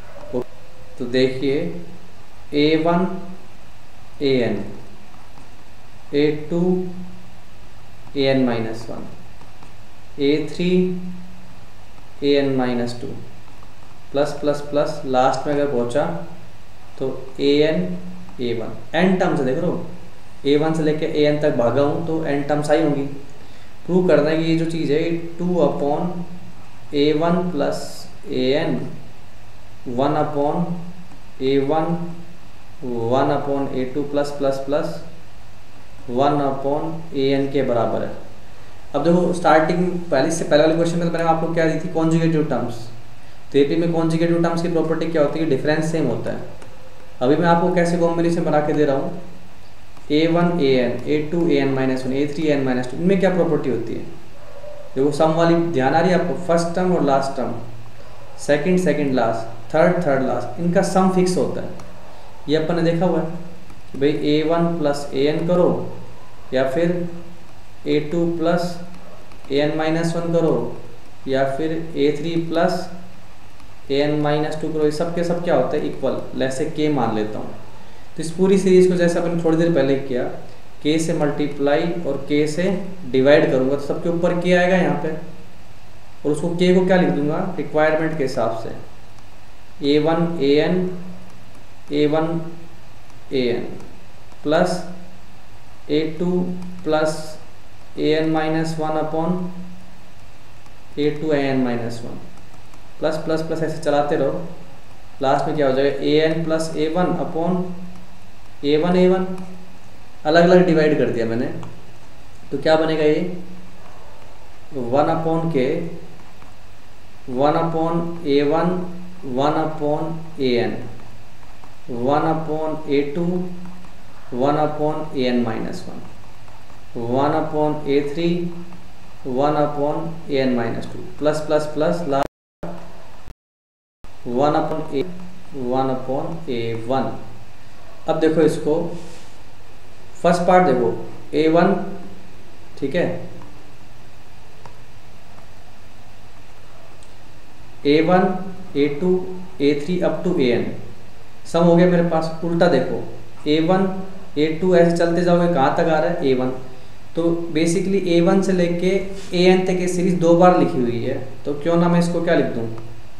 तो देखिए A one A N, A two A N minus one, A three A N minus two, plus plus plus last में अगर पहुंचा तो A N A one, N terms देख लो, ए वन से लेके ए एन तक भागा हूँ तो एन टर्म्स आई होंगी। प्रूव करना है कि ये जो चीज़ है two upon A one plus A N, one upon A one, one upon A two plus plus plus one upon A N के बराबर है। अब देखो स्टार्टिंग पहले से पहले वाले क्वेश्चन में तो मैंने आपको क्या दी थी, कॉन्जुगेटिव टर्म्स। तो एपी में कॉन्जुगेटिव टर्म्स की प्रॉपर्टी क्या होती है, डिफरेंस सेम होता है। अभी मैं आपको कैसे कॉम्बिनेशन बना के दे रहा हूँ, A one A N, A two A N minus one, A three A N minus two, इनमें क्या प्रॉपर्टी होती है, देखो सम वाली ध्यान आ रही है आपको, फर्स्ट टर्म और last term, second second last, third third last, इनका सम फिक्स होता है। ये अपन ने देखा हुआ है कि भाई A one plus A N करो या फिर ए two plus A N minus one करो या फिर A three plus A N minus two करो, ये सब के सब क्या होता है, इक्वल, जैसे के मान लेता हूँ। तो इस पूरी सीरीज को जैसे अपन थोड़ी देर पहले किया, के से मल्टीप्लाई और के से डिवाइड करूँगा तो सबके ऊपर के आएगा यहाँ पे, और उसको के को क्या लिख दूंगा रिक्वायरमेंट के हिसाब से, A one A N A one A N plus A two plus A N minus one upon A two A N minus one plus plus plus ऐसे चलाते रहो, लास्ट में क्या हो जाएगा A N plus A one upon A one A one, अलग अलग divide कर दिया मैंने, तो क्या बनेगा ये वन अपॉन के one upon A one one upon A N one upon A two one upon A N minus one one upon A three one upon A N minus two plus plus plus last one upon A one upon A one. अब देखो इसको first part देखो ए one, ठीक है, ए one A two A three up to A N sum हो गया मेरे पास। उल्टा देखो ए वन ए टू ऐसे चलते जाओगे कहाँ तक आ रहा है ए वन, तो बेसिकली ए वन से लेके ए एन तक की सीरीज दो बार लिखी हुई है, तो क्यों ना मैं इसको क्या लिख दूं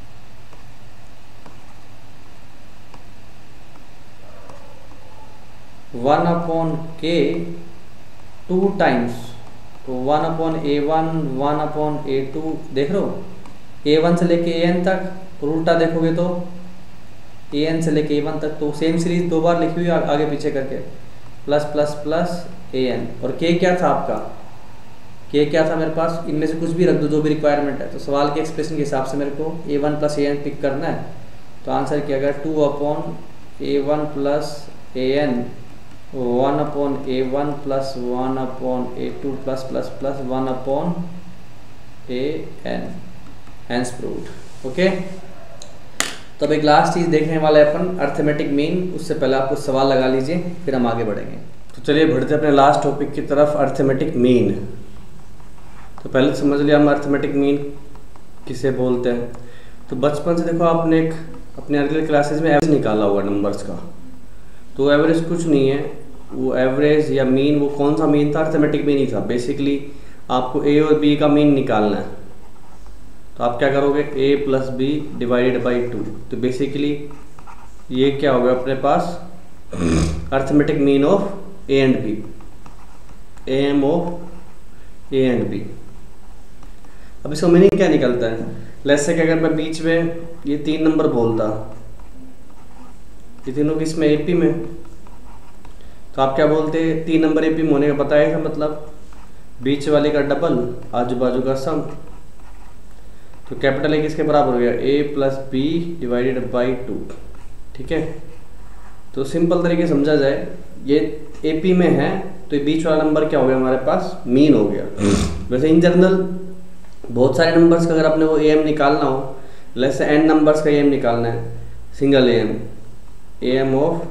वन अपॉन के टू टाइम्स, तो one upon A one one upon A two, देख रहे हो ए वन से लेके ए एन तक, और उल्टा देखोगे तो ए एन से लेके ए वन तक, तो सेम सीरीज दो बार लिखी हुई है आगे पीछे करके, plus plus plus A N. और के क्या था आपका, के क्या था मेरे पास, इनमें से कुछ भी रख दो जो भी रिक्वायरमेंट है, तो सवाल के एक्सप्रेशन के हिसाब से मेरे को A one plus A N pick करना है, तो आंसर क्या गया two upon A one plus A N one upon A one plus one upon A two plus plus plus one upon A N, hence proved. Okay, तो अब एक last चीज़ देखने वाले अपन अर्थमेटिक मीन, उससे पहले आप कुछ सवाल लगा लीजिए फिर हम आगे बढ़ेंगे। तो चलिए बढ़ते अपने लास्ट टॉपिक की तरफ, अर्थमेटिक मीन। तो पहले समझ लिया हम अर्थमेटिक मीन किसे बोलते हैं। तो बचपन से देखो आपने एक अपने अर्ली क्लासेस में एवरेज निकाला हुआ नंबर्स का, तो एवरेज कुछ नहीं है, वो एवरेज या मीन वो कौन सा मीन था, अर्थमेटिक मीन ही था। बेसिकली आपको ए और बी का मीन निकालना है, तो आप क्या करोगे a plus B divided by two, तो बेसिकली ये क्या होगा अपने पास arithmetic mean of A and B, A M of A and B. अब इसका मीनिंग क्या निकलता है, लेट्स से कि अगर मैं बीच में ये तीन नंबर बोलता, ये तीनों किसमें एपी में, तो आप क्या बोलते हैं तीन नंबर एपी में होने का बताया था, मतलब बीच वाले का डबल आजू बाजू का सम, तो कैपिटल ए किसके बराबर हो गया ए plus B divided by two, ठीक है। तो सिंपल तरीके समझा जाए, ये एपी में है तो ये बीच वाला नंबर क्या हो गया हमारे पास मीन हो गया। वैसे इन जनरल बहुत सारे नंबर्स का अगर अपने को ए एम निकालना हो, जैसे एन नंबर्स का ए एम निकालना है, single A M, A M of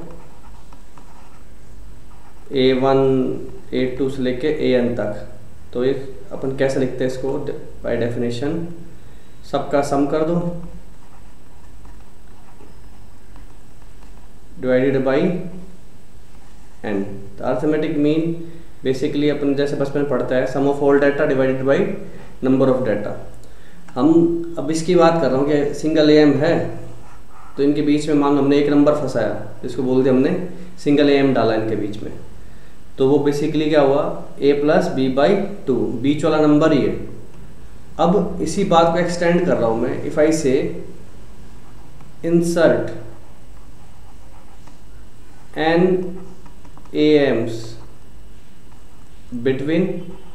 A one A two से लेके ए एन तक, तो ये अपन कैसे लिखते हैं इसको बाय डेफिनेशन, सबका सम कर दो डिवाइडेड बाई एन। तो अर्थमेटिक मीन बेसिकली अपन जैसे बचपन में पढ़ता है sum of all data divided by number of data. हम अब इसकी बात कर रहा हूँ कि सिंगल ए एम है, तो इनके बीच में मान लो हमने एक नंबर फंसाया, इसको बोल दिया हमने सिंगल ए एम डाला इनके बीच में, तो वो बेसिकली क्या हुआ a plus B by two, बीच वाला नंबर ही है। अब इसी बात को एक्सटेंड कर रहा हूं मैं, if I say insert N A Ms between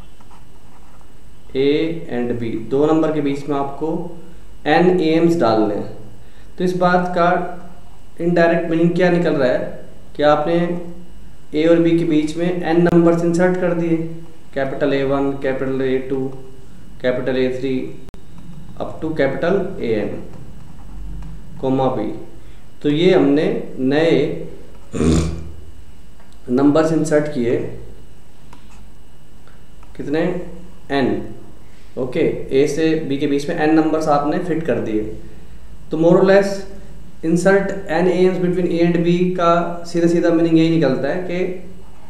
A and B, दो नंबर के बीच में आपको एन ए एम्स डालने हैं, तो इस बात का इनडायरेक्ट मीनिंग क्या निकल रहा है कि आपने ए और बी के बीच में एन नंबर्स इंसर्ट कर दिए, capital A one capital A two capital A three up to capital A N comma B. तो ये हमने नए नंबर्स इंसर्ट किए, कितने एन, ओके, ए से बी के बीच में एन नंबर्स आपने फिट कर दिए। तो मोर और less insert N A Ms between A and B का सीधा सीधा मीनिंग यही निकलता है कि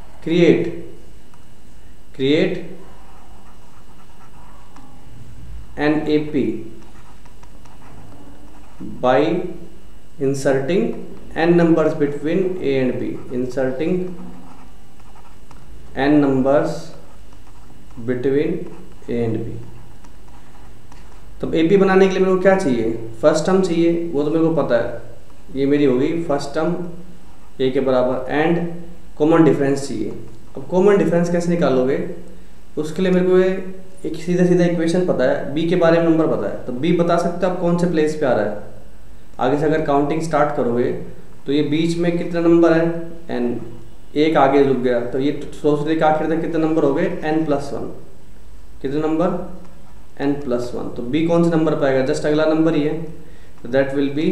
create create an A P by inserting n numbers between A and B, inserting n numbers between A and B। तो A P बनाने के लिए मेरे को क्या चाहिए, फर्स्ट टर्म चाहिए, वो तो मेरे को पता है, ये मेरी होगी फर्स्ट टर्म A के बराबर, एंड कॉमन डिफरेंस चाहिए। अब कॉमन डिफरेंस कैसे निकालोगे, उसके लिए मेरे को एक सीधा सीधा इक्वेशन पता है, B के बारे में नंबर पता है, तो B बता सकते हो आप कौन से प्लेस पे आ रहा है। आगे से अगर काउंटिंग स्टार्ट करोगे तो ये बीच में कितने नंबर है, एन, एक आगे रुक गया, तो ये सोच रहे आखिर तक कितने नंबर हो गए, एन प्लस वन, कितने नंबर, एन प्लस वन। तो बी कौन से नंबर पे आएगा, जस्ट अगला नंबर ही है, तो that will be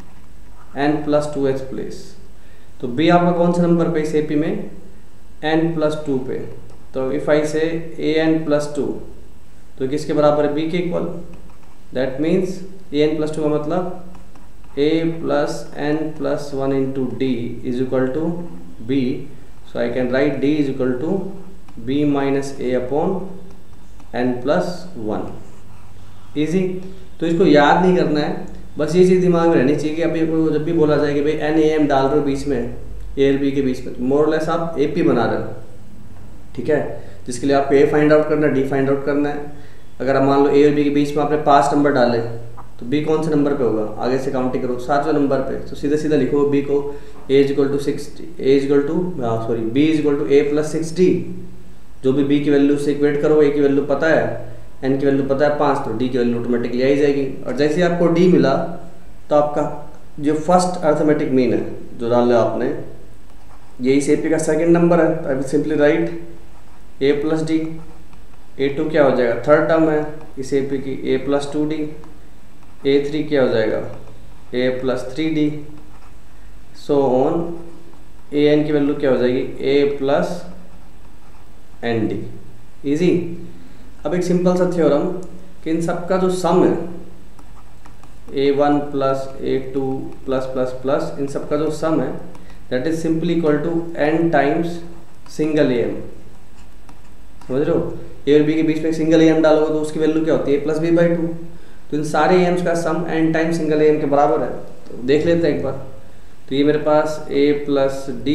N plus two H place. तो बी आपका कौन से नंबर पे इस एपी में, एन प्लस टू पे। तो इफ आई से ए एन प्लस टू, तो किसके बराबर है, बी के equal, that means A N plus two का मतलब a plus n plus one into d is equal to b, so I can write d is equal to b minus a upon n plus one. Easy, तो इसको याद नहीं करना है, बस ये चीज़ दिमाग में रहनी चाहिए कि अभी को जब भी बोला जाए कि भाई एन ए एम डाल रहे हो बीच में, ए और बी के बीच में, मोर लेस आप ए पी बना रहे हो, ठीक है, जिसके लिए आपको ए फाइंड आउट करना है, डी फाइंड आउट करना है। अगर आप मान लो ए और बी के बीच में आपने पाँच नंबर डाले, तो बी कौन से नंबर पे होगा, आगे से काउंटिंग करो, सातवें नंबर पे, तो सीधा सीधा लिखो बी को A is equal to six, A is equal to sorry B is equal to A plus six D. जो भी बी की वैल्यू से इक्वेट करो, ए की वैल्यू पता है, एन की वैल्यू पता है पाँच, तो डी की वैल्यू ऑटोमेटिकली आई जाएगी। और जैसे ही आपको डी मिला तो आपका जो फर्स्ट अर्थमेटिक मीन है जो डाल आपने, ये इस एपी का सेकेंड नंबर है, तो I will simply write a plus d. A two क्या हो जाएगा, थर्ड टर्म है इस एपी की, a plus two d. A three क्या हो जाएगा, a plus three d, so on. A n की वैल्यू क्या हो जाएगी, a plus n d. Easy. अब एक सिंपल सा थ्योरम कि इन सब का जो सम है, ए वन प्लस ए टू प्लस प्लस प्लस, इन सब का जो सम है that is simply equal to n times single A M. समझ रहे हो, ए और बी के बीच में सिंगल ए एम डालोगे तो उसकी वैल्यू क्या होती है, a plus B by two. तो इन सारे एम्स का sum n time single M के बराबर है। तो देख लेते हैं एक बार, तो ये मेरे पास a plus d,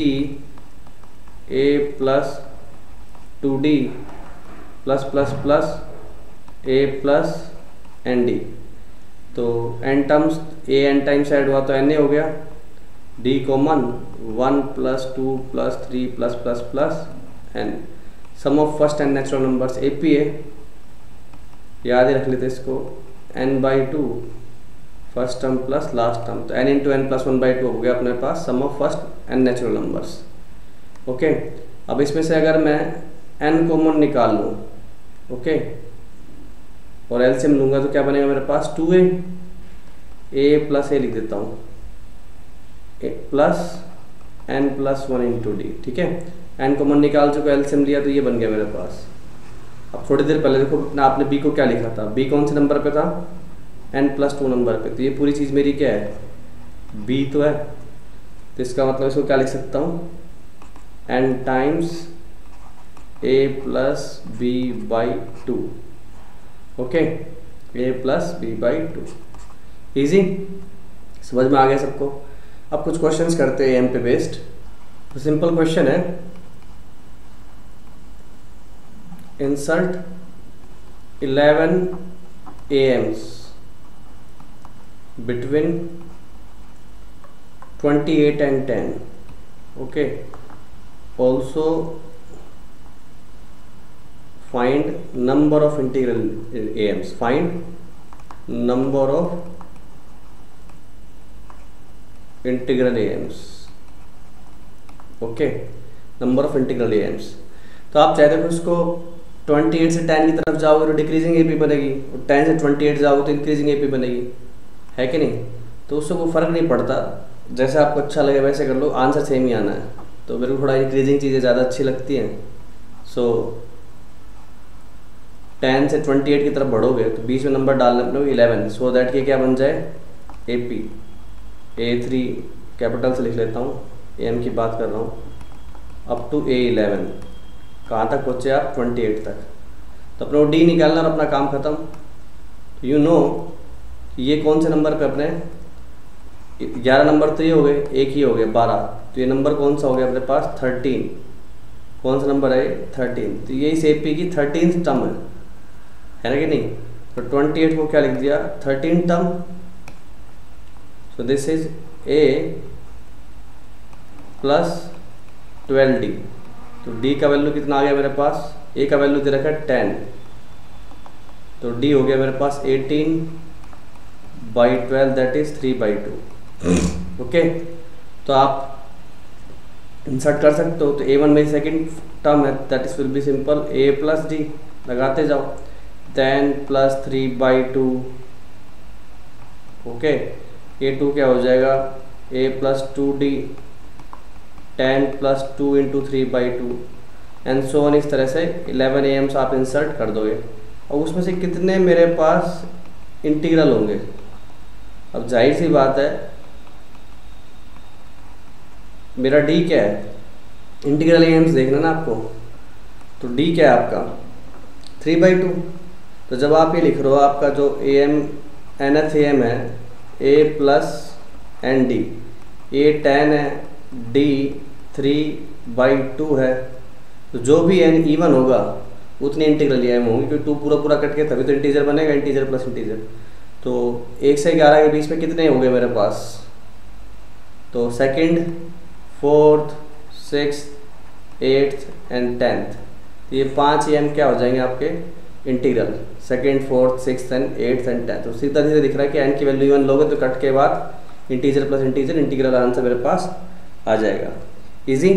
a plus two d plus plus plus a plus n d. तो n terms a n times add हुआ तो एन ए हो गया, d common, one plus two plus three plus plus plus n. Sum of first n natural numbers A P है, याद ही रख लेते इसको, n by two first term plus last term, तो n into n plus one by two हो गया अपने पास sum of first n natural numbers. Okay, अब इसमें से अगर मैं एन कॉमन निकाल लूँ, ओके, और एलसीएम लूँगा तो क्या बनेगा मेरे पास, टू ए, ए प्लस ए लिख देता हूँ, a plus n plus one into d. ठीक है, एन कॉमन निकाल चुका, एलसीएम लिया तो ये बन गया मेरे पास। अब थोड़ी देर पहले देखो ना आपने बी को क्या लिखा था, बी कौन से नंबर पे था, एन प्लस टू नंबर पे, तो ये पूरी चीज़ मेरी क्या है, बी तो है, तो इसका मतलब इसको क्या लिख सकता हूँ, n times a plus B by two. Okay, a plus B by two. Easy, समझ में आ गया सबको। अब कुछ क्वेश्चंस करते हैं एम पे बेस्ड। तो सिंपल क्वेश्चन है, insert eleven A Ms between twenty-eight and ten. Okay, also find number of integral A Ms. Find number of integral A Ms. Okay, number of integral A Ms. तो आप चाहे देखो इसको अट्ठाईस से ten की तरफ जाओगे तो डिक्रीजिंग एपी बनेगी, और टेन से अट्ठाईस जाओगे तो इंक्रीजिंग एपी बनेगी, है कि नहीं। तो उससे कोई फ़र्क नहीं पड़ता, जैसे आपको अच्छा लगे वैसे कर लो, आंसर सेम ही आना है। तो मेरे को थोड़ा इंक्रीजिंग चीज़ें ज़्यादा अच्छी लगती हैं। सो टेन से अट्ठाईस की तरफ बढ़ोगे तो बीच में नंबर डालना अपने को इलेवन, सो दैट के क्या बन जाए, A P. A three capital से लिख लेता हूँ, ए एम की बात कर रहा हूँ, अप टू ए इलेवन। कहाँ तक पहुँचे आप, अट्ठाईस तक। तो अपने डी निकालना और अपना काम खत्म। यू नो ये कौन से नंबर पे अपने ग्यारह नंबर तो ये हो गए, एक ही हो गया बारह, तो ये नंबर कौन सा हो गया अपने पास थर्टीन। कौन सा नंबर है थर्टीन, तो ये इस एपी की थर्टीन टर्म है, है ना कि नहीं। तो ट्वेंटी एट को क्या लिख दिया thirteen term. So this is a plus twelve d. तो डी का वैल्यू कितना आ गया मेरे पास, ए का वैल्यू दे रखा है टेन, तो डी हो गया मेरे पास eighteen by twelve that is three by two. Okay, तो आप इंसर्ट कर सकते हो। तो ए वन में सेकेंड टर्म है that is will be simple a plus d, लगाते जाओ, ten plus three by two. Okay, a two क्या हो जाएगा a plus two d, ten plus two into three by two and so on. इस तरह से eleven A M से आप इंसर्ट कर दोगे और उसमें से कितने मेरे पास इंटीग्रल होंगे। अब जाहिर सी बात है मेरा डी क्या है, इंटीग्रल ए एम्स देखना ना आपको, तो डी क्या है आपका थ्री बाई टू। तो जब आप ये लिख रहे हो आपका जो ए एम एन एथ ए एम है a plus n d, a ten है, डी थ्री बाई टू है, तो जो भी एन इवन होगा उतनी इंटीग्रल ए एम होंगी, क्योंकि टू पूरा पूरा कट के तभी तो इंटीजर बनेगा, इंटीजर प्लस इंटीजर। तो एक से ग्यारह के बीच में कितने हो गए मेरे पास, तो second fourth six eighth and tenth, तो ये पाँच एम क्या हो जाएंगे आपके integral, second fourth six and eighth and tenth. तो सीधा सीधा दिख रहा है कि एन की वैल्यू इवन लोगे तो कट के बाद integer plus integer integral answer मेरे पास आ जाएगा। इजी।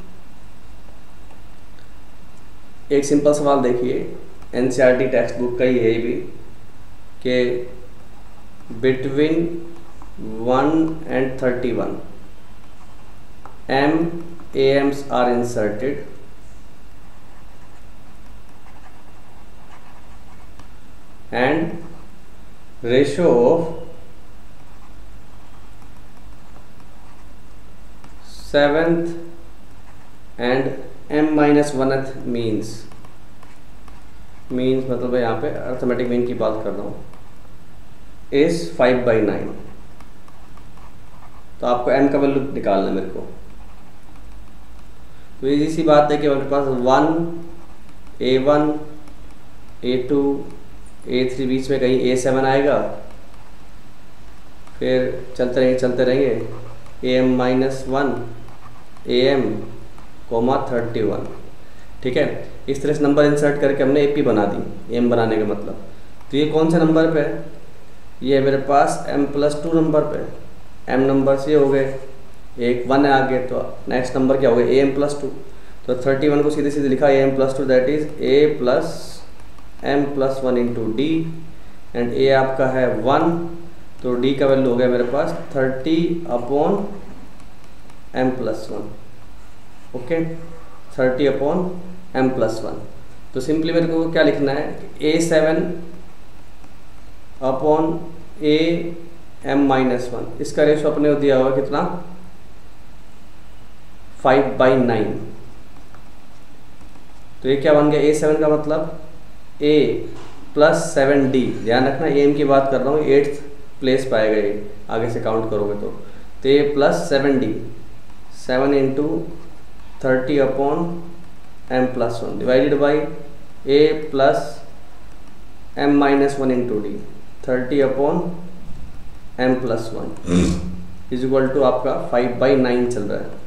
एक सिंपल सवाल देखिए, एनसीईआरटी टेक्स्ट बुक का ही है ये भी, कि between one and thirty one m A Ms are inserted and ratio of seventh and m minus one means, means मतलब यहाँ पे अर्थमेटिक मीन की बात कर रहा हूँ, is फाइव बाई नाइन। तो आपको m का वैल्यू निकालना है मेरे को। तो इजी सी बात है कि हमारे पास वन ए वन ए टू ए थ्री बीच में कहीं ए सेवन आएगा, फिर चलते रहेंगे चलते रहेंगे a m minus one a m comma thirty one. ठीक है, इस तरह से नंबर इंसर्ट करके हमने ए पी बना दी, एम बनाने का मतलब। तो ये कौन से नंबर पे है, ये है मेरे पास एम प्लस टू नंबर पे। एम नंबर से हो गए, एक वन है आगे, तो नेक्स्ट नंबर क्या हो गया ए एम प्लस टू। तो थर्टी वन को सीधे सीधे लिखा a m plus two that is a plus m plus one into d, and a आपका है वन, तो डी का वैल्यू हो गया मेरे पास thirty upon m plus one. Okay, thirty upon m plus one. तो सिंपली मेरे को क्या लिखना है, a seven upon a m minus one, इसका रेशो अपने को दिया हुआ कितना फाइव बाई नाइन। तो ये क्या बन गया, ए सेवन का मतलब ए प्लस सेवन डी, ध्यान रखना ए एम की बात कर रहा हूँ, एट्थ प्लेस पाएगा ये आगे से काउंट करोगे तो। तो a plus seven d, seven into thirty upon m plus one divided by a plus m minus one into d, thirty upon m plus one is equal to आपका five by nine चल रहा है।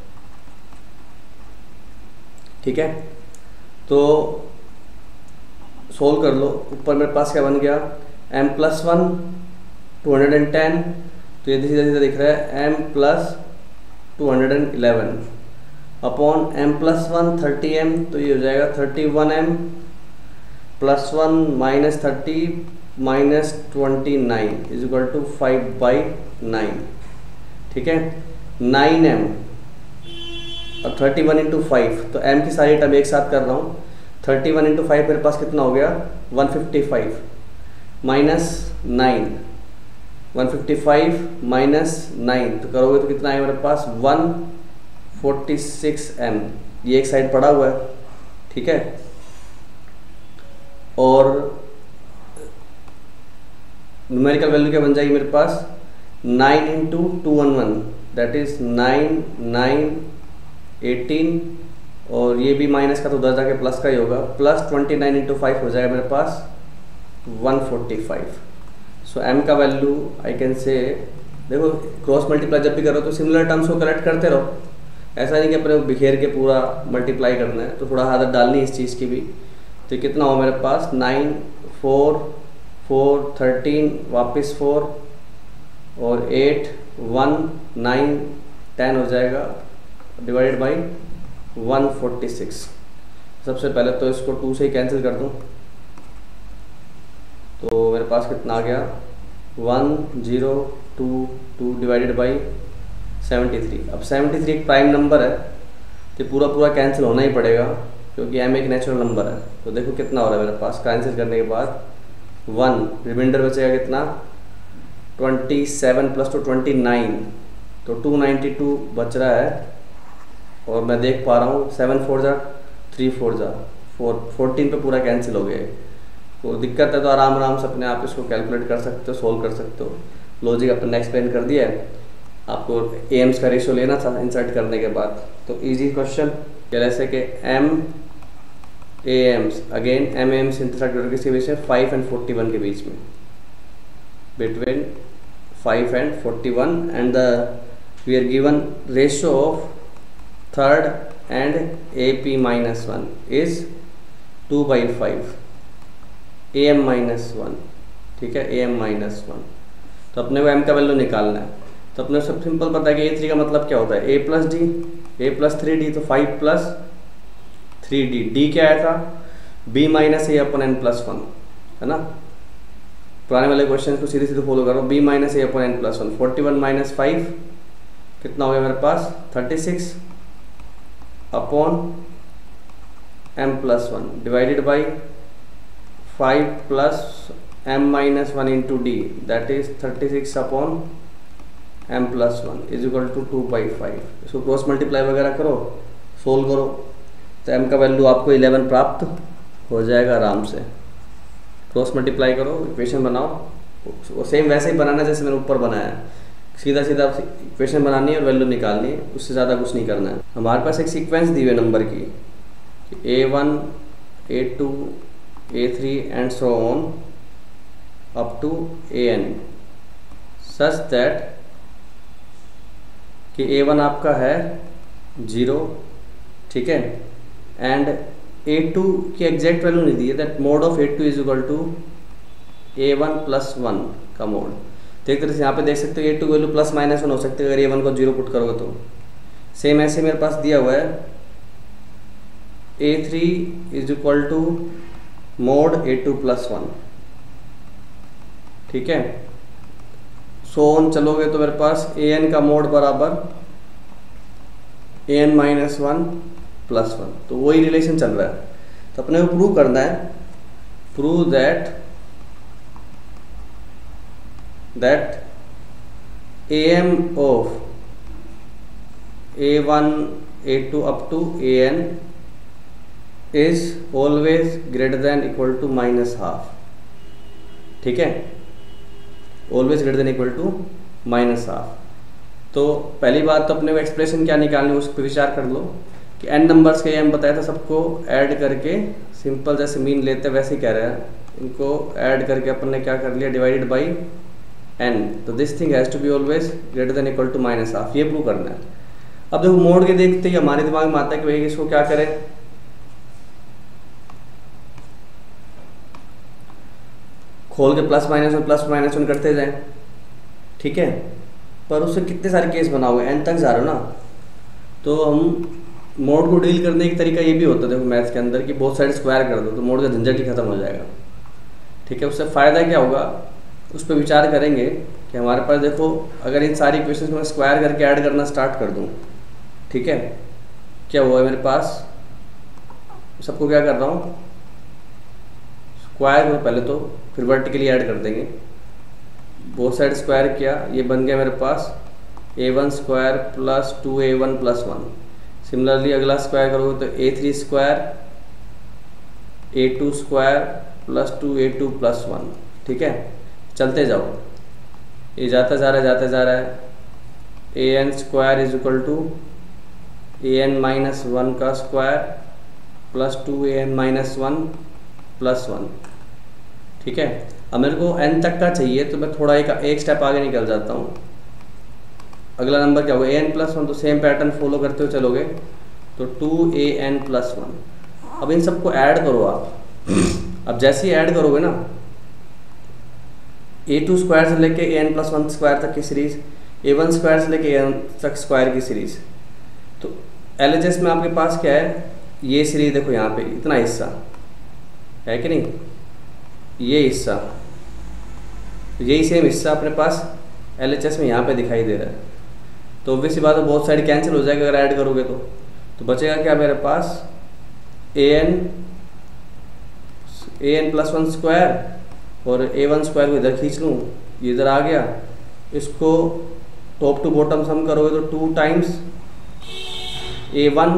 ठीक है, तो solve कर लो। ऊपर मेरे पास क्या बन गया, m plus one two hundred and ten, तो ये सीधा सीधा दिख रहा है m plus two hundred and eleven upon m plus one thirty m, तो ये हो जाएगा thirty one m plus one minus thirty minus twenty nine is equal to five by nine. ठीक है, नाइन एम और थर्टी वन इंटू फाइव, तो m की सारी टर्म एक साथ कर रहा हूँ। थर्टी वन इंटू फाइव मेरे पास कितना हो गया one fifty five minus nine, one fifty five minus nine, तो करोगे तो कितना है मेरे पास वन फोर्टी सिक्स एम, ये एक साइड पड़ा हुआ है। ठीक है, और न्यूमेरिकल वैल्यू क्या बन जाएगी मेरे पास, nine into two one one that is nine, nine, eighteen, और ये भी माइनस का तो उधर जाके प्लस का ही होगा, plus twenty nine into five हो जाएगा मेरे पास one forty five. So m का वैल्यू आई कैन से, देखो क्रॉस मल्टीप्लाई जब भी करो तो सिमिलर टर्म्स को कलेक्ट करते रहो, ऐसा नहीं कि अपने बिखेर के पूरा मल्टीप्लाई करना है, तो थोड़ा आदत डालनी है इस चीज़ की भी। तो कितना हो मेरे पास, नाइन, फोर, फोर, थर्टीन, वापस फोर, और एट, वन, नाइन, टेन हो जाएगा, divided by one forty six. सबसे पहले तो इसको टू से ही कैंसिल कर दूँ, तो मेरे पास कितना आ गया, one, zero, two, two divided by seventy three. अब सेवेंटी थ्री एक प्राइम नंबर है तो पूरा पूरा कैंसिल होना ही पड़ेगा क्योंकि एम एक नेचुरल नंबर है। तो देखो कितना हो रहा है मेरे पास, कैंसिल करने के बाद वन, रिमाइंडर बचेगा कितना, twenty seven plus two twenty nine, तो टू नाइन्टी टू बच रहा है। और मैं देख पा रहा हूँ सेवन फोर जा थ्री फोर जा फोर, फोर्टीन पे पूरा कैंसिल हो गया। तो दिक्कत है तो आराम आराम से अपने आप इसको कैलकुलेट कर सकते हो, सोल्व कर सकते हो। लॉजिक अपन ने एक्सप्लेन कर दिया है, आपको एम्स का रेशियो लेना था इंसर्ट करने के बाद। तो इजी क्वेश्चन जैसे कि m A Ms, again m Ms intersect किसके बीच में, फाइव एंड फोर्टी वन के बीच में, between five and forty one, and the we are given ratio of third and a p minus one is two by five, a m minus one, ठीक है, ए m minus one. तो अपने को M का value निकालना है। तो अपने सब सिंपल पता है कि ए थ्री का मतलब क्या होता है, a plus d, a plus three d, तो five plus three d, d क्या आया था, b minus a upon n plus one, है ना। पुराने वाले क्वेश्चन को सीधे सीधे फॉलो करो, b minus a upon n plus one, forty one minus five कितना हो गया मेरे पास, thirty six upon m plus one divided by five plus m minus one into d that is thirty six upon m plus one is equal to two by five. इसको cross multiply वगैरह करो, solve करो, तो M का value आपको eleven प्राप्त हो जाएगा आराम से। क्रॉस मल्टीप्लाई करो, इक्वेशन बनाओ, वो सेम वैसे ही बनाना जैसे मैंने ऊपर बनाया है, सीधा सीधा इक्वेशन बनानी है और वैल्यू निकालनी है, उससे ज़्यादा कुछ नहीं करना है। हमारे पास एक सीक्वेंस दी हुई है नंबर की, a one, A two, A three and so on up to A n, such that कि ए वन आपका है जीरो, ठीक है, एंड ए टू की एग्जैक्ट वैल्यू नहीं दी है, that mod of a two is equal to a one plus one का मोड। तो एक तरह से यहाँ पे देख सकते हो a two value plus minus one हो सकती है अगर ए वन को जीरो पुट करोगे तो। सेम ऐसे मेरे पास दिया हुआ है a three is equal to mod a two plus one, ठीक है। सो ऑन चलोगे तो मेरे पास ए एन का मोड बराबर a N minus one plus one, तो वही रिलेशन चल रहा है। तो अपने को प्रूव करना है, prove that that A M of A one A two up to A n is always greater than equal to minus half, ठीक है, always greater than equal to minus half. तो पहली बात तो अपने को एक्सप्रेशन क्या निकालनी है उस पर विचार कर लो कि एन नंबर्स के एम बताया था, सबको ऐड करके सिंपल जैसे मीन लेते हैं वैसे ही कह रहे हैं, इनको ऐड करके अपन ने क्या कर लिया, डिवाइडेड बाई एन। तो this thing has to be always greater than equal to minus half, ये प्रूव करना है। अब देखो मोड़ के देखते ही हमारे दिमाग में आता है कि भाई इसको क्या करें, खोल के plus minus one plus minus one करते जाएं, ठीक है, पर उससे कितने सारे केस बनाओगे, एन तक जा रहे हो ना। तो हम मोड को डील करने का तरीका ये भी होता है, देखो मैथ्स के अंदर कि बहुत साइड स्क्वायर कर दो तो मोड का झंझट ही खत्म हो जाएगा, ठीक है। उससे फ़ायदा क्या होगा उस पर विचार करेंगे कि हमारे पास देखो अगर इन सारी इक्वेशंस को मैं स्क्वायर करके ऐड करना स्टार्ट कर दूँ, ठीक है, क्या हुआ है मेरे पास, सबको क्या कर रहा हूँ, स्क्वायर को पहले तो फिर वर्टिकली ऐड कर देंगे, बोथ साइड स्क्वायर किया, ये बन गया मेरे पास a one square plus two a one plus one. Similarly अगला स्क्वायर करोगे तो a three square a two square plus two A two plus one, ठीक है। चलते जाओ, ये जाता जा रहा है जाता जा रहा है। A n square is equal to A N minus one का square plus two A N minus one plus one. ठीक है, अब मेरे को एन तक का चाहिए तो मैं थोड़ा एक एक स्टेप आगे निकल जाता हूँ। अगला नंबर क्या होगा, ए एन प्लस वन, तो सेम पैटर्न फॉलो करते हुए चलोगे तो two A N plus one. अब इन सबको ऐड करो आप। अब जैसे ही ऐड करोगे ना, ए टू स्क्वायर से लेके a N plus one square तक की सीरीज, ए वन स्क्वायर से लेके ए एन तक स्क्वायर की सीरीज, तो एल एच एस में आपके पास क्या है, ये सीरीज देखो यहाँ पे इतना हिस्सा है कि नहीं, ये हिस्सा, यही सेम हिस्सा अपने पास एल एच एस में यहाँ पे दिखाई दे रहा है। तो ऑब्वियस सी बात है बहुत साइड कैंसिल हो जाएगा अगर ऐड करोगे तो तो बचेगा क्या मेरे पास, a N A N plus one square और ए वन स्क्वायर को इधर खींच लूँ, ये इधर आ गया। इसको टॉप टू बॉटम सम करोगे तो two times a one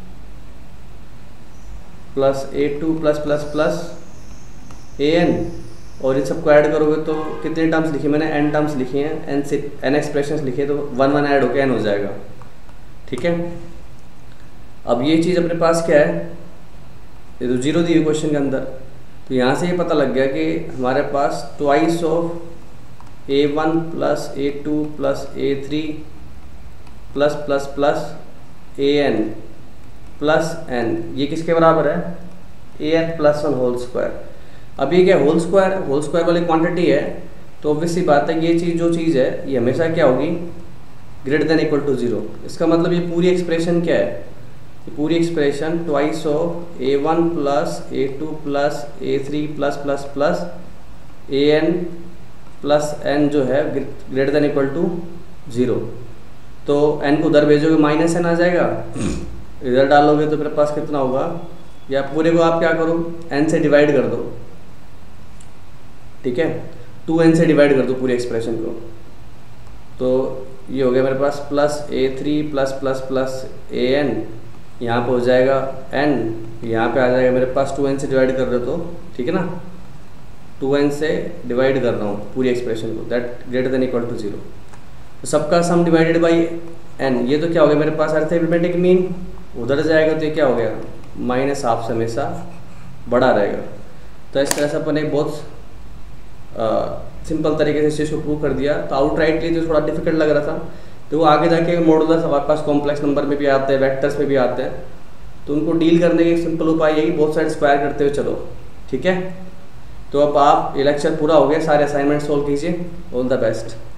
plus A two plus plus plus A N, और इन सबको ऐड करोगे तो कितने टर्म्स लिखी मैंने, एन टर्म्स लिखी हैं, एन से एन एक्सप्रेशंस लिखे, तो वन वन ऐड होकर एन हो जाएगा। ठीक है, अब ये चीज़ अपने पास क्या है, ये तो जीरो दी हुई क्वेश्चन के अंदर, तो यहाँ से ये पता लग गया कि हमारे पास twice of A one plus A two plus a three plus plus plus A N plus n, ये किसके बराबर है, a N plus one whole square. अब ये क्या होल स्क्वायर, होल स्क्वायर वाली क्वांटिटी है, तो ऑब्वियस सी बात है ये चीज़ जो चीज़ है ये हमेशा क्या होगी, greater than equal to zero. इसका मतलब ये पूरी एक्सप्रेशन क्या है, ये पूरी expression twice of A one plus A two plus a three plus plus plus A N plus n जो है greater than equal to zero. तो एन को उधर भेजोगे माइनस एन आ जाएगा, इधर डालोगे तो मेरे पास कितना होगा, या पूरे को आप क्या करो एन से डिवाइड कर दो। ठीक है, टू एन से डिवाइड कर दो पूरी एक्सप्रेशन को, तो ये हो गया मेरे पास plus a three plus plus plus A n, यहाँ पे हो जाएगा एन, यहाँ पे आ जाएगा मेरे पास टू एन से डिवाइड कर रहे हो तो ठीक है ना, टू एन से डिवाइड कर रहा हूँ पूरी एक्सप्रेशन को, that greater than equal to zero. तो सबका सम डिवाइडेड बाई एन, ये तो क्या हो गया मेरे पास अरिथमेटिक मीन, उधर जाएगा तो ये क्या हो गया, माइनस हाफ से हमेशा बड़ा रहेगा। तो इस तरह से अपन एक बहुत सिंपल तरीके से इस चीज़ को प्रूव कर दिया। तो आउटराइटली जो थोड़ा डिफिकल्ट लग रहा था, तो वो आगे जाके मॉडुलस हमारे पास कॉम्प्लेक्स नंबर में भी आते हैं, वेक्टर्स में भी आते हैं, तो उनको डील करने के सिंपल उपाय यही, बहुत सारे स्क्वायर करते हुए चलो। ठीक है, तो अब आप ये लेक्चर पूरा हो गया, सारे असाइनमेंट सोल्व कीजिए। All the best.